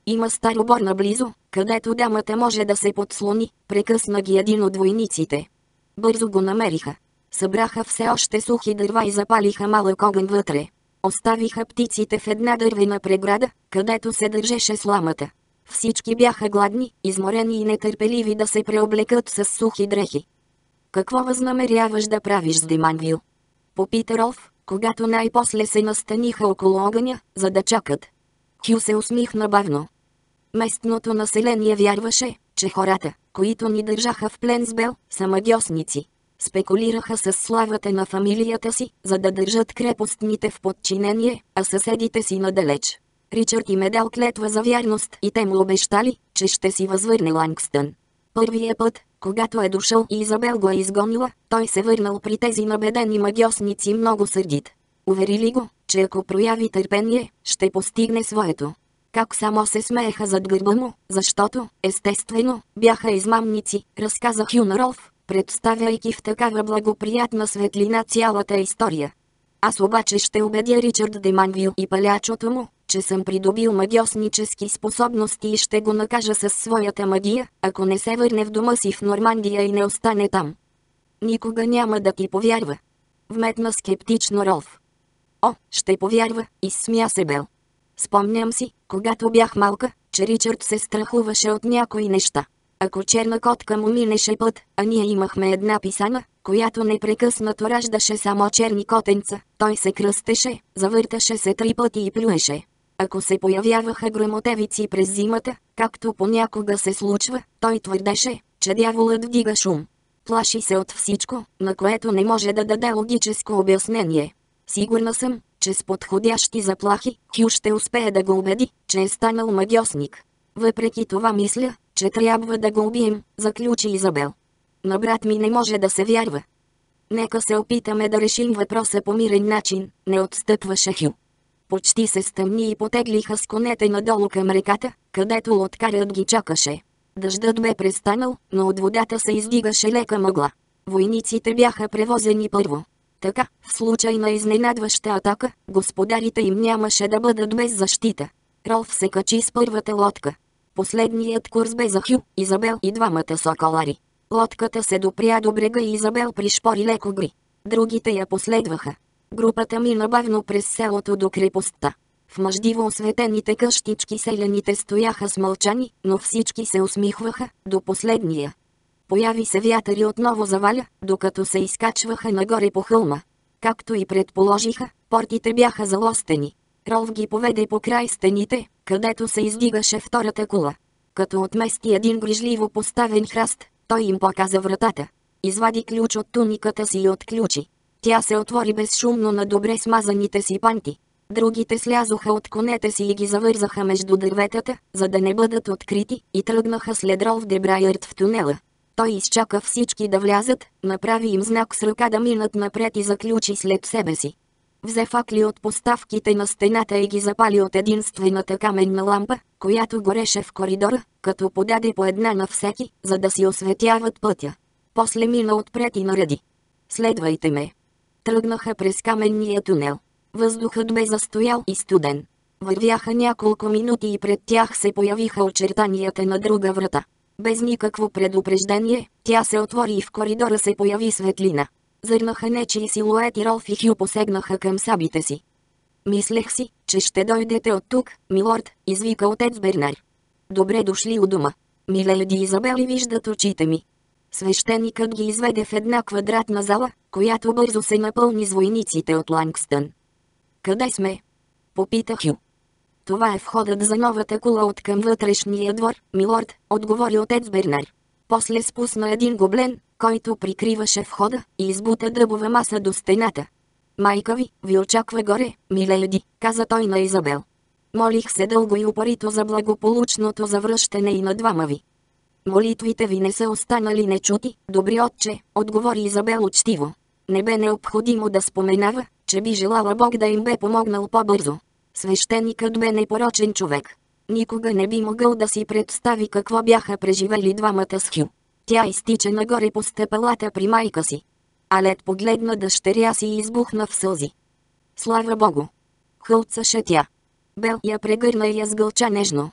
Speaker 1: Има стар обор наблизо, където дамата може да се подслони, прекъсна ги един от войниците. Бързо го намериха. Събраха все още сухи дърва и запалиха малък огън вътре. Оставиха птиците в една дървена преграда, където се държеше сламата. Всички бяха гладни, изморени и нетърпеливи да се преоблекат с сухи дрехи. Какво възнамеряваш да правиш с Деманвил? Попита Ролф, когато най-после се настаниха около огъня, за да чакат. Хю се усмихна бавно. Местното население вярваше, че хората, които ни държаха в плен с Бел, са магьосници. Спекулираха с славата на фамилията си, за да държат крепостните в подчинение, а съседите си надалеч. Ричард им е дал клетва за вярност и те му обещали, че ще си възвърне Лангстън. Първия път, когато е дошъл и Изабел го е изгонила, той се върнал при тези набедени магьосници много сърдит. Уверили го, че ако прояви търпение, ще постигне своето. Как само се смееха зад гърба му, защото, естествено, бяха измамници, разказа Хю на Ролф, представяйки в такава благоприятна светлина цялата история. Аз обаче ще убедя Ричард Деманвил и палячото му, че съм придобил магьоснически способности и ще го накажа със своята магия, ако не се върне в дома си в Нормандия и не остане там. Никога няма да ти повярва. Вметна скептично Ролф. О, ще повярва, изсмя се Бел. Спомням си, когато бях малка, че Ричард се страхуваше от някои неща. Ако черна котка му минеше път, а ние имахме една писана, която непрекъснато раждаше само черни котенца, той се кръстеше, завърташе се три пъти и плюеше. Ако се появяваха грамотевици през зимата, както понякога се случва, той твърдеше, че дяволът вдига шум. Плаши се от всичко, на което не може да даде логическо обяснение. Сигурна съм, че с подходящи заплахи, Хю ще успее да го убеди, че е станал магьосник. Въпреки това мисля, че трябва да го убием, заключи Изабел. На брат ми не може да се вярва. Нека се опитаме да решим въпроса по мирен начин, не отстъпваше Хю. Почти се стъмни и потеглиха с конете надолу към реката, където лодкарят ги чакаше. Дъждът бе престанал, но от водата се издигаше лека мъгла. Войниците бяха превозени първо. Така, в случай на изненадваща атака, господарите им нямаше да бъдат без защита. Ролф се качи с първата лодка. Последният курс бе за Хю, Изабел и двамата соколари. Лодката се допря до брега и Изабел пришпори леко гри. Другите я последваха. Групата мина бавно през селото до крепостта. В мъждиво осветените къщички селяните стояха смълчани, но всички се усмихваха, до последния. Появи се вятър и отново заваля, докато се изкачваха нагоре по хълма. Както и предположиха, портите бяха залостени. Ролф ги поведе по край стените, където се издигаше втората кула. Като отмести един грижливо поставен храст, той им показа вратата. Извади ключ от туниката си и отключи. Тя се отвори безшумно на добре смазаните си панти. Другите слязоха от конете си и ги завързаха между дърветата, за да не бъдат открити, и тръгнаха след Ролф де Брайерт в тунела. Той изчака всички да влязат, направи им знак с ръка да минат напред и заключи след себе си. Взе факли от поставките на стената и ги запали от единствената каменна лампа, която гореше в коридора, като подаде по една на всеки, за да си осветяват пътя. После мина отпред и нареди. Следвайте ме. Тръгнаха през каменния тунел. Въздухът бе застоял и студен. Вървяха няколко минути и пред тях се появиха очертанията на друга врата. Без никакво предупреждение, тя се отвори и в коридора се появи светлина. Зърнаха нечии силуети. Ролф и Хю посегнаха към сабите си. Мислех си, че ще дойдете от тук, милорд, извика отец Бернар. Добре дошли у дома. Миледи Изабел и виждат очите ми. Свещеникът ги изведе в една квадратна зала, която бързо се напълни с войниците от Лангстън. Къде сме? Попита Хю. Това е входът за новата кула от към вътрешния двор, милорд, отговори отец Бернар. После спусна един гоблен, който прикриваше входа, и избута дъбова маса до стената. Майка ви, ви очаква горе, миледи, каза той на Изабел. Молих се дълго и упорито за благополучното завръщане и на двама ви. Молитвите ви не са останали нечути, добри отче, отговори Изабел учтиво. Не бе необходимо да споменава, че би желала Бог да им бе помогнал по-бързо. Свещеникът бе непорочен човек. Никога не би могъл да си представи какво бяха преживели двамата с Хю. Тя изтича нагоре по стъпалата при майка си. Алет погледна дъщеря си и избухна в сълзи. Слава Богу! Хълцаше тя. Бел я прегърна и я сгълча нежно.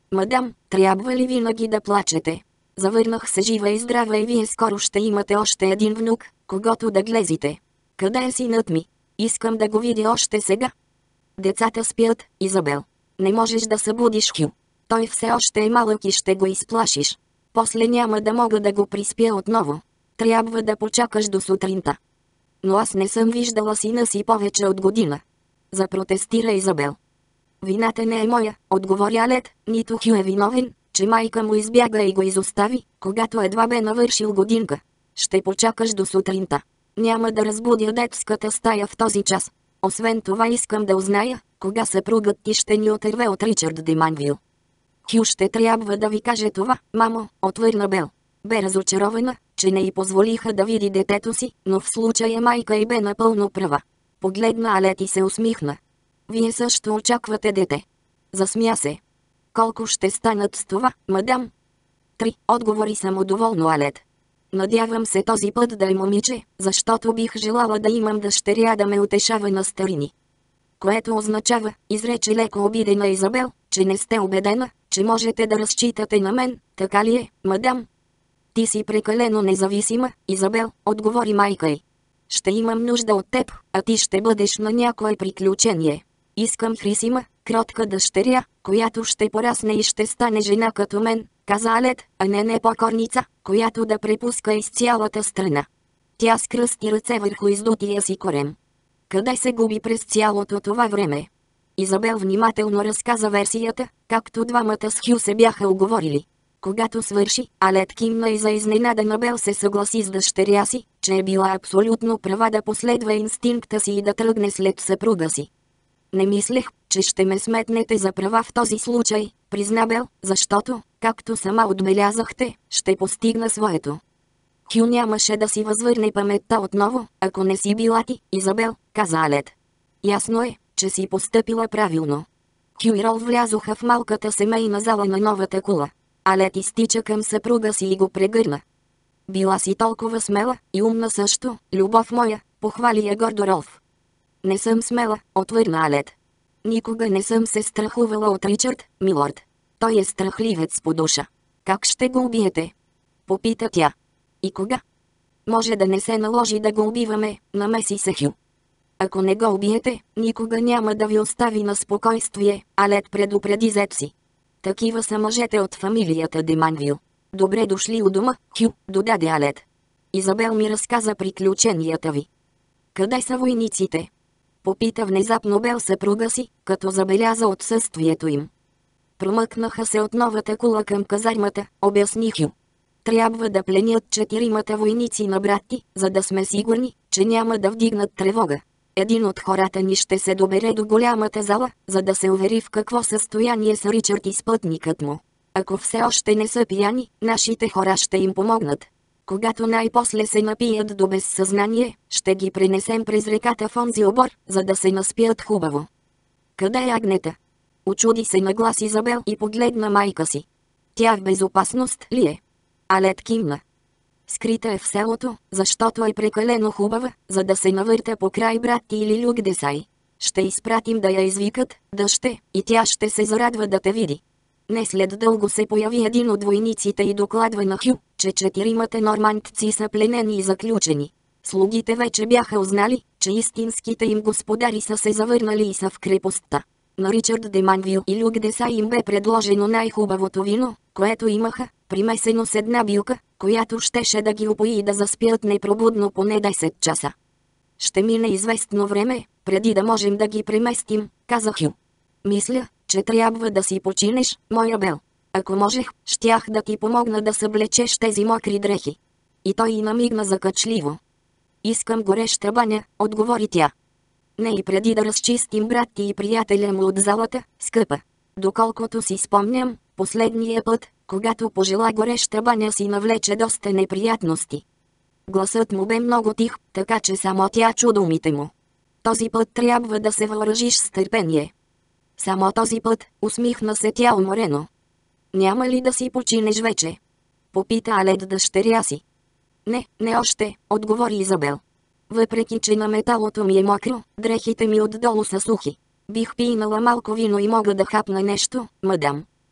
Speaker 1: Мадам, трябва ли винаги да плачете? Завърнах се жива и здрава и вие скоро ще имате още един внук, когото да глезите. Къде е синът ми? Искам да го видя още сега. Децата спят, Изабел. Не можеш да събудиш Хю. Той все още е малък и ще го изплашиш. После няма да мога да го приспя отново. Трябва да почакаш до сутринта. Но аз не съм виждала сина си повече от година. Запротестира Изабел. Вината не е моя, отговори Алет, нито Хю е виновен, че майка му избяга и го изостави, когато едва бе навършил годинка. Ще почакаш до сутринта. Няма да разбудя детската стая в този час. Освен това искам да узная, кога съпругът ти ще ни отърве от Ричард де Манвил. Хю ще трябва да ви каже това, мамо, отвърна Бел. Бе разочарована, че не й позволиха да види детето си, но в случая майка й бе напълно права. Погледна Алет и се усмихна. Вие също очаквате дете. Засмя се. Колко ще станат с това, мадам? Три, отговори самодоволно Алет. Надявам се този път да е момиче, защото бих желала да имам дъщеря да ме утешава на старини. Което означава, изрече леко обидена Изабел, че не сте убедена, че можете да разчитате на мен, така ли е, мадам? Ти си прекалено независима, Изабел, отговори майка й. Ще имам нужда от теб, а ти ще бъдеш на някое приключение. Искам Хрисима, кротка дъщеря, която ще порасне и ще стане жена като мен, каза Алет, а не непокорница, която да препуска из цялата страна. Тя скръсти ръце върху издутия си корем. Къде се губи през цялото това време? Изабел внимателно разказа версията, както двамата с Хю се бяха уговорили. Когато свърши, Алет кимна и за изненадана Бел се съгласи с дъщеря си, че е била абсолютно права да последва инстинкта си и да тръгне след съпруга си. Не мислех, че ще ме сметнете за права в този случай, призна Бел, защото, както сама отбелязахте, ще постигна своето. Хю нямаше да си възвърне паметта отново, ако не си била ти, Изабел, каза Алет. Ясно е, че си постъпила правилно. Хю и Рол влязоха в малката семейна зала на новата кула. Алет изтича към съпруга си и го прегърна. Била си толкова смела и умна също, любов моя, похвали я гордо Ролф. Не съм смела, отвърна Алет. Никога не съм се страхувала от Ричард, милорд. Той е страхливец по душа. Как ще го убиете? Попита тя. И кога? Може да не се наложи да го убиваме, намеси се Хю. Ако не го убиете, никога няма да ви остави на спокойствие, Алет предупреди зет си. Такива са мъжете от фамилията де Манвил. Добре дошли у дома, Хю, додаде Алет. Изабел ми разказа приключенията ви. Къде са войниците? Попита внезапно Бел съпруга си, като забеляза отсъствието им. Промъкнаха се от новата кула към казармата, обясни Хю. Трябва да пленят четиримата войници на брат ти, за да сме сигурни, че няма да вдигнат тревога. Един от хората ни ще се добере до голямата зала, за да се увери в какво състояние са Ричард и спътникът му. Ако все още не са пияни, нашите хора ще им помогнат. Когато най-после се напият до безсъзнание, ще ги пренесем през реката в онзи обор, за да се наспият хубаво. Къде е Агнета? Очуди се на глас Изабел и погледна майка си. Тя в безопасност ли е? Алет кимна. Скрита е в селото, защото е прекалено хубава, за да се навърта покрай брат ти или Люк Десай. Ще изпратим да я извикат, да ще, и тя ще се зарадва да те види. Не след дълго се появи един от войниците и докладва на Хю, че четиримата нормандци са пленени и заключени. Слугите вече бяха узнали, че истинските им господари са се завърнали и са в крепостта. На Ричард де Манвил и Люк Десай им бе предложено най-хубавото вино, което имаха, примесено с една билка, която щеше да ги упои и да заспят непробудно поне десет часа. Ще мине известно време, преди да можем да ги преместим, каза Хю. Мисля, че трябва да си починеш, моя Бел. Ако можех, щях да ти помогна да съблечеш тези мокри дрехи. И той и намигна закачливо. Искам гореща баня, отговори тя. Не и преди да разчистим брат ти и приятеля му от залата, скъпа. Доколкото си спомням, последния път, когато пожела гореща баня си навлече доста неприятности. Гласът му бе много тих, така че само тя чу думите му. Този път трябва да се въоръжиш с търпение. Само този път, усмихна се тя уморено. Няма ли да си починеш вече? Попита Алет дъщеря си. Не, не още, отговори Изабел. Въпреки че на металото ми е мокро, дрехите ми отдолу са сухи. Бих пинала малко вино и мога да хапна нещо, мадам.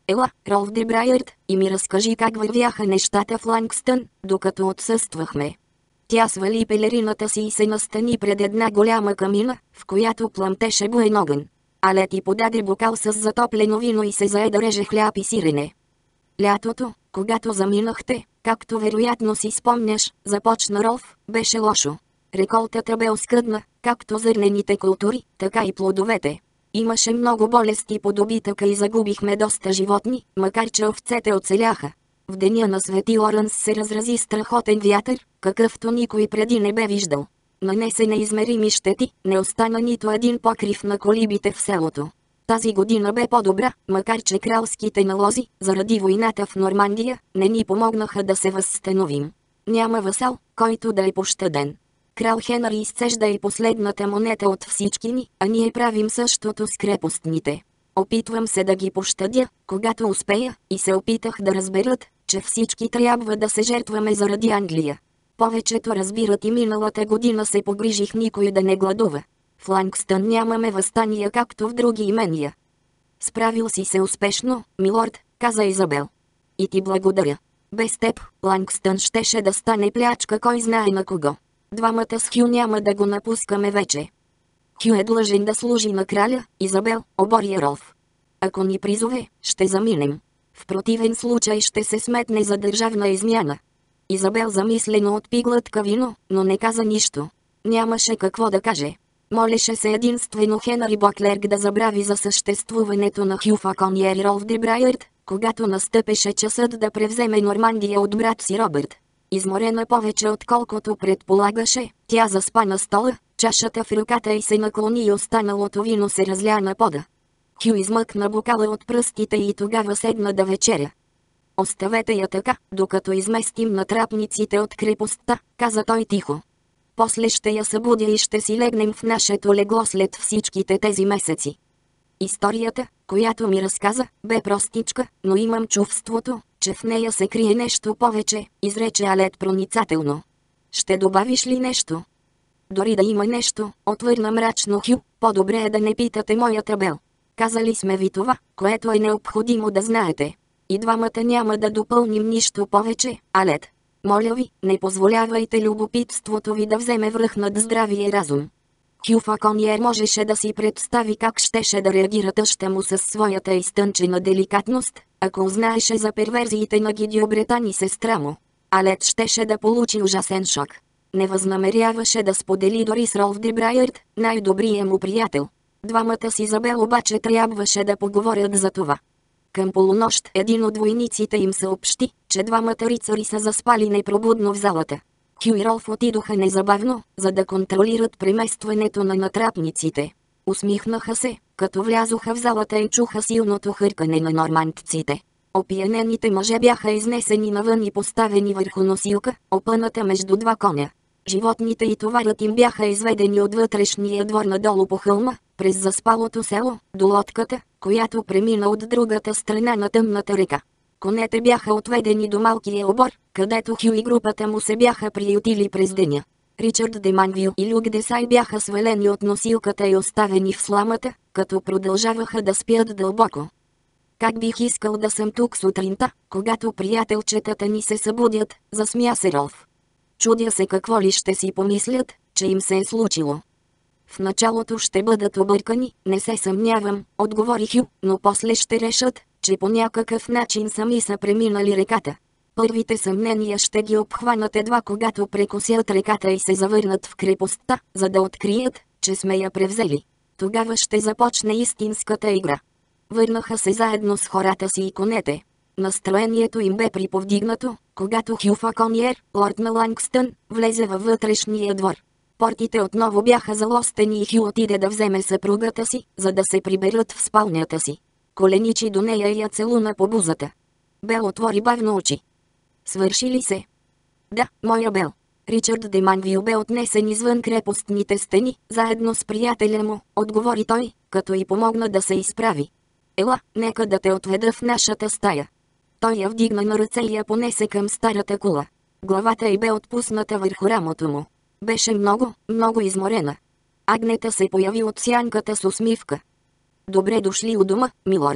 Speaker 1: Ела, Ролф де Брайерт, и ми разкажи как вървяха нещата в Лангстън, докато отсъствахме. Тя свали пелерината си и се настани пред една голяма камина, в която пламтеше буен огън. Але ти подаде бокал с затоплено вино и се зае да реже хляб и сирене. Лятото, когато заминахте, както вероятно си спомняш, започна Ролф, беше лошо. Реколтата бе оскъдна, както зърнените култури, така и плодовете. Имаше много болести по добитъка и загубихме доста животни, макар че овцете оцеляха. В деня на Свети Лоренс се разрази страхотен вятър, какъвто никой преди не бе виждал. Нанесе неизмерими щети, не остана нито един покрив на колибите в селото. Тази година бе по-добра, макар че кралските налози, заради войната в Нормандия, не ни помогнаха да се възстановим. Няма васал, който да е пощаден. Крал Хенри изцежда и последната монета от всички ни, а ние правим същото с крепостните. Опитвам се да ги пощадя, когато успея, и се опитах да разберат, че всички трябва да се жертваме заради Англия. Повечето разбират и миналата година се погрижих никой да не гладува. В Лангстън нямаме въстания както в други имения. Справил си се успешно, милорд, каза Изабел. И ти благодаря. Без теб, Лангстън щеше да стане плячка кой знае на кого. Двамата с Хю няма да го напускаме вече. Хю е длъжен да служи на краля, Изабел, обори Ролф. Ако ни призове, ще заминем. В противен случай ще се сметне за държавна измяна. Изабел замислено отпи глътка вино, но не каза нищо. Нямаше какво да каже. Молеше се единствено Хенри Боклерк да забрави за съществуването на Хю Факониер и Ролф де Брайерт, когато настъпеше часът да превземе Нормандия от брат си Робърт. Изморена повече отколкото предполагаше, тя заспа на стола, чашата в ръката й се наклони и останалото вино се разля на пода. Хю измъкна бокала от пръстите и тогава седна да вечеря. Оставете я така, докато изместим натрапниците от крепостта, каза той тихо. После ще я събудя и ще си легнем в нашето легло след всичките тези месеци. Историята, която ми разказа, бе простичка, но имам чувството, че в нея се крие нещо повече, изрече Алет проницателно. Ще добавиш ли нещо? Дори да има нещо, отвърна мрачно Хю, по-добре е да не питате моята Бел. Казали сме ви това, което е необходимо да знаете. И двамата няма да допълним нищо повече, Алет. Моля ви, не позволявайте любопитството ви да вземе връх над здравия разум. Хю Факониер можеше да си представи как щеше да реагира тъща му със своята изтънчена деликатност, ако узнаеше за перверзиите на Гидио Бретан и сестра му. Алет щеше да получи ужасен шок. Не възнамеряваше да сподели дори с Ролф де Брайерт, най-добрия му приятел. Двамата с Изабел обаче трябваше да поговорят за това. Към полунощ един от войниците им съобщи, че двамата рицари са заспали непробудно в залата. Хю и Ролф отидоха незабавно, за да контролират преместването на натрапниците. Усмихнаха се, като влязоха в залата и чуха силното хъркане на нормандците. Опиянените мъже бяха изнесени навън и поставени върху носилка, опъната между два коня. Животните и товарът им бяха изведени от вътрешния двор надолу по хълма, през заспалото село, до лодката, която премина от другата страна на тъмната река. Конете бяха отведени до малкия обор, където Хю и групата му се бяха приютили през деня. Ричард де Манвил и Люк де Сай бяха свалени от носилката и оставени в сламата, като продължаваха да спят дълбоко. Как бих искал да съм тук сутринта, когато приятелчетата ни се събудят, засмя се Ролф. Чудя се какво ли ще си помислят, че им се е случило. В началото ще бъдат объркани, не се съмнявам, отговори Хю, но после ще решат, че по някакъв начин сами са преминали реката. Първите съмнения ще ги обхванат едва когато прекосят реката и се завърнат в крепостта, за да открият, че сме я превзели. Тогава ще започне истинската игра. Върнаха се заедно с хората си и конете. Настроението им бе приповдигнато, когато Хю Факониер, лорд на Лангстън, влезе във вътрешния двор. Портите отново бяха залостени и Хю отиде да вземе съпругата си, за да се приберат в спалнята си. Коленичи до нея и я целуна по бузата. Бел отвори бавно очи. Свърши ли се? Да, моя Бел. Ричард де Манвил бе отнесен извън крепостните стени, заедно с приятеля му, отговори той, като й помогна да се изправи. Ела, нека да те отведа в нашата стая. Той я вдигна на ръце и я понесе към старата кула. Главата й бе отпусната върху рамото му. Беше много, много изморена. Агнета се появи от сянката с усмивка. Добре дошли у дома, милорд.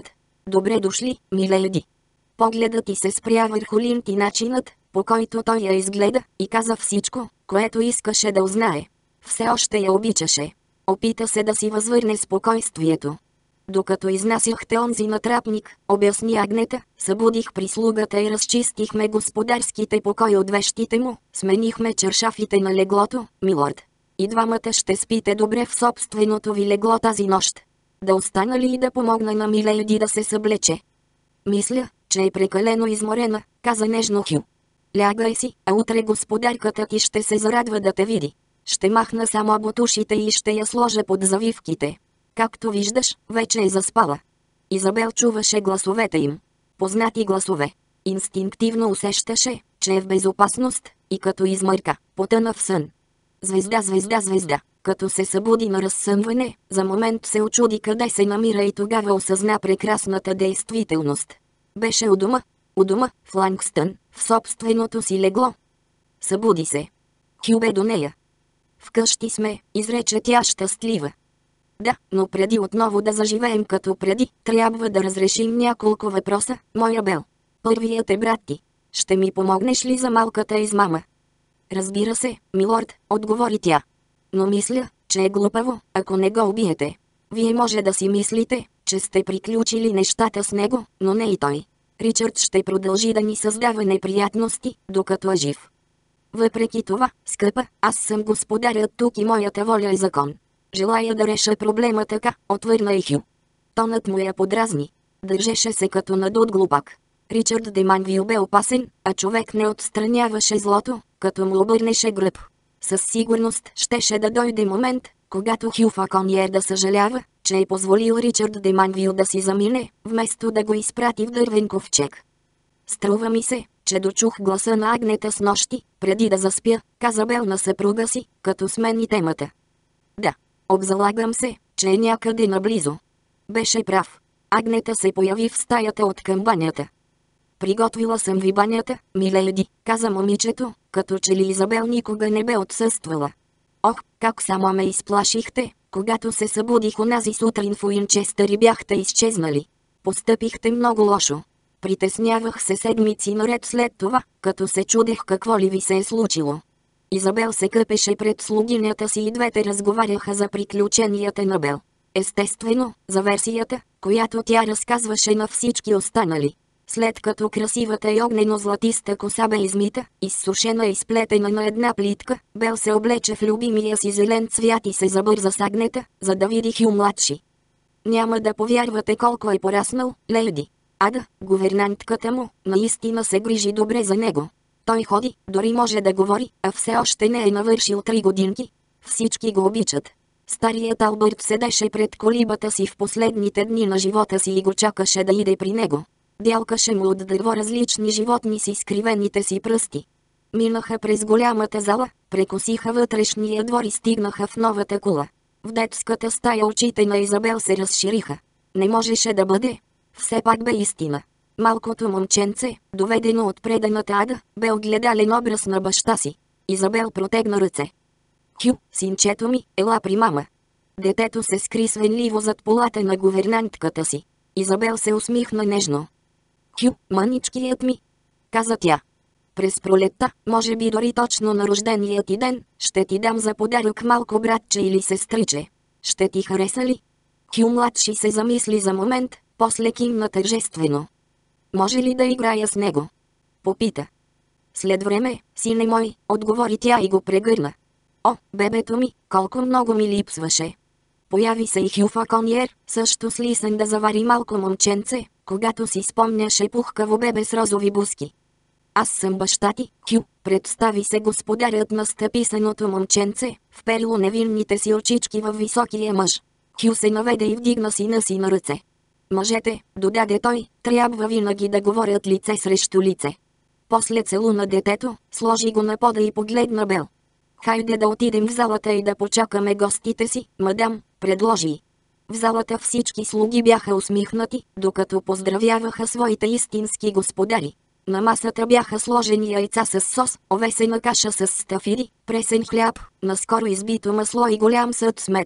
Speaker 1: Добре дошли, миледи. Погледът ти се спря върху Линд и начинът, по който той я изгледа, и каза всичко, което искаше да узнае. Все още я обичаше. Опита се да си възвърне спокойствието. Докато изнасяхте онзи натрапник, обясни Агнета, събудих прислугата и разчистихме господарските покои от вещите му, сменихме чершафите на леглото, милорд. И двамата ще спите добре в собственото ви легло тази нощ. Да остана ли и да помогна на миледи да се съблече? Мисля, че е прекалено изморена, каза нежно Хю. Лягай си, а утре господарката ти ще се зарадва да те види. Ще махна само бутушите и ще я сложа под завивките. Както виждаш, вече е заспала. Изабел чуваше гласовете им. Познати гласове. Инстинктивно усещаше, че е в безопасност, и като измърка, потъна в сън. Звезда, звезда, звезда. Като се събуди на разсъмване, за момент се очуди къде се намира и тогава осъзна прекрасната действителност. Беше у дома, у дома, в Лангстън, в собственото си легло. Събуди се. Хю бе до нея. Вкъщи сме, изрече тя щастлива. Да, но преди отново да заживеем като преди, трябва да разрешим няколко въпроса, моя Бел. Първият е брат ти. Ще ми помогнеш ли за малката измама? Разбира се, милорд, отговори тя. Но мисля, че е глупаво, ако не го убиете. Вие може да си мислите, че сте приключили нещата с него, но не и той. Ричард ще продължи да ни създава неприятности, докато е жив. Въпреки това, скъпа, аз съм господарят тук и моята воля е закон. Желая да реша проблема така, отвърна и Хю. Тонът му я подразни. Държеше се като надут глупак. Ричард де Манвил бе опасен, а човек не отстраняваше злото, като му обърнеше гръб. Със сигурност щеше да дойде момент, когато Хю Факониер да съжалява, че е позволил Ричард де Манвил да си замине, вместо да го изпрати в дървен ковчег. Струва ми се, че дочух гласа на Агнета с нощи, преди да заспя, каза Бел на съпруга си, като смени темата. Да, обзалагам се, че е някъде наблизо. Беше прав. Агнета се появи в стаята от към банята. Приготвила съм ви банята, миледи, каза момичето, като че ли Изабел никога не бе отсъствала. Ох, как само ме изплашихте, когато се събудих онази сутрин в Уинчестър и бяхте изчезнали. Постъпихте много лошо. Притеснявах се седмици наред след това, като се чудех какво ли ви се е случило. Изабел се къпеше пред слугинята си и двете разговаряха за приключенията на Бел. Естествено, за версията, която тя разказваше на всички останали. След като красивата и огнено-златиста коса бе измита, изсушена и сплетена на една плитка, Бел се облече в любимия си зелен цвят и се забърза с Агнета, за да види Хю младши. Няма да повярвате колко е пораснал, леди. Ада, гувернантката му, наистина се грижи добре за него. Той ходи, дори може да говори, а все още не е навършил три годинки. Всички го обичат. Старият Албърт седеше пред колибата си в последните дни на живота си и го чакаше да иде при него. Дялкаше му от дърво различни животни с изкривените си пръсти. Минаха през голямата зала, прекосиха вътрешния двор и стигнаха в новата кула. В детската стая очите на Изабел се разшириха. Не можеше да бъде. Все пак бе истина. Малкото момченце, доведено от преданата Ада, бе огледален образ на баща си. Изабел протегна ръце. Хю, синчето ми, ела при мама. Детето се скри свенливо зад полата на гувернантката си. Изабел се усмихна нежно. Хю, мъничкият ми, каза тя. През пролетта, може би дори точно на рождения ти ден, ще ти дам за подарък малко братче или сестриче. Ще ти хареса ли? Хю младши се замисли за момент, после кимна тържествено. Може ли да играя с него? Попита. След време, сине мой, отговори тя и го прегърна. О, бебето ми, колко много ми липсваше. Появи се и Хю Факониер, също слисен да завари малко момченце, когато си спомняше пухкаво бебе с розови буски. Аз съм баща ти, Хю, представи се господарят на стъписаното момченце, вперило невинните си очички във високия мъж. Хю се наведе и вдигна сина си на ръце. Мъжете, додаде той, трябва винаги да говорят лице срещу лице. После целуна детето, сложи го на пода и погледна Бел. Хайде да отидем в залата и да почакаме гостите си, мадам, предложи. В залата всички слуги бяха усмихнати, докато поздравяваха своите истински господари. На масата бяха сложени яйца с сос, овесена каша с стафиди, пресен хляб, наскоро избито масло и голям съд с мед.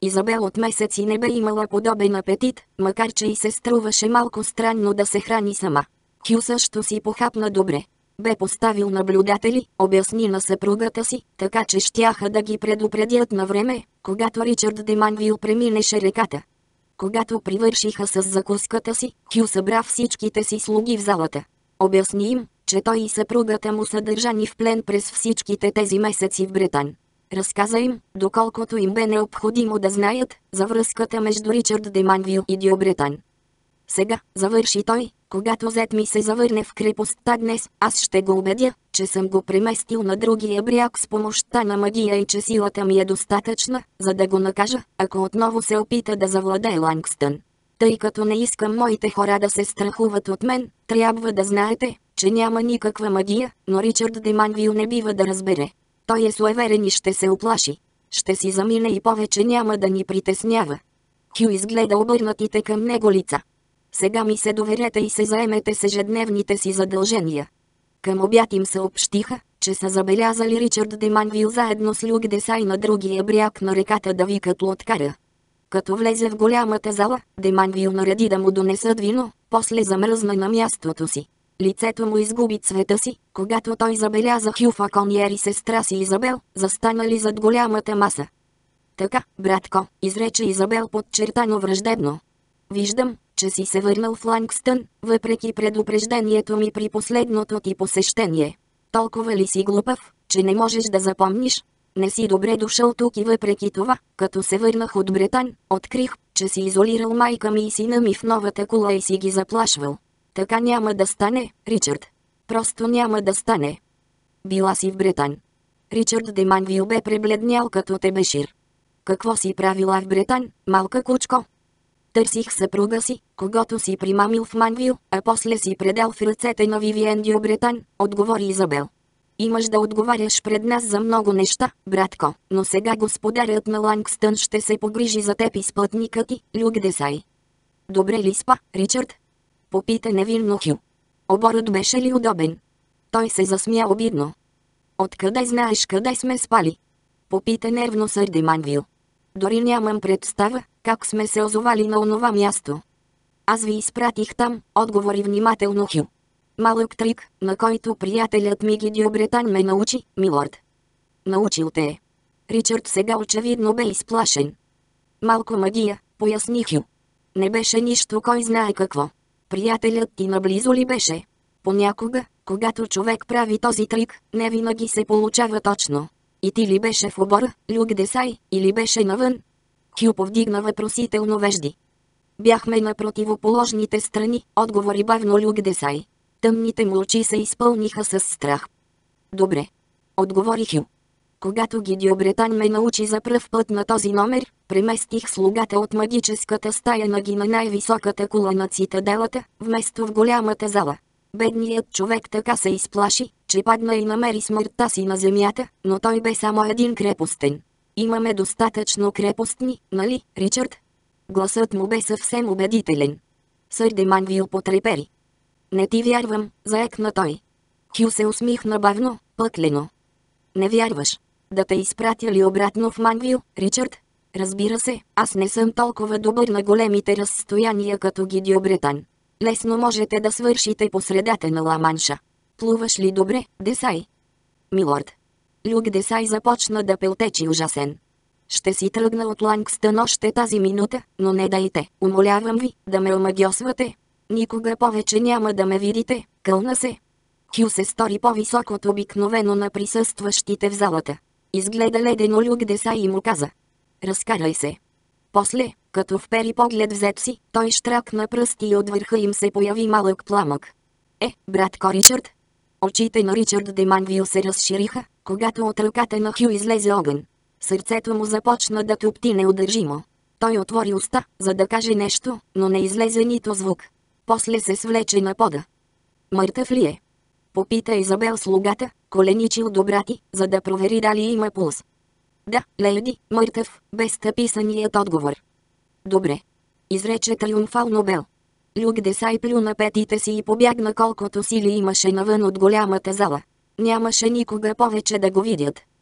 Speaker 1: Изабел от месеци не бе имала подобен апетит, макар че и се струваше малко странно да се храни сама. Хю също си похапна добре. Бе поставил наблюдатели, обясни на съпругата си, така че щяха да ги предупредят на време, когато Ричард де Манвил преминеше реката. Когато привършиха с закуската си, Хю събра всичките си слуги в залата. Обясни им, че той и съпругата му са държани в плен през всичките тези месеци в Бретан. Разказа им, доколкото им бе необходимо да знаят, за връзката между Ричард де Манвил и Диобретан. Сега, завърши той, когато зет ми се завърне в крепостта днес, аз ще го убедя, че съм го преместил на другия бряг с помощта на магия и че силата ми е достатъчна, за да го накажа, ако отново се опита да завладее Лангстън. Тъй като не искам моите хора да се страхуват от мен, трябва да знаете, че няма никаква магия, но Ричард де Манвил не бива да разбере. Той е суеверен и ще се оплаши. Ще си замине и повече няма да ни притеснява. Хю изгледа обърнатите към него лица. Сега ми се доверете и се заемете с ежедневните си задължения. Към обяд им съобщиха, че са забелязали Ричард де Манвил заедно с Люк Десай на другия бряг на реката да викат лодкара. Като влезе в голямата зала, де Манвил нареди да му донесат вино, после замръзна на мястото си. Лицето му изгуби цвета си, когато той забеляза Хю Факониер и сестра си Изабел, застанали зад голямата маса. Така, братко, изрече Изабел подчертано враждебно. Виждам, че си се върнал в Лангстън, въпреки предупреждението ми при последното ти посещение. Толкова ли си глупав, че не можеш да запомниш? Не си добре дошъл тук и въпреки това, като се върнах от Бретан, открих, че си изолирал майка ми и сина ми в новата кула и си ги заплашвал. Така няма да стане, Ричард. Просто няма да стане. Била си в Бретан. Ричард де Манвил бе пребледнял като тебешир. Какво си правила в Бретан, малка кучко? Търсих съпруга си, когото си примамил в Манвил, а после си предал в ръцете на Вивиен Диобретан, отговори Изабел. Имаш да отговаряш пред нас за много неща, братко, но сега господарят на Лангстън ще се погрижи за теб и спътника ти, Люк Десай. Добре ли спа, Ричард? Попита невинно Хю. Оборът беше ли удобен? Той се засмя обидно. Откъде знаеш къде сме спали? Попита нервно сър де Манвил. Дори нямам представа, как сме се озовали на онова място. Аз ви изпратих там, отговори внимателно Хю. Малък трик, на който приятелят ми Диобретан ме научи, милорд. Научил те е. Ричард сега очевидно бе изплашен. Малко магия, поясни Хю. Не беше нищо кой знае какво. Приятелят ти наблизо ли беше? Понякога, когато човек прави този трик, не винаги се получава точно. И ти ли беше в обора, Люк Десай, или беше навън? Хю повдигна въпросително вежди. Бяхме на противоположните страни, отговори бавно Люк Десай. Тъмните му очи се изпълниха с страх. Добре. Отговори Хю. Когато Диобретан ме научи за пръв път на този номер, преместих слугата от магическата стая на ги на най-високата кула на цитаделата, вместо в голямата зала. Бедният човек така се изплаши, че падна и намери смъртта си на земята, но той бе само един крепостен. Имаме достатъчно крепостни, нали, Ричард? Гласът му бе съвсем убедителен. Сър де Манвил потрепери. Не ти вярвам, заекна той. Хю се усмихна бавно, пъклено. Не вярваш. Да те изпратя ли обратно в Манвил, Ричард? Разбира се, аз не съм толкова добър на големите разстояния като Диобретан. Лесно можете да свършите по средата на Ла-Манша. Плуваш ли добре, Десай? Милорд. Люк Десай започна да пелтечи ужасен. Ще си тръгна от Лангстън още тази минута, но не дайте, умолявам ви, да ме омагьосвате. Никога повече няма да ме видите, кълна се. Хю се стори по-висок от обикновено на присъстващите в залата. Изгледа ледено Люк Десай и му каза. Разкарай се. После, като впери поглед в зет си, той щракна пръсти и от върха им се появи малък пламък. Е, братко Ричард? Очите на Ричард де Манвил се разшириха, когато от ръката на Хю излезе огън. Сърцето му започна да тупти неудържимо. Той отвори уста, за да каже нещо, но не излезе нито звук. После се свлече на пода. Мъртъв ли е? Попита Изабел слугата, коленичил до брати, за да провери дали има пулс. Да, леди, мъртъв, бе стъписаният отговор. Добре. Изрече триумфално Бел. Люк Десай плю на петите си и побягна колкото сили имаше навън от голямата зала. Нямаше никога повече да го видят.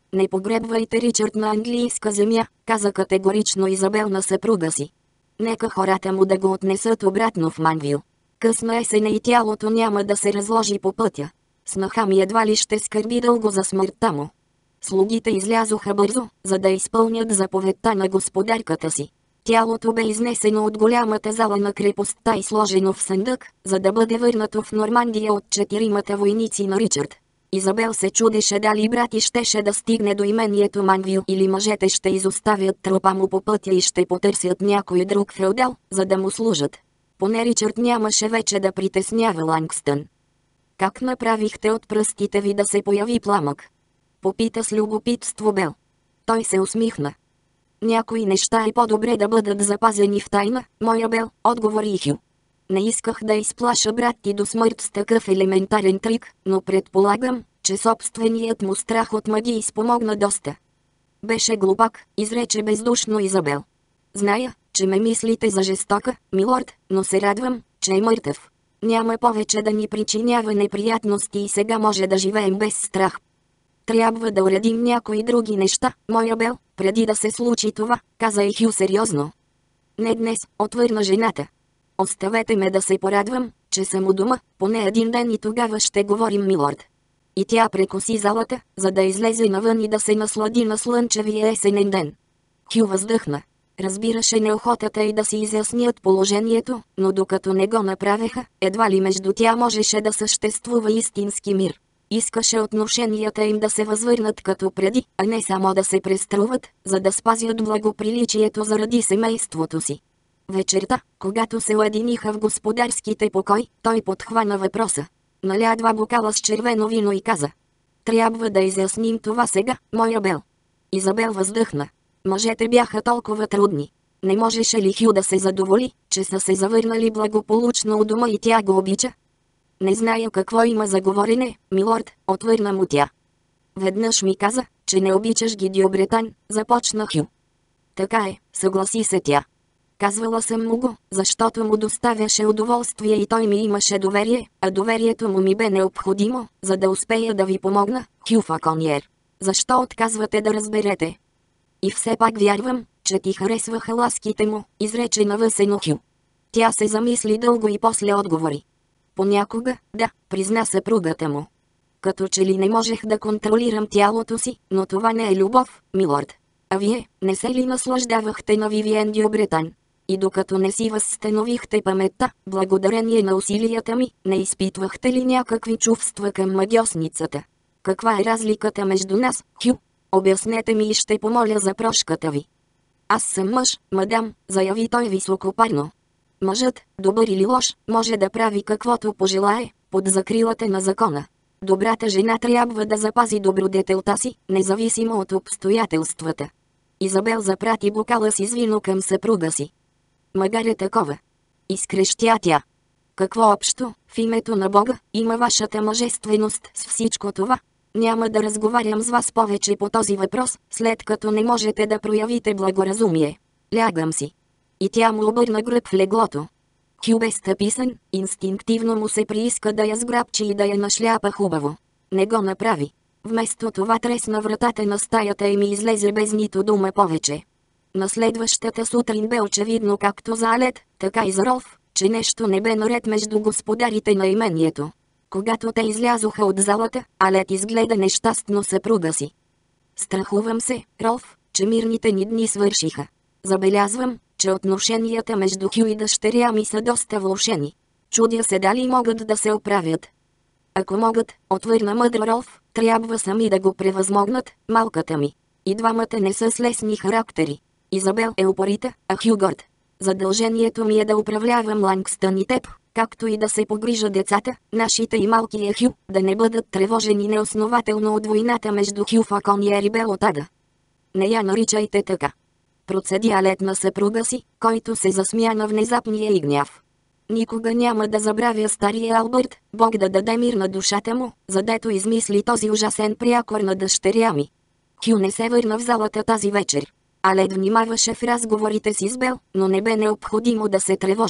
Speaker 1: Не погребвайте Ричард на английска земя, каза категорично Изабел на съпруга си. Нека хората му да го отнесат обратно в Манвил. Късна есен и тялото няма да се разложи по пътя. Снаха ми едва ли ще скърби дълго за смъртта му. Слугите излязоха бързо, за да изпълнят заповедта на господарката си. Тялото бе изнесено от голямата зала на крепостта и сложено в съндък, за да бъде върнато в Нормандия от четиримата войници на Ричард. Изабел се чудеше дали брат и щеше да стигне до имението Манвил или мъжете ще изоставят трупа му по пътя и ще потърсят някой друг феодал, за да му служат. Поне Ричард нямаше вече да притеснява Лангстън. Как направихте от пръстите ви да се появи пламък? Попита с любопитство Бел. Той се усмихна. Някои неща е по-добре да бъдат запазени в тайна, моя Бел, отговори Хю. Не исках да изплаша брат ти до смърт с такъв елементарен трик, но предполагам, че собственият му страх от магии спомогна доста. Беше глупак, изрече бездушно Изабел. Зная, че ме мислите за жестока, милорд, но се радвам, че е мъртъв. Няма повече да ни причинява неприятности и сега може да живеем без страх. Трябва да уредим някои други неща, моя Бел, преди да се случи това, каза и Хю сериозно. Не днес, отвърна жената. Оставете ме да се порадвам, че съм у дома, поне един ден и тогава ще говорим, милорд. И тя прекоси залата, за да излезе навън и да се наслади на слънчевия есенен ден. Хю въздъхна. Разбираше неохотата и да си изяснят положението, но докато не го направеха, едва ли между тя можеше да съществува истински мир. Искаше отношенията им да се възвърнат като преди, а не само да се преструват, за да спазят благоприличието заради семейството си. Вечерта, когато се уединиха в господарските покой, той подхвана въпроса. Наля два бокала с червено вино и каза: трябва да изясним това сега, моя Бел. Изабел въздъхна. Мъжете бяха толкова трудни. Не можеше ли Хю да се задоволи, че са се завърнали благополучно у дома и тя го обича? Не зная какво има за говорене, милорд, отвърна му тя. Веднъж ми каза, че не обичаш Гидио Бретан, започна Хю. Така е, съгласи се тя. Казвала съм му го, защото му доставяше удоволствие и той ми имаше доверие, а доверието му ми бе необходимо, за да успея да ви помогна, Хю Факоньер. Защо отказвате да разберете? И все пак вярвам, че ти харесваха ласките му, изрече навъсено Хю. Тя се замисли дълго и после отговори. Понякога, да, призна съпругата му. Като че ли не можех да контролирам тялото си, но това не е любов, милорд. А вие, не се ли наслаждавахте на Вивиен Дю Бретан? И докато не си възстановихте паметта, благодарение на усилията ми, не изпитвахте ли някакви чувства към магиосницата? Каква е разликата между нас, Хю? Обяснете ми и ще помоля за прошката ви. Аз съм мъж, мадам, заяви той високопарно. Мъжът, добър или лош, може да прави каквото пожелае, под закрилата на закона. Добрата жена трябва да запази добродетелта си, независимо от обстоятелствата. Изабел запрати бокала си с вино към съпруга си. Магар е такова. Изкрещя тя. Какво общо, в името на Бога, има вашата мъжественост с всичко това? Няма да разговарям с вас повече по този въпрос, след като не можете да проявите благоразумие. Лягам си. И тя му обърна гръб в леглото. Хю бе стъписан, инстинктивно му се прииска да я сграбчи и да я нашляпа хубаво. Не го направи. Вместо това тресна вратата на стаята и ми излезе без нито дума повече. На следващата сутрин бе очевидно както за Алет, така и за Ролф, че нещо не бе наред между господарите на имението. Когато те излязоха от залата, Алет изгледа нещастно съпруга си. Страхувам се, Ролф, че мирните ни дни свършиха. Забелязвам, че отношенията между Хю и дъщеря ми са доста влошени. Чудя се дали могат да се оправят. Ако могат, отвърна мъдро Ролф, трябва сами да го превъзмогнат, малката ми. И двамата не са с лесни характери. Изабел е упорита, а Хю горд. Задължението ми е да управлявам Лангстън и теб, както и да се погрижа децата, нашите и малкия Хю, да не бъдат тревожени неоснователно от войната между Хю Факоньер и Бел от Ада. Не я наричайте така. Процеди Алет на съпруга си, който се засмя на внезапния и гняв. Никога няма да забравя стария Албърт, Бог да даде мир на душата му, задето измисли този ужасен прякор на дъщеря ми. Хю не се върна в залата тази вечер. Алет внимаваше в разговорите си с Бел, но не бе необходимо да се тревожи.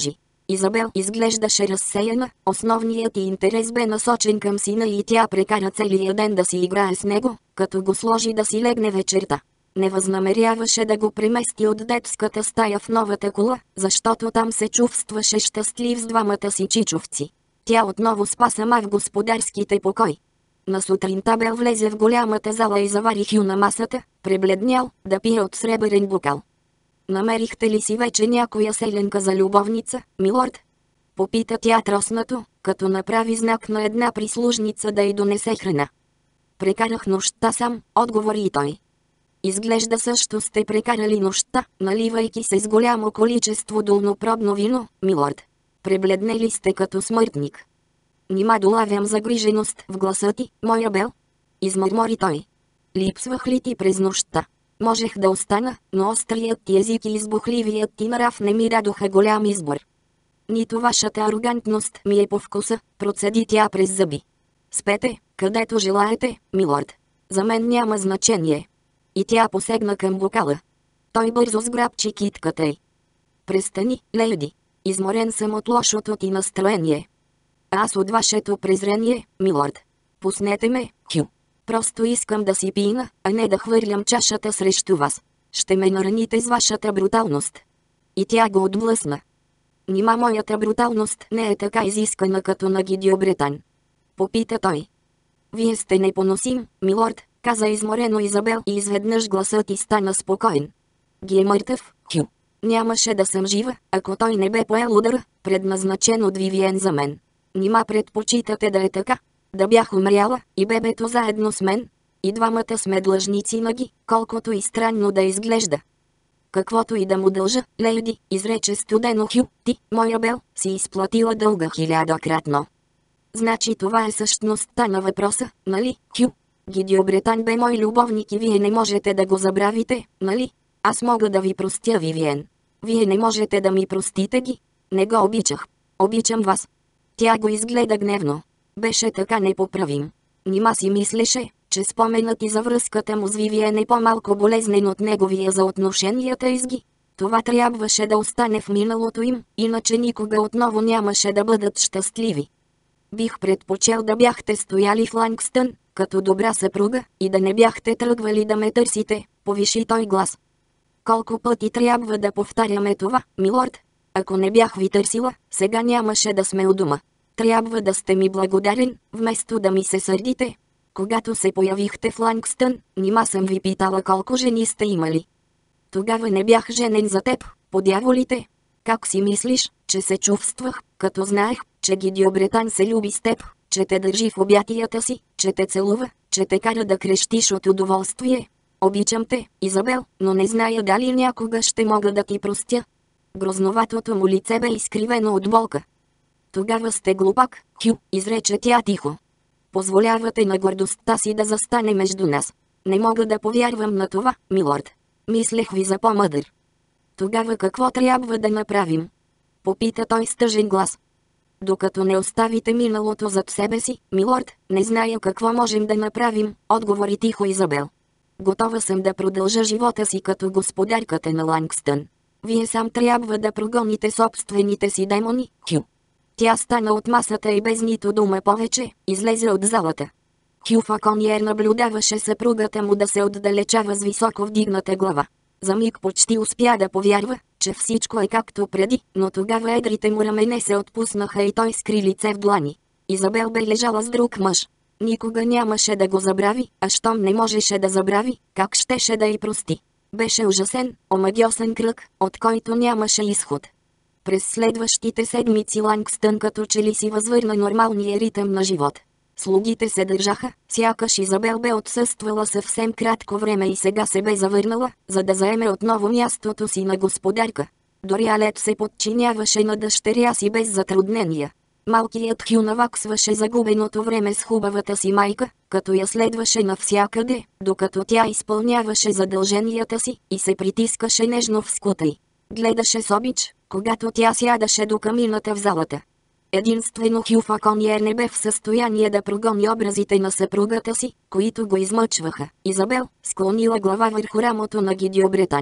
Speaker 1: Изабел изглеждаше разсеяна, основният ѝ интерес бе насочен към сина и тя прекара целия ден да си играе с него, като го сложи да си легне вечерта. Не възнамеряваше да го премести от детската стая в новата кола, защото там се чувстваше щастлив с двамата си чичовци. Тя отново спа сама в господарските покой. На сутринта Бел влезе в голямата зала и завари Хю на масата, пребледнял, да пие от сребърен бокал. "Намерихте ли си вече някоя селенка за любовница, милорд?" Попита тя троснато, като направи знак на една прислужница да й донесе храна. "Прекарах нощта сам", отговори и той. "Изглежда също сте прекарали нощта, наливайки се с голямо количество долнопробно вино, милорд. Пребледнели сте като смъртник." "Нима долавям загриженост в гласа ти, моя Бел?" измърмори той. "Липсвах ли ти през нощта? Можех да остана, но острият ти език и избухливият ти нрав не ми дадоха голям избор. Нито вашата арогантност ми е по вкуса", процеди тя през зъби. "Спете, където желаете, милорд. За мен няма значение." И тя посегна към бокала. Той бързо сграбчи китката й. "Престани, леди. Изморен съм от лошото ти настроение." "Аз от вашето презрение, милорд. Пуснете ме, Хю. Просто искам да си пина, а не да хвърлям чашата срещу вас. Ще ме нараните с вашата бруталност." И тя го отблъсна. "Нима моята бруталност не е така изискана като на Гидио Бретан?" попита той. "Вие сте непоносим, милорд", каза изморено Изабел и изведнъж гласът ти стана спокоен. "Ги е мъртъв, Хю. Нямаше да съм жива, ако той не бе поел удара, предназначен от Вивиен за мен. Нима предпочитате да е така? Да бях умряла, и бебето заедно с мен? И двамата сме длъжници на ги, колкото и странно да изглежда." "Каквото и да му дължа, леди", изрече студено Хю, "ти, моя Бел, си изплатила дълга хилядократно." "Значи това е същността на въпроса, нали, Хю? Гидио Бретан бе мой любовник и вие не можете да го забравите, нали? Аз мога да ви простя, Вивиен. Вие не можете да ми простите ги. Не го обичах. Обичам вас." Тя го изгледа гневно. Беше така непоправим. Нима си мислеше, че споменът и за връзката му с Вивиен е по-малко болезнен от неговия за отношенията изги. Това трябваше да остане в миналото им, иначе никога отново нямаше да бъдат щастливи. "Бих предпочел да бяхте стояли в Лангстън, като добра съпруга, и да не бяхте тръгвали да ме търсите", повиши той глас. "Колко пъти трябва да повтаряме това, милорд? Ако не бях ви търсила, сега нямаше да сме у дома. Трябва да сте ми благодарен, вместо да ми се сърдите. Когато се появихте в Лангстън, нима съм ви питала колко жени сте имали. Тогава не бях женен за теб, по дяволите. Как си мислиш, че се чувствах, като знаех, че Гидио Бретан се люби с теб, че те държи в обятията си, че те целува, че те кара да крещиш от удоволствие? Обичам те, Изабел, но не зная дали някога ще мога да ти простя." Грозноватото му лице бе изкривено от болка. "Тогава сте глупак, Хю", изрече тя тихо. "Позволявате на гордостта си да застане между нас. Не мога да повярвам на това, милорд. Мислех ви за по-мъдър." "Тогава какво трябва да направим?" попита той с тъжен глас. "Докато не оставите миналото зад себе си, милорд, не зная какво можем да направим", отговори тихо Изабел. "Готова съм да продължа живота си като господарката на Лангстън. Вие сам трябва да прогоните собствените си демони, Хю." Тя стана от масата и без нито дума повече, излезе от залата. Хю Факониер наблюдаваше съпругата му да се отдалечава с високо вдигната глава. За миг почти успя да повярва, че всичко е както преди, но тогава едрите му рамене се отпуснаха и той скри лице в длани. Изабел бе лежала с друг мъж. Никога нямаше да го забрави, а щом не можеше да забрави, как щеше да й прости? Беше ужасен, омагьосан кръг, от който нямаше изход. През следващите седмици Лангстън като че ли си възвърна нормалния ритъм на живот. Слугите се държаха, сякаш Изабел бе отсъствала съвсем кратко време и сега се бе завърнала, за да заеме отново мястото си на господарка. Дори Алет се подчиняваше на дъщеря си без затруднения. Малкият Хю наваксваше загубеното време с хубавата си майка, като я следваше навсякъде, докато тя изпълняваше задълженията си и се притискаше нежно в скута й. Гледаше с обич, когато тя сядаше до камината в залата. Единствено Хю Факониер не бе в състояние да прогони образите на съпругата си, които го измъчваха. Изабел, склонила глава върху рамото на Гидио Бретан.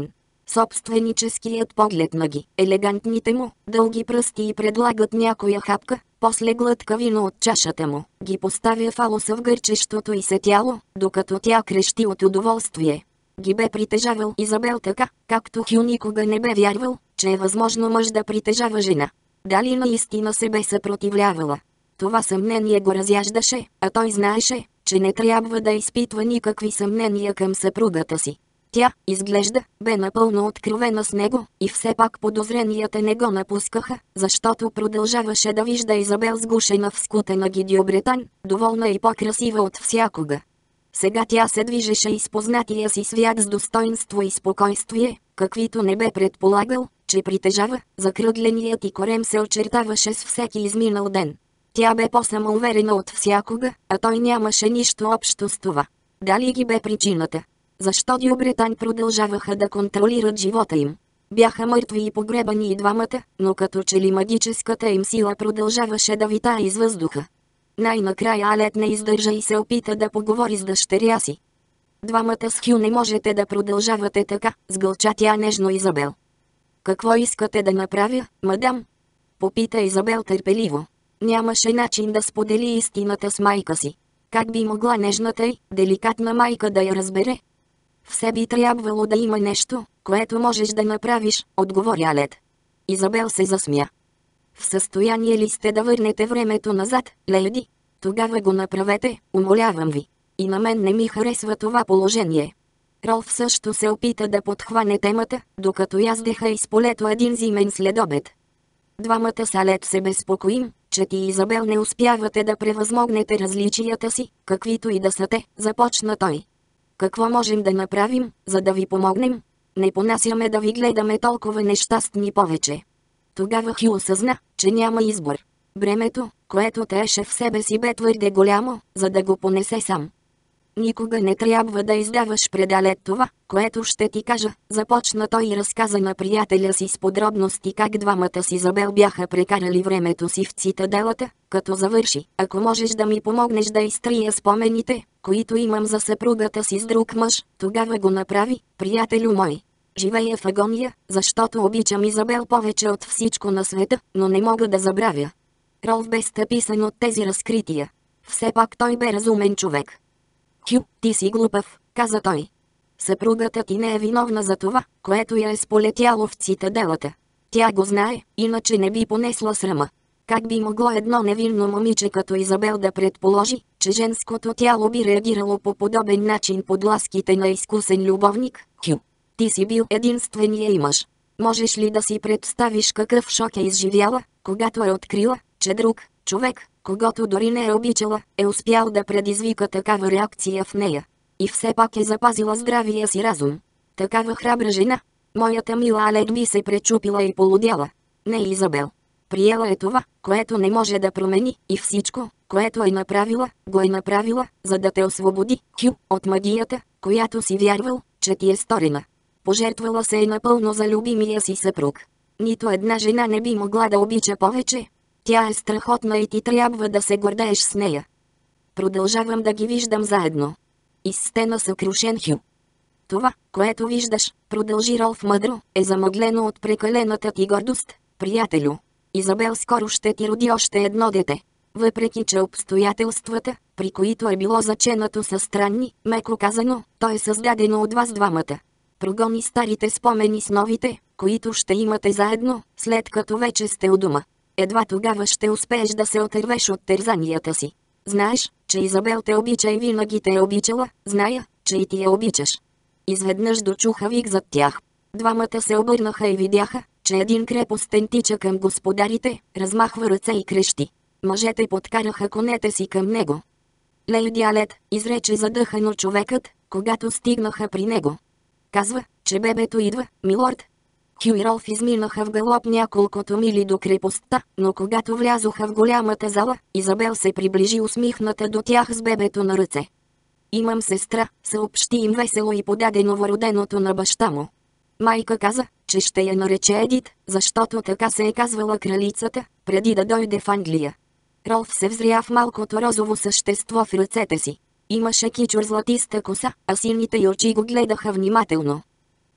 Speaker 1: Собственическият поглед на ги, елегантните му, дълги пръсти и предлагат някоя хапка, после глътка вино от чашата му, ги поставя фалоса в гърчещото й се тяло, докато тя крещи от удоволствие. Ги бе притежавал Изабел така, както Хю никога не бе вярвал, че е възможно мъж да притежава жена. Дали наистина се бе съпротивлявала? Това съмнение го разяждаше, а той знаеше, че не трябва да изпитва никакви съмнения към съпругата си. Тя, изглежда, бе напълно откровена с него, и все пак подозренията не го напускаха, защото продължаваше да вижда Изабел сгушена в скутена гидиобретан, доволна и по-красива от всякога. Сега тя се движеше из познатия си свят с достоинство и спокойствие, каквито не бе предполагал, че притежава. Закръгленият и корем се очертаваше с всеки изминал ден. Тя бе по-самоуверена от всякога, а той нямаше нищо общо с това. Дали ги бе причината? Защо Дюбретан продължаваха да контролират живота им? Бяха мъртви и погребани и двамата, но като че ли магическата им сила продължаваше да витае из въздуха. Най-накрая Алет не издържа и се опита да поговори с дъщеря си. Двамата с Хю не можете да продължавате така, сгълча тя нежно Изабел. Какво искате да направя, мадам? Попита Изабел търпеливо. Нямаше начин да сподели истината с майка си. Как би могла нежната и деликатна майка да я разбере? Все би трябвало да има нещо, което можеш да направиш, отговори Алет. Изабел се засмя. В състояние ли сте да върнете времето назад, леди? Тогава го направете, умолявам ви. И на мен не ми харесва това положение. Ролф също се опита да подхване темата, докато яздеха из полето един зимен следобед. Двамата с Алет се безпокоим, че ти и Изабел не успявате да превъзмогнете различията си, каквито и да са те, започна той. Какво можем да направим, за да ви помогнем? Не понасяме да ви гледаме толкова нещастни повече. Тогава Хю осъзна, че няма избор. Бремето, което тееше в себе си, бе твърде голямо, за да го понесе сам. Никога не трябва да издаваш пред Алет това, което ще ти кажа, започна той и разказа на приятеля си с подробности как двамата с Изабел бяха прекарали времето си в цитаделата, като завърши. Ако можеш да ми помогнеш да изтрия спомените, които имам за съпругата си с друг мъж, тогава го направи, приятелю мой. Живея в агония, защото обичам Изабел повече от всичко на света, но не мога да забравя. Ролф бе стъписан от тези разкрития. Все пак той бе разумен човек. Хю, ти си глупав, каза той. Съпругата ти не е виновна за това, което я е сполетяло в цитаделата. Тя го знае, иначе не би понесла срама. Как би могло едно невинно момиче като Изабел да предположи, че женското тяло би реагирало по подобен начин под ласките на изкусен любовник? Хю, ти си бил единствения и мъж. Можеш ли да си представиш какъв шок е изживяла, когато е открила, че друг човек, когато дори не е обичала, е успял да предизвика такава реакция в нея? И все пак е запазила здравия си разум. Такава храбра жена. Моята мила Алет би се пречупила и полудяла. Не Изабел. Приела е това, което не може да промени, и всичко, което е направила, го е направила, за да те освободи, Хю, от магията, която си вярвал, че ти е сторена. Пожертвала се е напълно за любимия си съпруг. Нито една жена не би могла да обича повече. Тя е страхотна и ти трябва да се гордееш с нея. Продължавам да ги виждам заедно. Изстена съкрушен Хю. Това, което виждаш, продължи Ролф мъдро, е замъглено от прекалената ти гордост, приятелю. Изабел скоро ще ти роди още едно дете. Въпреки че обстоятелствата, при които е било заченато са странни, меко казано, то е създадено от вас двамата. Прогони старите спомени с новите, които ще имате заедно, след като вече сте у дома. Едва тогава ще успееш да се отървеш от тързанията си. Знаеш, че Изабел те обича и винаги те е обичала, зная, че и ти я обичаш. Изведнъж дочуха вик зад тях. Двамата се обърнаха и видяха, че един крепостен тича към господарите, размахва ръце и крещи. Мъжете подкараха конете си към него. Лейди Алет, изрече задъхано човекът, когато стигнаха при него. Казва, че бебето идва, милорд. Хю и Ролф изминаха в галоп няколкото мили до крепостта, но когато влязоха в голямата зала, Изабел се приближи усмихната до тях с бебето на ръце. Имам сестра, съобщи им весело и подаде новороденото на баща му. Майка каза, че ще я нарече Едит, защото така се е казвала кралицата, преди да дойде в Англия. Ролф се взря в малкото розово същество в ръцете си. Имаше кичур златиста коса, а сините й очи го гледаха внимателно.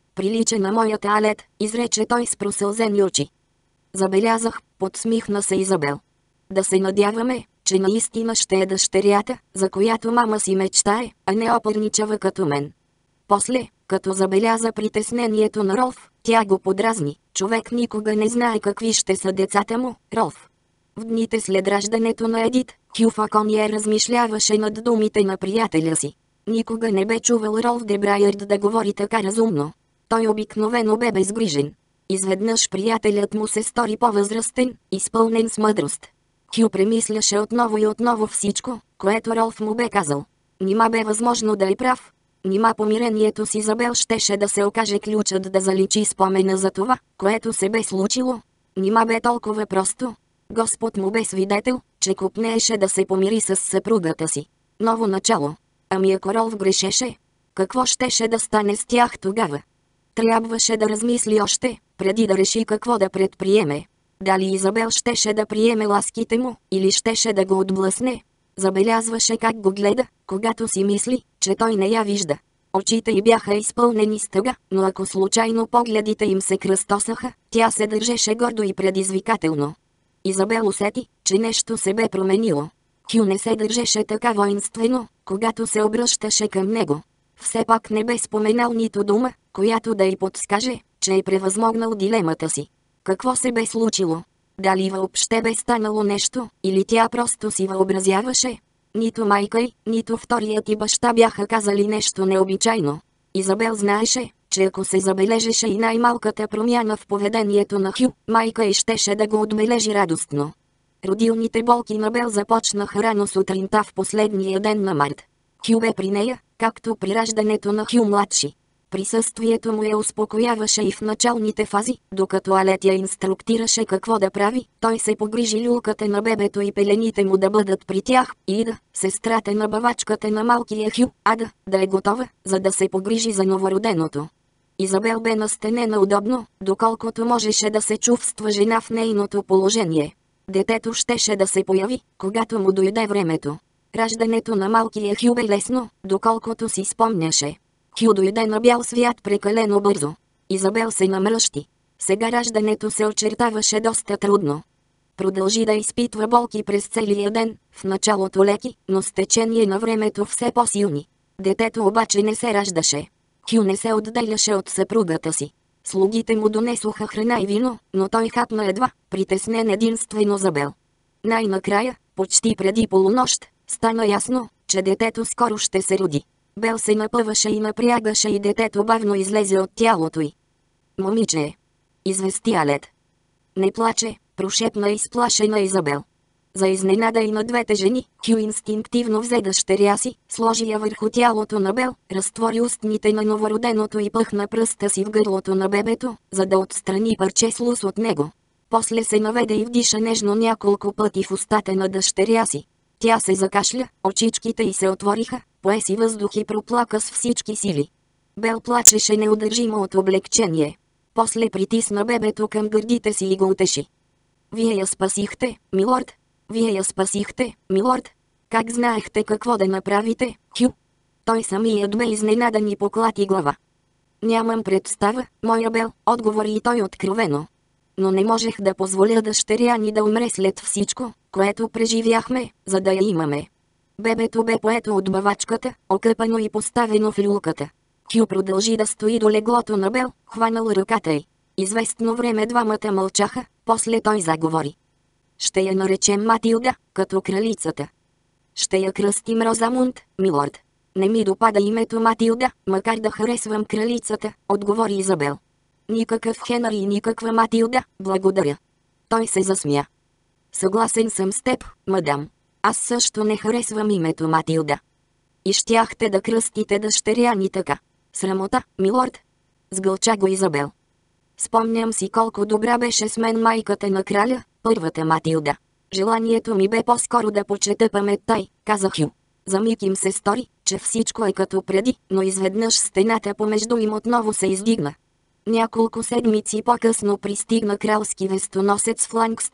Speaker 1: прилича на моята Алет, изрече той с просълзени очи. Забелязах, подсмихна се Изабел. Да се надяваме, че наистина ще е дъщерята, за която мама си мечтае, а не опърничава като мен. После, като забеляза притеснението на Ролф, тя го подразни. Човек никога не знае какви ще са децата му, Ролф. В дните след раждането на Едит, Хю Факониер размишляваше над думите на приятеля си. Никога не бе чувал Ролф де Брайерд да говори така разумно. Той обикновено бе безгрижен. Изведнъж приятелят му се стори по-възрастен, изпълнен с мъдрост. Хю премисляше отново и отново всичко, което Ролф му бе казал. Нима бе възможно да е прав. Нима помирението с Изабел щеше да се окаже ключът да заличи спомена за това, което се бе случило. Нима бе толкова просто. Господ му бе свидетел, че копнееше да се помири с съпругата си. Ново начало. Ами ако Ролф грешеше, какво щеше да стане с тях тогава? Трябваше да размисли още, преди да реши какво да предприеме. Дали Изабел щеше да приеме ласките му, или щеше да го отблъсне? Забелязваше как го гледа, когато си мисли, че той не я вижда. Очите й бяха изпълнени с тъга, но ако случайно погледите им се кръстосаха, тя се държеше гордо и предизвикателно. Изабел усети, че нещо се бе променило. Хю не се държеше така воинствено, когато се обръщаше към него. Все пак не бе споменал нито дума, която да й подскаже, че е превъзмогнал дилемата си. Какво се бе случило? Дали въобще бе станало нещо, или тя просто си въобразяваше? Нито майка й, нито вторият и баща бяха казали нещо необичайно. Изабел знаеше, че ако се забележеше и най-малката промяна в поведението на Хю, майка й щеше да го отбележи радостно. Родилните болки на Бел започнаха рано сутринта в последния ден на март. Хю бе при нея, както при раждането на Хю младши. Присъствието му я успокояваше и в началните фази, докато Алет я инструктираше какво да прави. Той се погрижи люлката на бебето и пелените му да бъдат при тях, и Ида, сестрата на бавачката на малкия Хю, Ада, да е готова, за да се погрижи за новороденото. Изабел бе настанена удобно, доколкото можеше да се чувства жена в нейното положение. Детето щеше да се появи, когато му дойде времето. Раждането на малкия Хю бе лесно, доколкото си спомняше. Хю дойде на бял свят прекалено бързо. Изабел се намръщи. Сега раждането се очертаваше доста трудно. Продължи да изпитва болки през целия ден, в началото леки, но с течение на времето все по-силни. Детето обаче не се раждаше. Хю не се отделяше от съпругата си. Слугите му донесоха храна и вино, но той хапна едва, притеснен единствено за Бел. Най-накрая, почти преди полунощ, стана ясно, че детето скоро ще се роди. Бел се напъваше и напрягаше и детето бавно излезе от тялото й. Момиче е. Извести Алет. Не плаче, прошепна изплашена Изабел. За изненада и на двете жени, Хю инстинктивно взе дъщеря си, сложи я върху тялото на Бел, разтвори устните на новороденото и пъхна пръста си в гърлото на бебето, за да отстрани парче слуз от него. После се наведе и вдиша нежно няколко пъти в устата на дъщеря си. Тя се закашля, очичките й се отвориха, пое си въздух и проплака с всички сили. Бел плачеше неудържимо от облегчение. После притисна бебето към гърдите си и го утеши. Вие я спасихте, милорд. Вие я спасихте, милорд. Как знаехте какво да направите, Хю? Той самият бе изненадан и поклати глава. Нямам представа, моя Бел, отговори и той откровено. Но не можех да позволя дъщеря ни да умре след всичко, което преживяхме, за да я имаме. Бебето бе поето от бавачката, окъпано и поставено в люлката. Хю продължи да стои до леглото на Бел, хванал ръката й. Известно време двамата мълчаха, после той заговори. Ще я наречем Матилда, като кралицата. Ще я кръстим Розамунд, милорд. Не ми допада името Матилда, макар да харесвам кралицата, отговори Изабел. Никакъв Хенри и никаква Матилда, благодаря. Той се засмя. Съгласен съм с теб, мадам. Аз също не харесвам името Матилда. И щяхте да кръстите дъщеря ни така. Срамота, милорд. Сгълча го Изабел. Спомням си колко добра беше с мен майката на краля, първата Матилда. Желанието ми бе по-скоро да почета паметта й, каза Хю. За миг им се стори, че всичко е като преди, но изведнъж стената помежду им отново се издигна. Няколко седмици по-късно пристигна кралски вестоносец в Лангстън,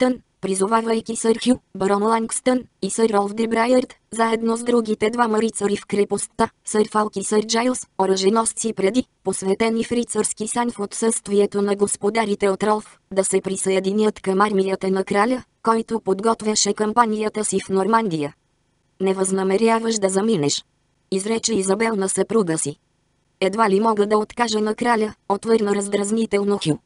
Speaker 1: призовавайки сър Хю, барон Лангстън и сър Ролф де Брайерт, заедно с другите двама рицари в крепостта, сър Фалк и сър Джайлс, оръженосци преди, посветени в рицарски сан в отсъствието на господарите от Ролф, да се присъединят към армията на краля, който подготвяше кампанията си в Нормандия. Не възнамеряваш да заминеш, изрече Изабел на съпруга си. Едва ли мога да откажа на краля, отвърна раздразнително Хю.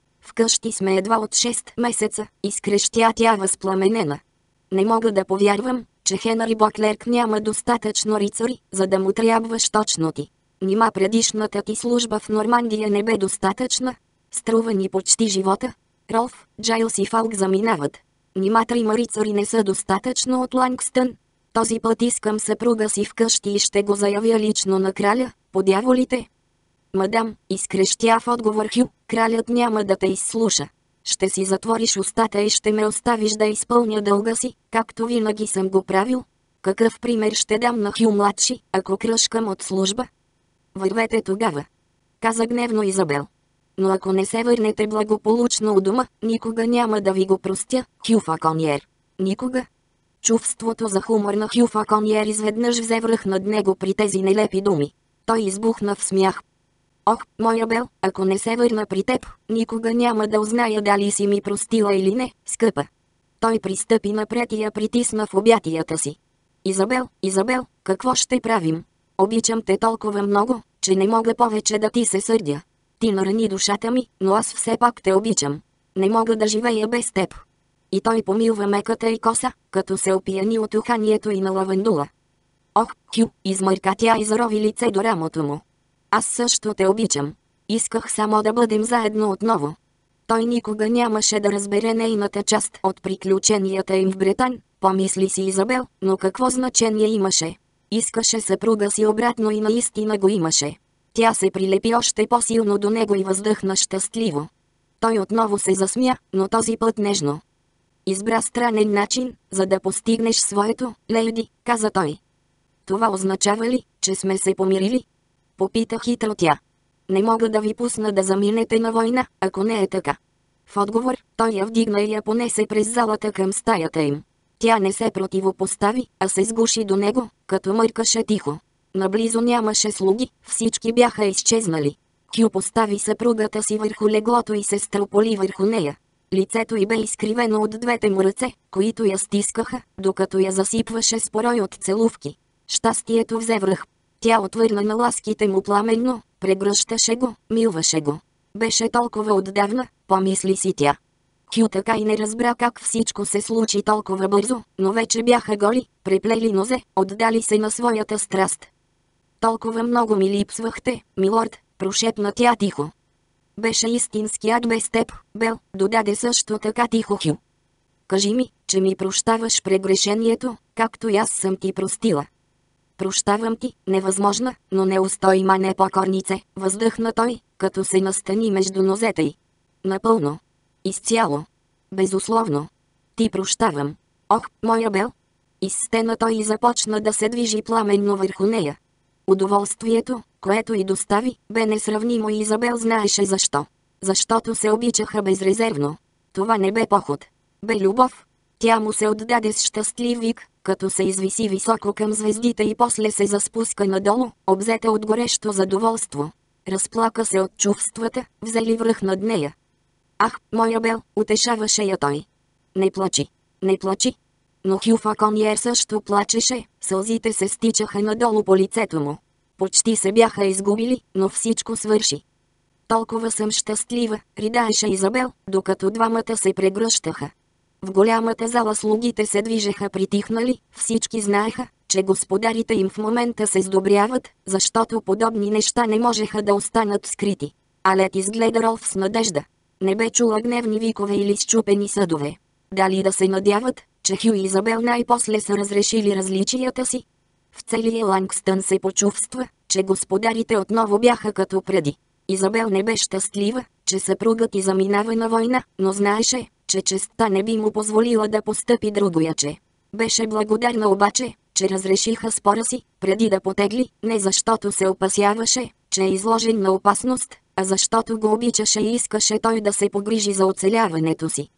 Speaker 1: Вкъщи сме едва от шест месеца, изкрещя тя възпламенена. Не мога да повярвам, че Хенри Боклерк няма достатъчно рицари, за да му трябваш точно ти. Нима предишната ти служба в Нормандия не бе достатъчна? Струва ни почти живота. Ролф, Джайлс и Фалк заминават. Нима трима рицари не са достатъчно от Лангстън? Този път искам съпруга си вкъщи и ще го заявя лично на краля, по дяволите. Мадам, изкрещя в отговор Хю, кралят няма да те изслуша. Ще си затвориш устата и ще ме оставиш да изпълня дълга си, както винаги съм го правил. Какъв пример ще дам на Хю младши, ако кръшкам от служба? Вървете тогава, каза гневно Изабел. Но ако не се върнете благополучно у дома, никога няма да ви го простя, Хю Факоньер. Никога. Чувството за хумор на Хю Факоньер изведнъж взе връх над него при тези нелепи думи. Той избухна в смях. Ох, моя Бел, ако не се върна при теб, никога няма да узная дали си ми простила или не, скъпа. Той пристъпи напред и я притисна в обятията си. Изабел, Изабел, какво ще правим? Обичам те толкова много, че не мога повече да ти се сърдя. Ти нарани душата ми, но аз все пак те обичам. Не мога да живея без теб. И той помилва меката й коса, като се опияни от уханието и на лавандула. Ох, Хю, измърка тя и зарови лице до рамото му. Аз също те обичам. Исках само да бъдем заедно отново. Той никога нямаше да разбере нейната част от приключенията им в Бретан, помисли си Изабел, но какво значение имаше? Искаше съпруга си обратно и наистина го имаше. Тя се прилепи още по-силно до него и въздъхна щастливо. Той отново се засмя, но този път нежно. Избра странен начин, за да постигнеш своето, леди, каза той. Това означава ли, че сме се помирили? Попита хитро тя. Не мога да ви пусна да заминете на война, ако не е така. В отговор, той я вдигна и я понесе през залата към стаята им. Тя не се противопостави, а се сгуши до него, като мъркаше тихо. Наблизо нямаше слуги, всички бяха изчезнали. Хю постави съпругата си върху леглото и се стълполи върху нея. Лицето й бе изкривено от двете му ръце, които я стискаха, докато я засипваше с порой от целувки. Щастието взе връх. Тя отвърна на ласките му пламенно, прегръщаше го, милваше го. Беше толкова отдавна, помисли си тя. Хю така и не разбра как всичко се случи толкова бързо, но вече бяха голи, преплели нозе, отдали се на своята страст. Толкова много ми липсвахте, милорд, прошепна тя тихо. Беше истински ад без теб, Бел, додаде също така тихо Хю. Кажи ми, че ми прощаваш прегрешението, както и аз съм ти простила. Прощавам ти, невъзможна, но неустоима непокорнице, въздъхна той, като се настани между нозете й. Напълно. Изцяло. Безусловно. Ти прощавам. Ох, моя Бел. Из стена той и започна да се движи пламенно върху нея. Удоволствието, което й достави, бе несравнимо и Изабел знаеше защо. Защото се обичаха безрезервно. Това не бе поход. Бе любов. Тя му се отдаде с щастлив вик, като се извиси високо към звездите и после се заспуска надолу, обзета от горещо задоволство. Разплака се от чувствата, взели връх над нея. Ах, моя Бел, утешаваше я той. Не плачи, не плачи. Но Хю Факоньер също плачеше, сълзите се стичаха надолу по лицето му. Почти се бяха изгубили, но всичко свърши. Толкова съм щастлива, ридаеше Изабел, докато двамата се прегръщаха. В голямата зала слугите се движеха притихнали, всички знаеха, че господарите им в момента се сдобряват, защото подобни неща не можеха да останат скрити. Алет изгледа Ролф с надежда. Не бе чула гневни викове или счупени съдове. Дали да се надяват, че Хю и Изабел най-после са разрешили различията си? В целия Лангстън се почувства, че господарите отново бяха като преди. Изабел не бе щастлива, че съпругът й заминава на война, но знаеше, че честта не би му позволила да постъпи другояче. Беше благодарна обаче, че разрешиха спора си, преди да потегли, не защото се опасяваше, че е изложен на опасност, а защото го обичаше и искаше той да се погрижи за оцеляването си.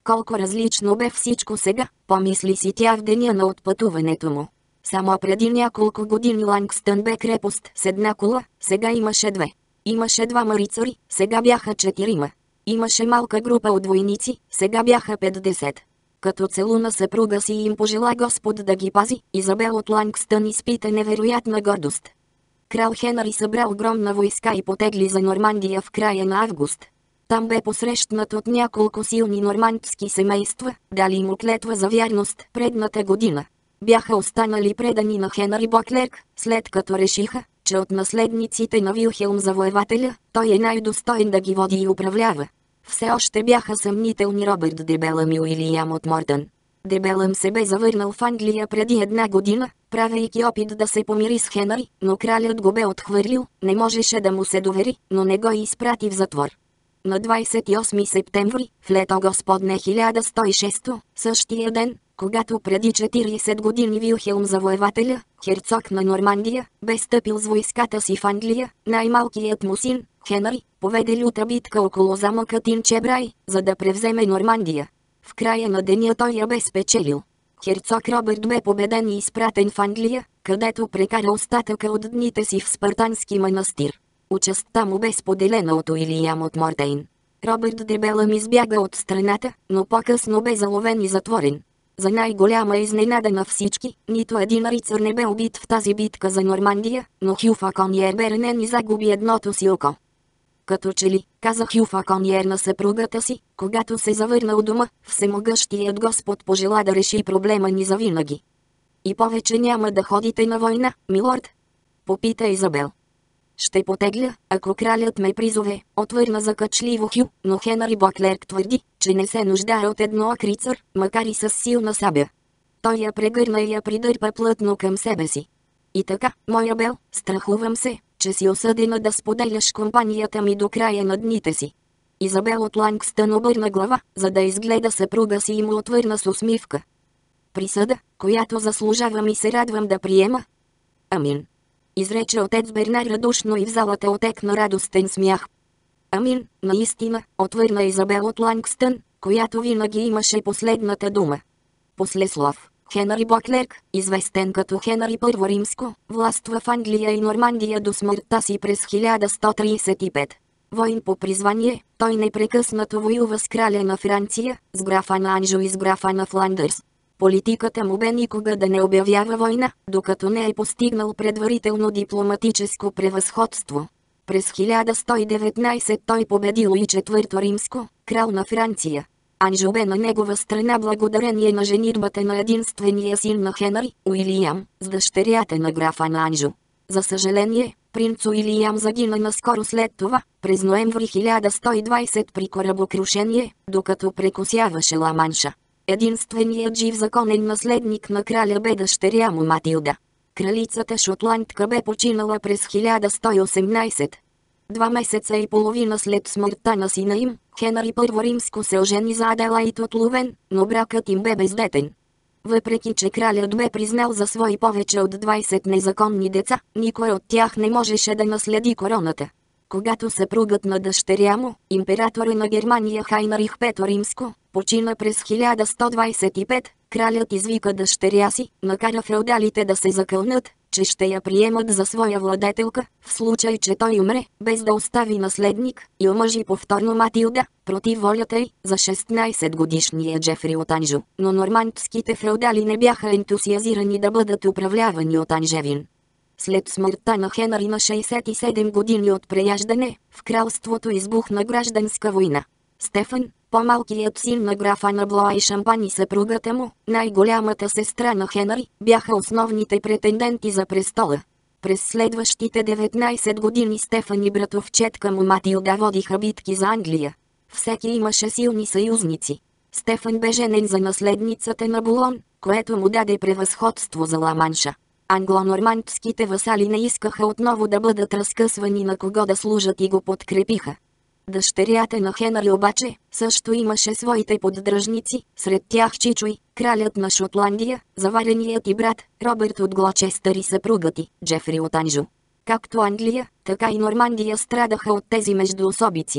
Speaker 1: Колко различно бе всичко сега, помисли си тя в деня на отпътуването му. Само преди няколко години Лангстън бе крепост с една кола, сега имаше две. Имаше двама рицари, сега бяха четирима. Имаше малка група от войници, сега бяха петдесет. Като целуна съпруга си и им пожела Господ да ги пази, Изабел от Лангстън изпита невероятна гордост. Крал Хенри събра огромна войска и потегли за Нормандия в края на август. Там бе посрещнат от няколко силни нормандски семейства, дали му клетва за вярност предната година. Бяха останали предани на Хенри Боклерк, след като решиха, че от наследниците на Вилхелм завоевателя, той е най-достоен да ги води и управлява. Все още бяха съмнителни Робърт де Белъм и Уилиям от Мортън. Де Белъм се бе завърнал в Англия преди една година, правейки опит да се помири с Хенри, но кралят го бе отхвърлил, не можеше да му се довери, но не го изпрати в затвор. На двадесет и осми септември, в лето Господне хиляда сто и шеста, същия ден, когато преди четиридесет години Вилхелм завоевателя, херцог на Нормандия, бе стъпил с войската си в Англия, най-малкият му син, Хенри, поведе люта битка около замъка Тинчебрай, за да превземе Нормандия. В края на деня той я бе спечелил. Херцог Робърт бе победен и изпратен в Англия, където прекара остатъка от дните си в спартански манастир. Участта му бе споделена от Уилиям от Мортейн. Робърт де Белъм избяга от страната, но по-късно бе заловен и затворен. За най-голяма изненада на всички, нито един рицар не бе убит в тази битка за Нормандия, но Хю Факониер бе ранен и загуби едното си око. Като че ли, каза Хю Факониер на съпругата си, когато се завърна у дома, всемогъщият Господ пожела да реши проблема ни завинаги. И повече няма да ходите на война, милорд? Попита Изабел. Ще потегля, ако кралят ме призове, отвърна закачливо Хю, но Хенри Боклерк твърди, че не се нуждае от едноок рицар, макар и с силна сабя. Той я прегърна и я придърпа плътно към себе си. И така, моя Бел, страхувам се, че си осъдена да споделяш компанията ми до края на дните си. Изабел от Лангстън обърна глава, за да изгледа съпруга си и му отвърна с усмивка. Присъда, която заслужавам и се радвам да приема. Амин. Изрече отец Бернар радушно и в залата отекна радостен смях. Амин, наистина, отвърна Изабел от Лангстън, която винаги имаше последната дума. Послеслов. Хенри Боклерк, известен като Хенри Първо Римско, властва в Англия и Нормандия до смъртта си през хиляда сто тридесет и пета. Войн по призвание, той непрекъснато воюва с краля на Франция, с графа на Анжу и с графа на Фландърс. Политиката му бе никога да не обявява война, докато не е постигнал предварително дипломатическо превъзходство. През хиляда сто и деветнадесета той победи Луи четвърти Римско, крал на Франция. Анжу бе на негова страна благодарение на женитбата на единствения син на Хенри, Уилиям, с дъщерята на графа на Анжу. За съжаление, принц Уилиям загина наскоро след това, през ноември хиляда сто и двадесета при корабокрушение, докато прекосяваше Ла-Манша. Единственият жив законен наследник на краля бе дъщеря му Матилда. Кралицата шотландка бе починала през хиляда сто и осемнадесета. Два месеца и половина след смъртта на сина им, Хенри Първо Римско се ожени за Аделаид от Лувен, но бракът им бе бездетен. Въпреки че кралят бе признал за свои повече от двадесет незаконни деца, никой от тях не можеше да наследи короната. Когато съпругът на дъщеря му, императора на Германия Хайнрих Пето Римско, почина през хиляда сто двадесет и пета, кралят извика дъщеря си, накара феодалите да се закълнат, че ще я приемат за своя владетелка, в случай че той умре, без да остави наследник, и омъжи повторно Матилда, против волята й, за шестнадесетгодишния Джефри от Анжу. Но нормандските феодали не бяха ентусиазирани да бъдат управлявани от Анжевин. След смъртта на Хенри на шейсет и седем години от преяждане, в кралството избухна гражданска война. Стефан, по-малкият син на графа на Блоа и Шампан и съпругата му, най-голямата сестра на Хенри, бяха основните претенденти за престола. През следващите деветнадесет години Стефан и братовчетка му Матилда водиха битки за Англия. Всеки имаше силни съюзници. Стефан бе женен за наследницата на Булон, което му даде превъзходство за Ла-Манша. Англо-нормандските васали не искаха отново да бъдат разкъсвани на кого да служат и го подкрепиха. Дъщерята на Хенри обаче също имаше своите поддръжници, сред тях Чичуй, кралят на Шотландия, завареният и брат, Робърт от Глочестър и съпругът й, Джефри от Анжу. Както Англия, така и Нормандия страдаха от тези междуособици.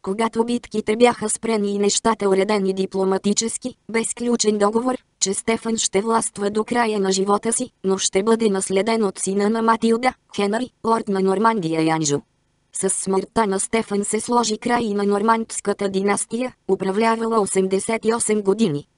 Speaker 1: когато битките бяха спрени и нещата уредени дипломатически, без сключен договор, че Стефан ще властва до края на живота си, но ще бъде наследен от сина на Матилда, Хенри, лорд на Нормандия и Анжу. С смъртта на Стефан се сложи край и на нормандската династия, управлявала осемдесет и осем години.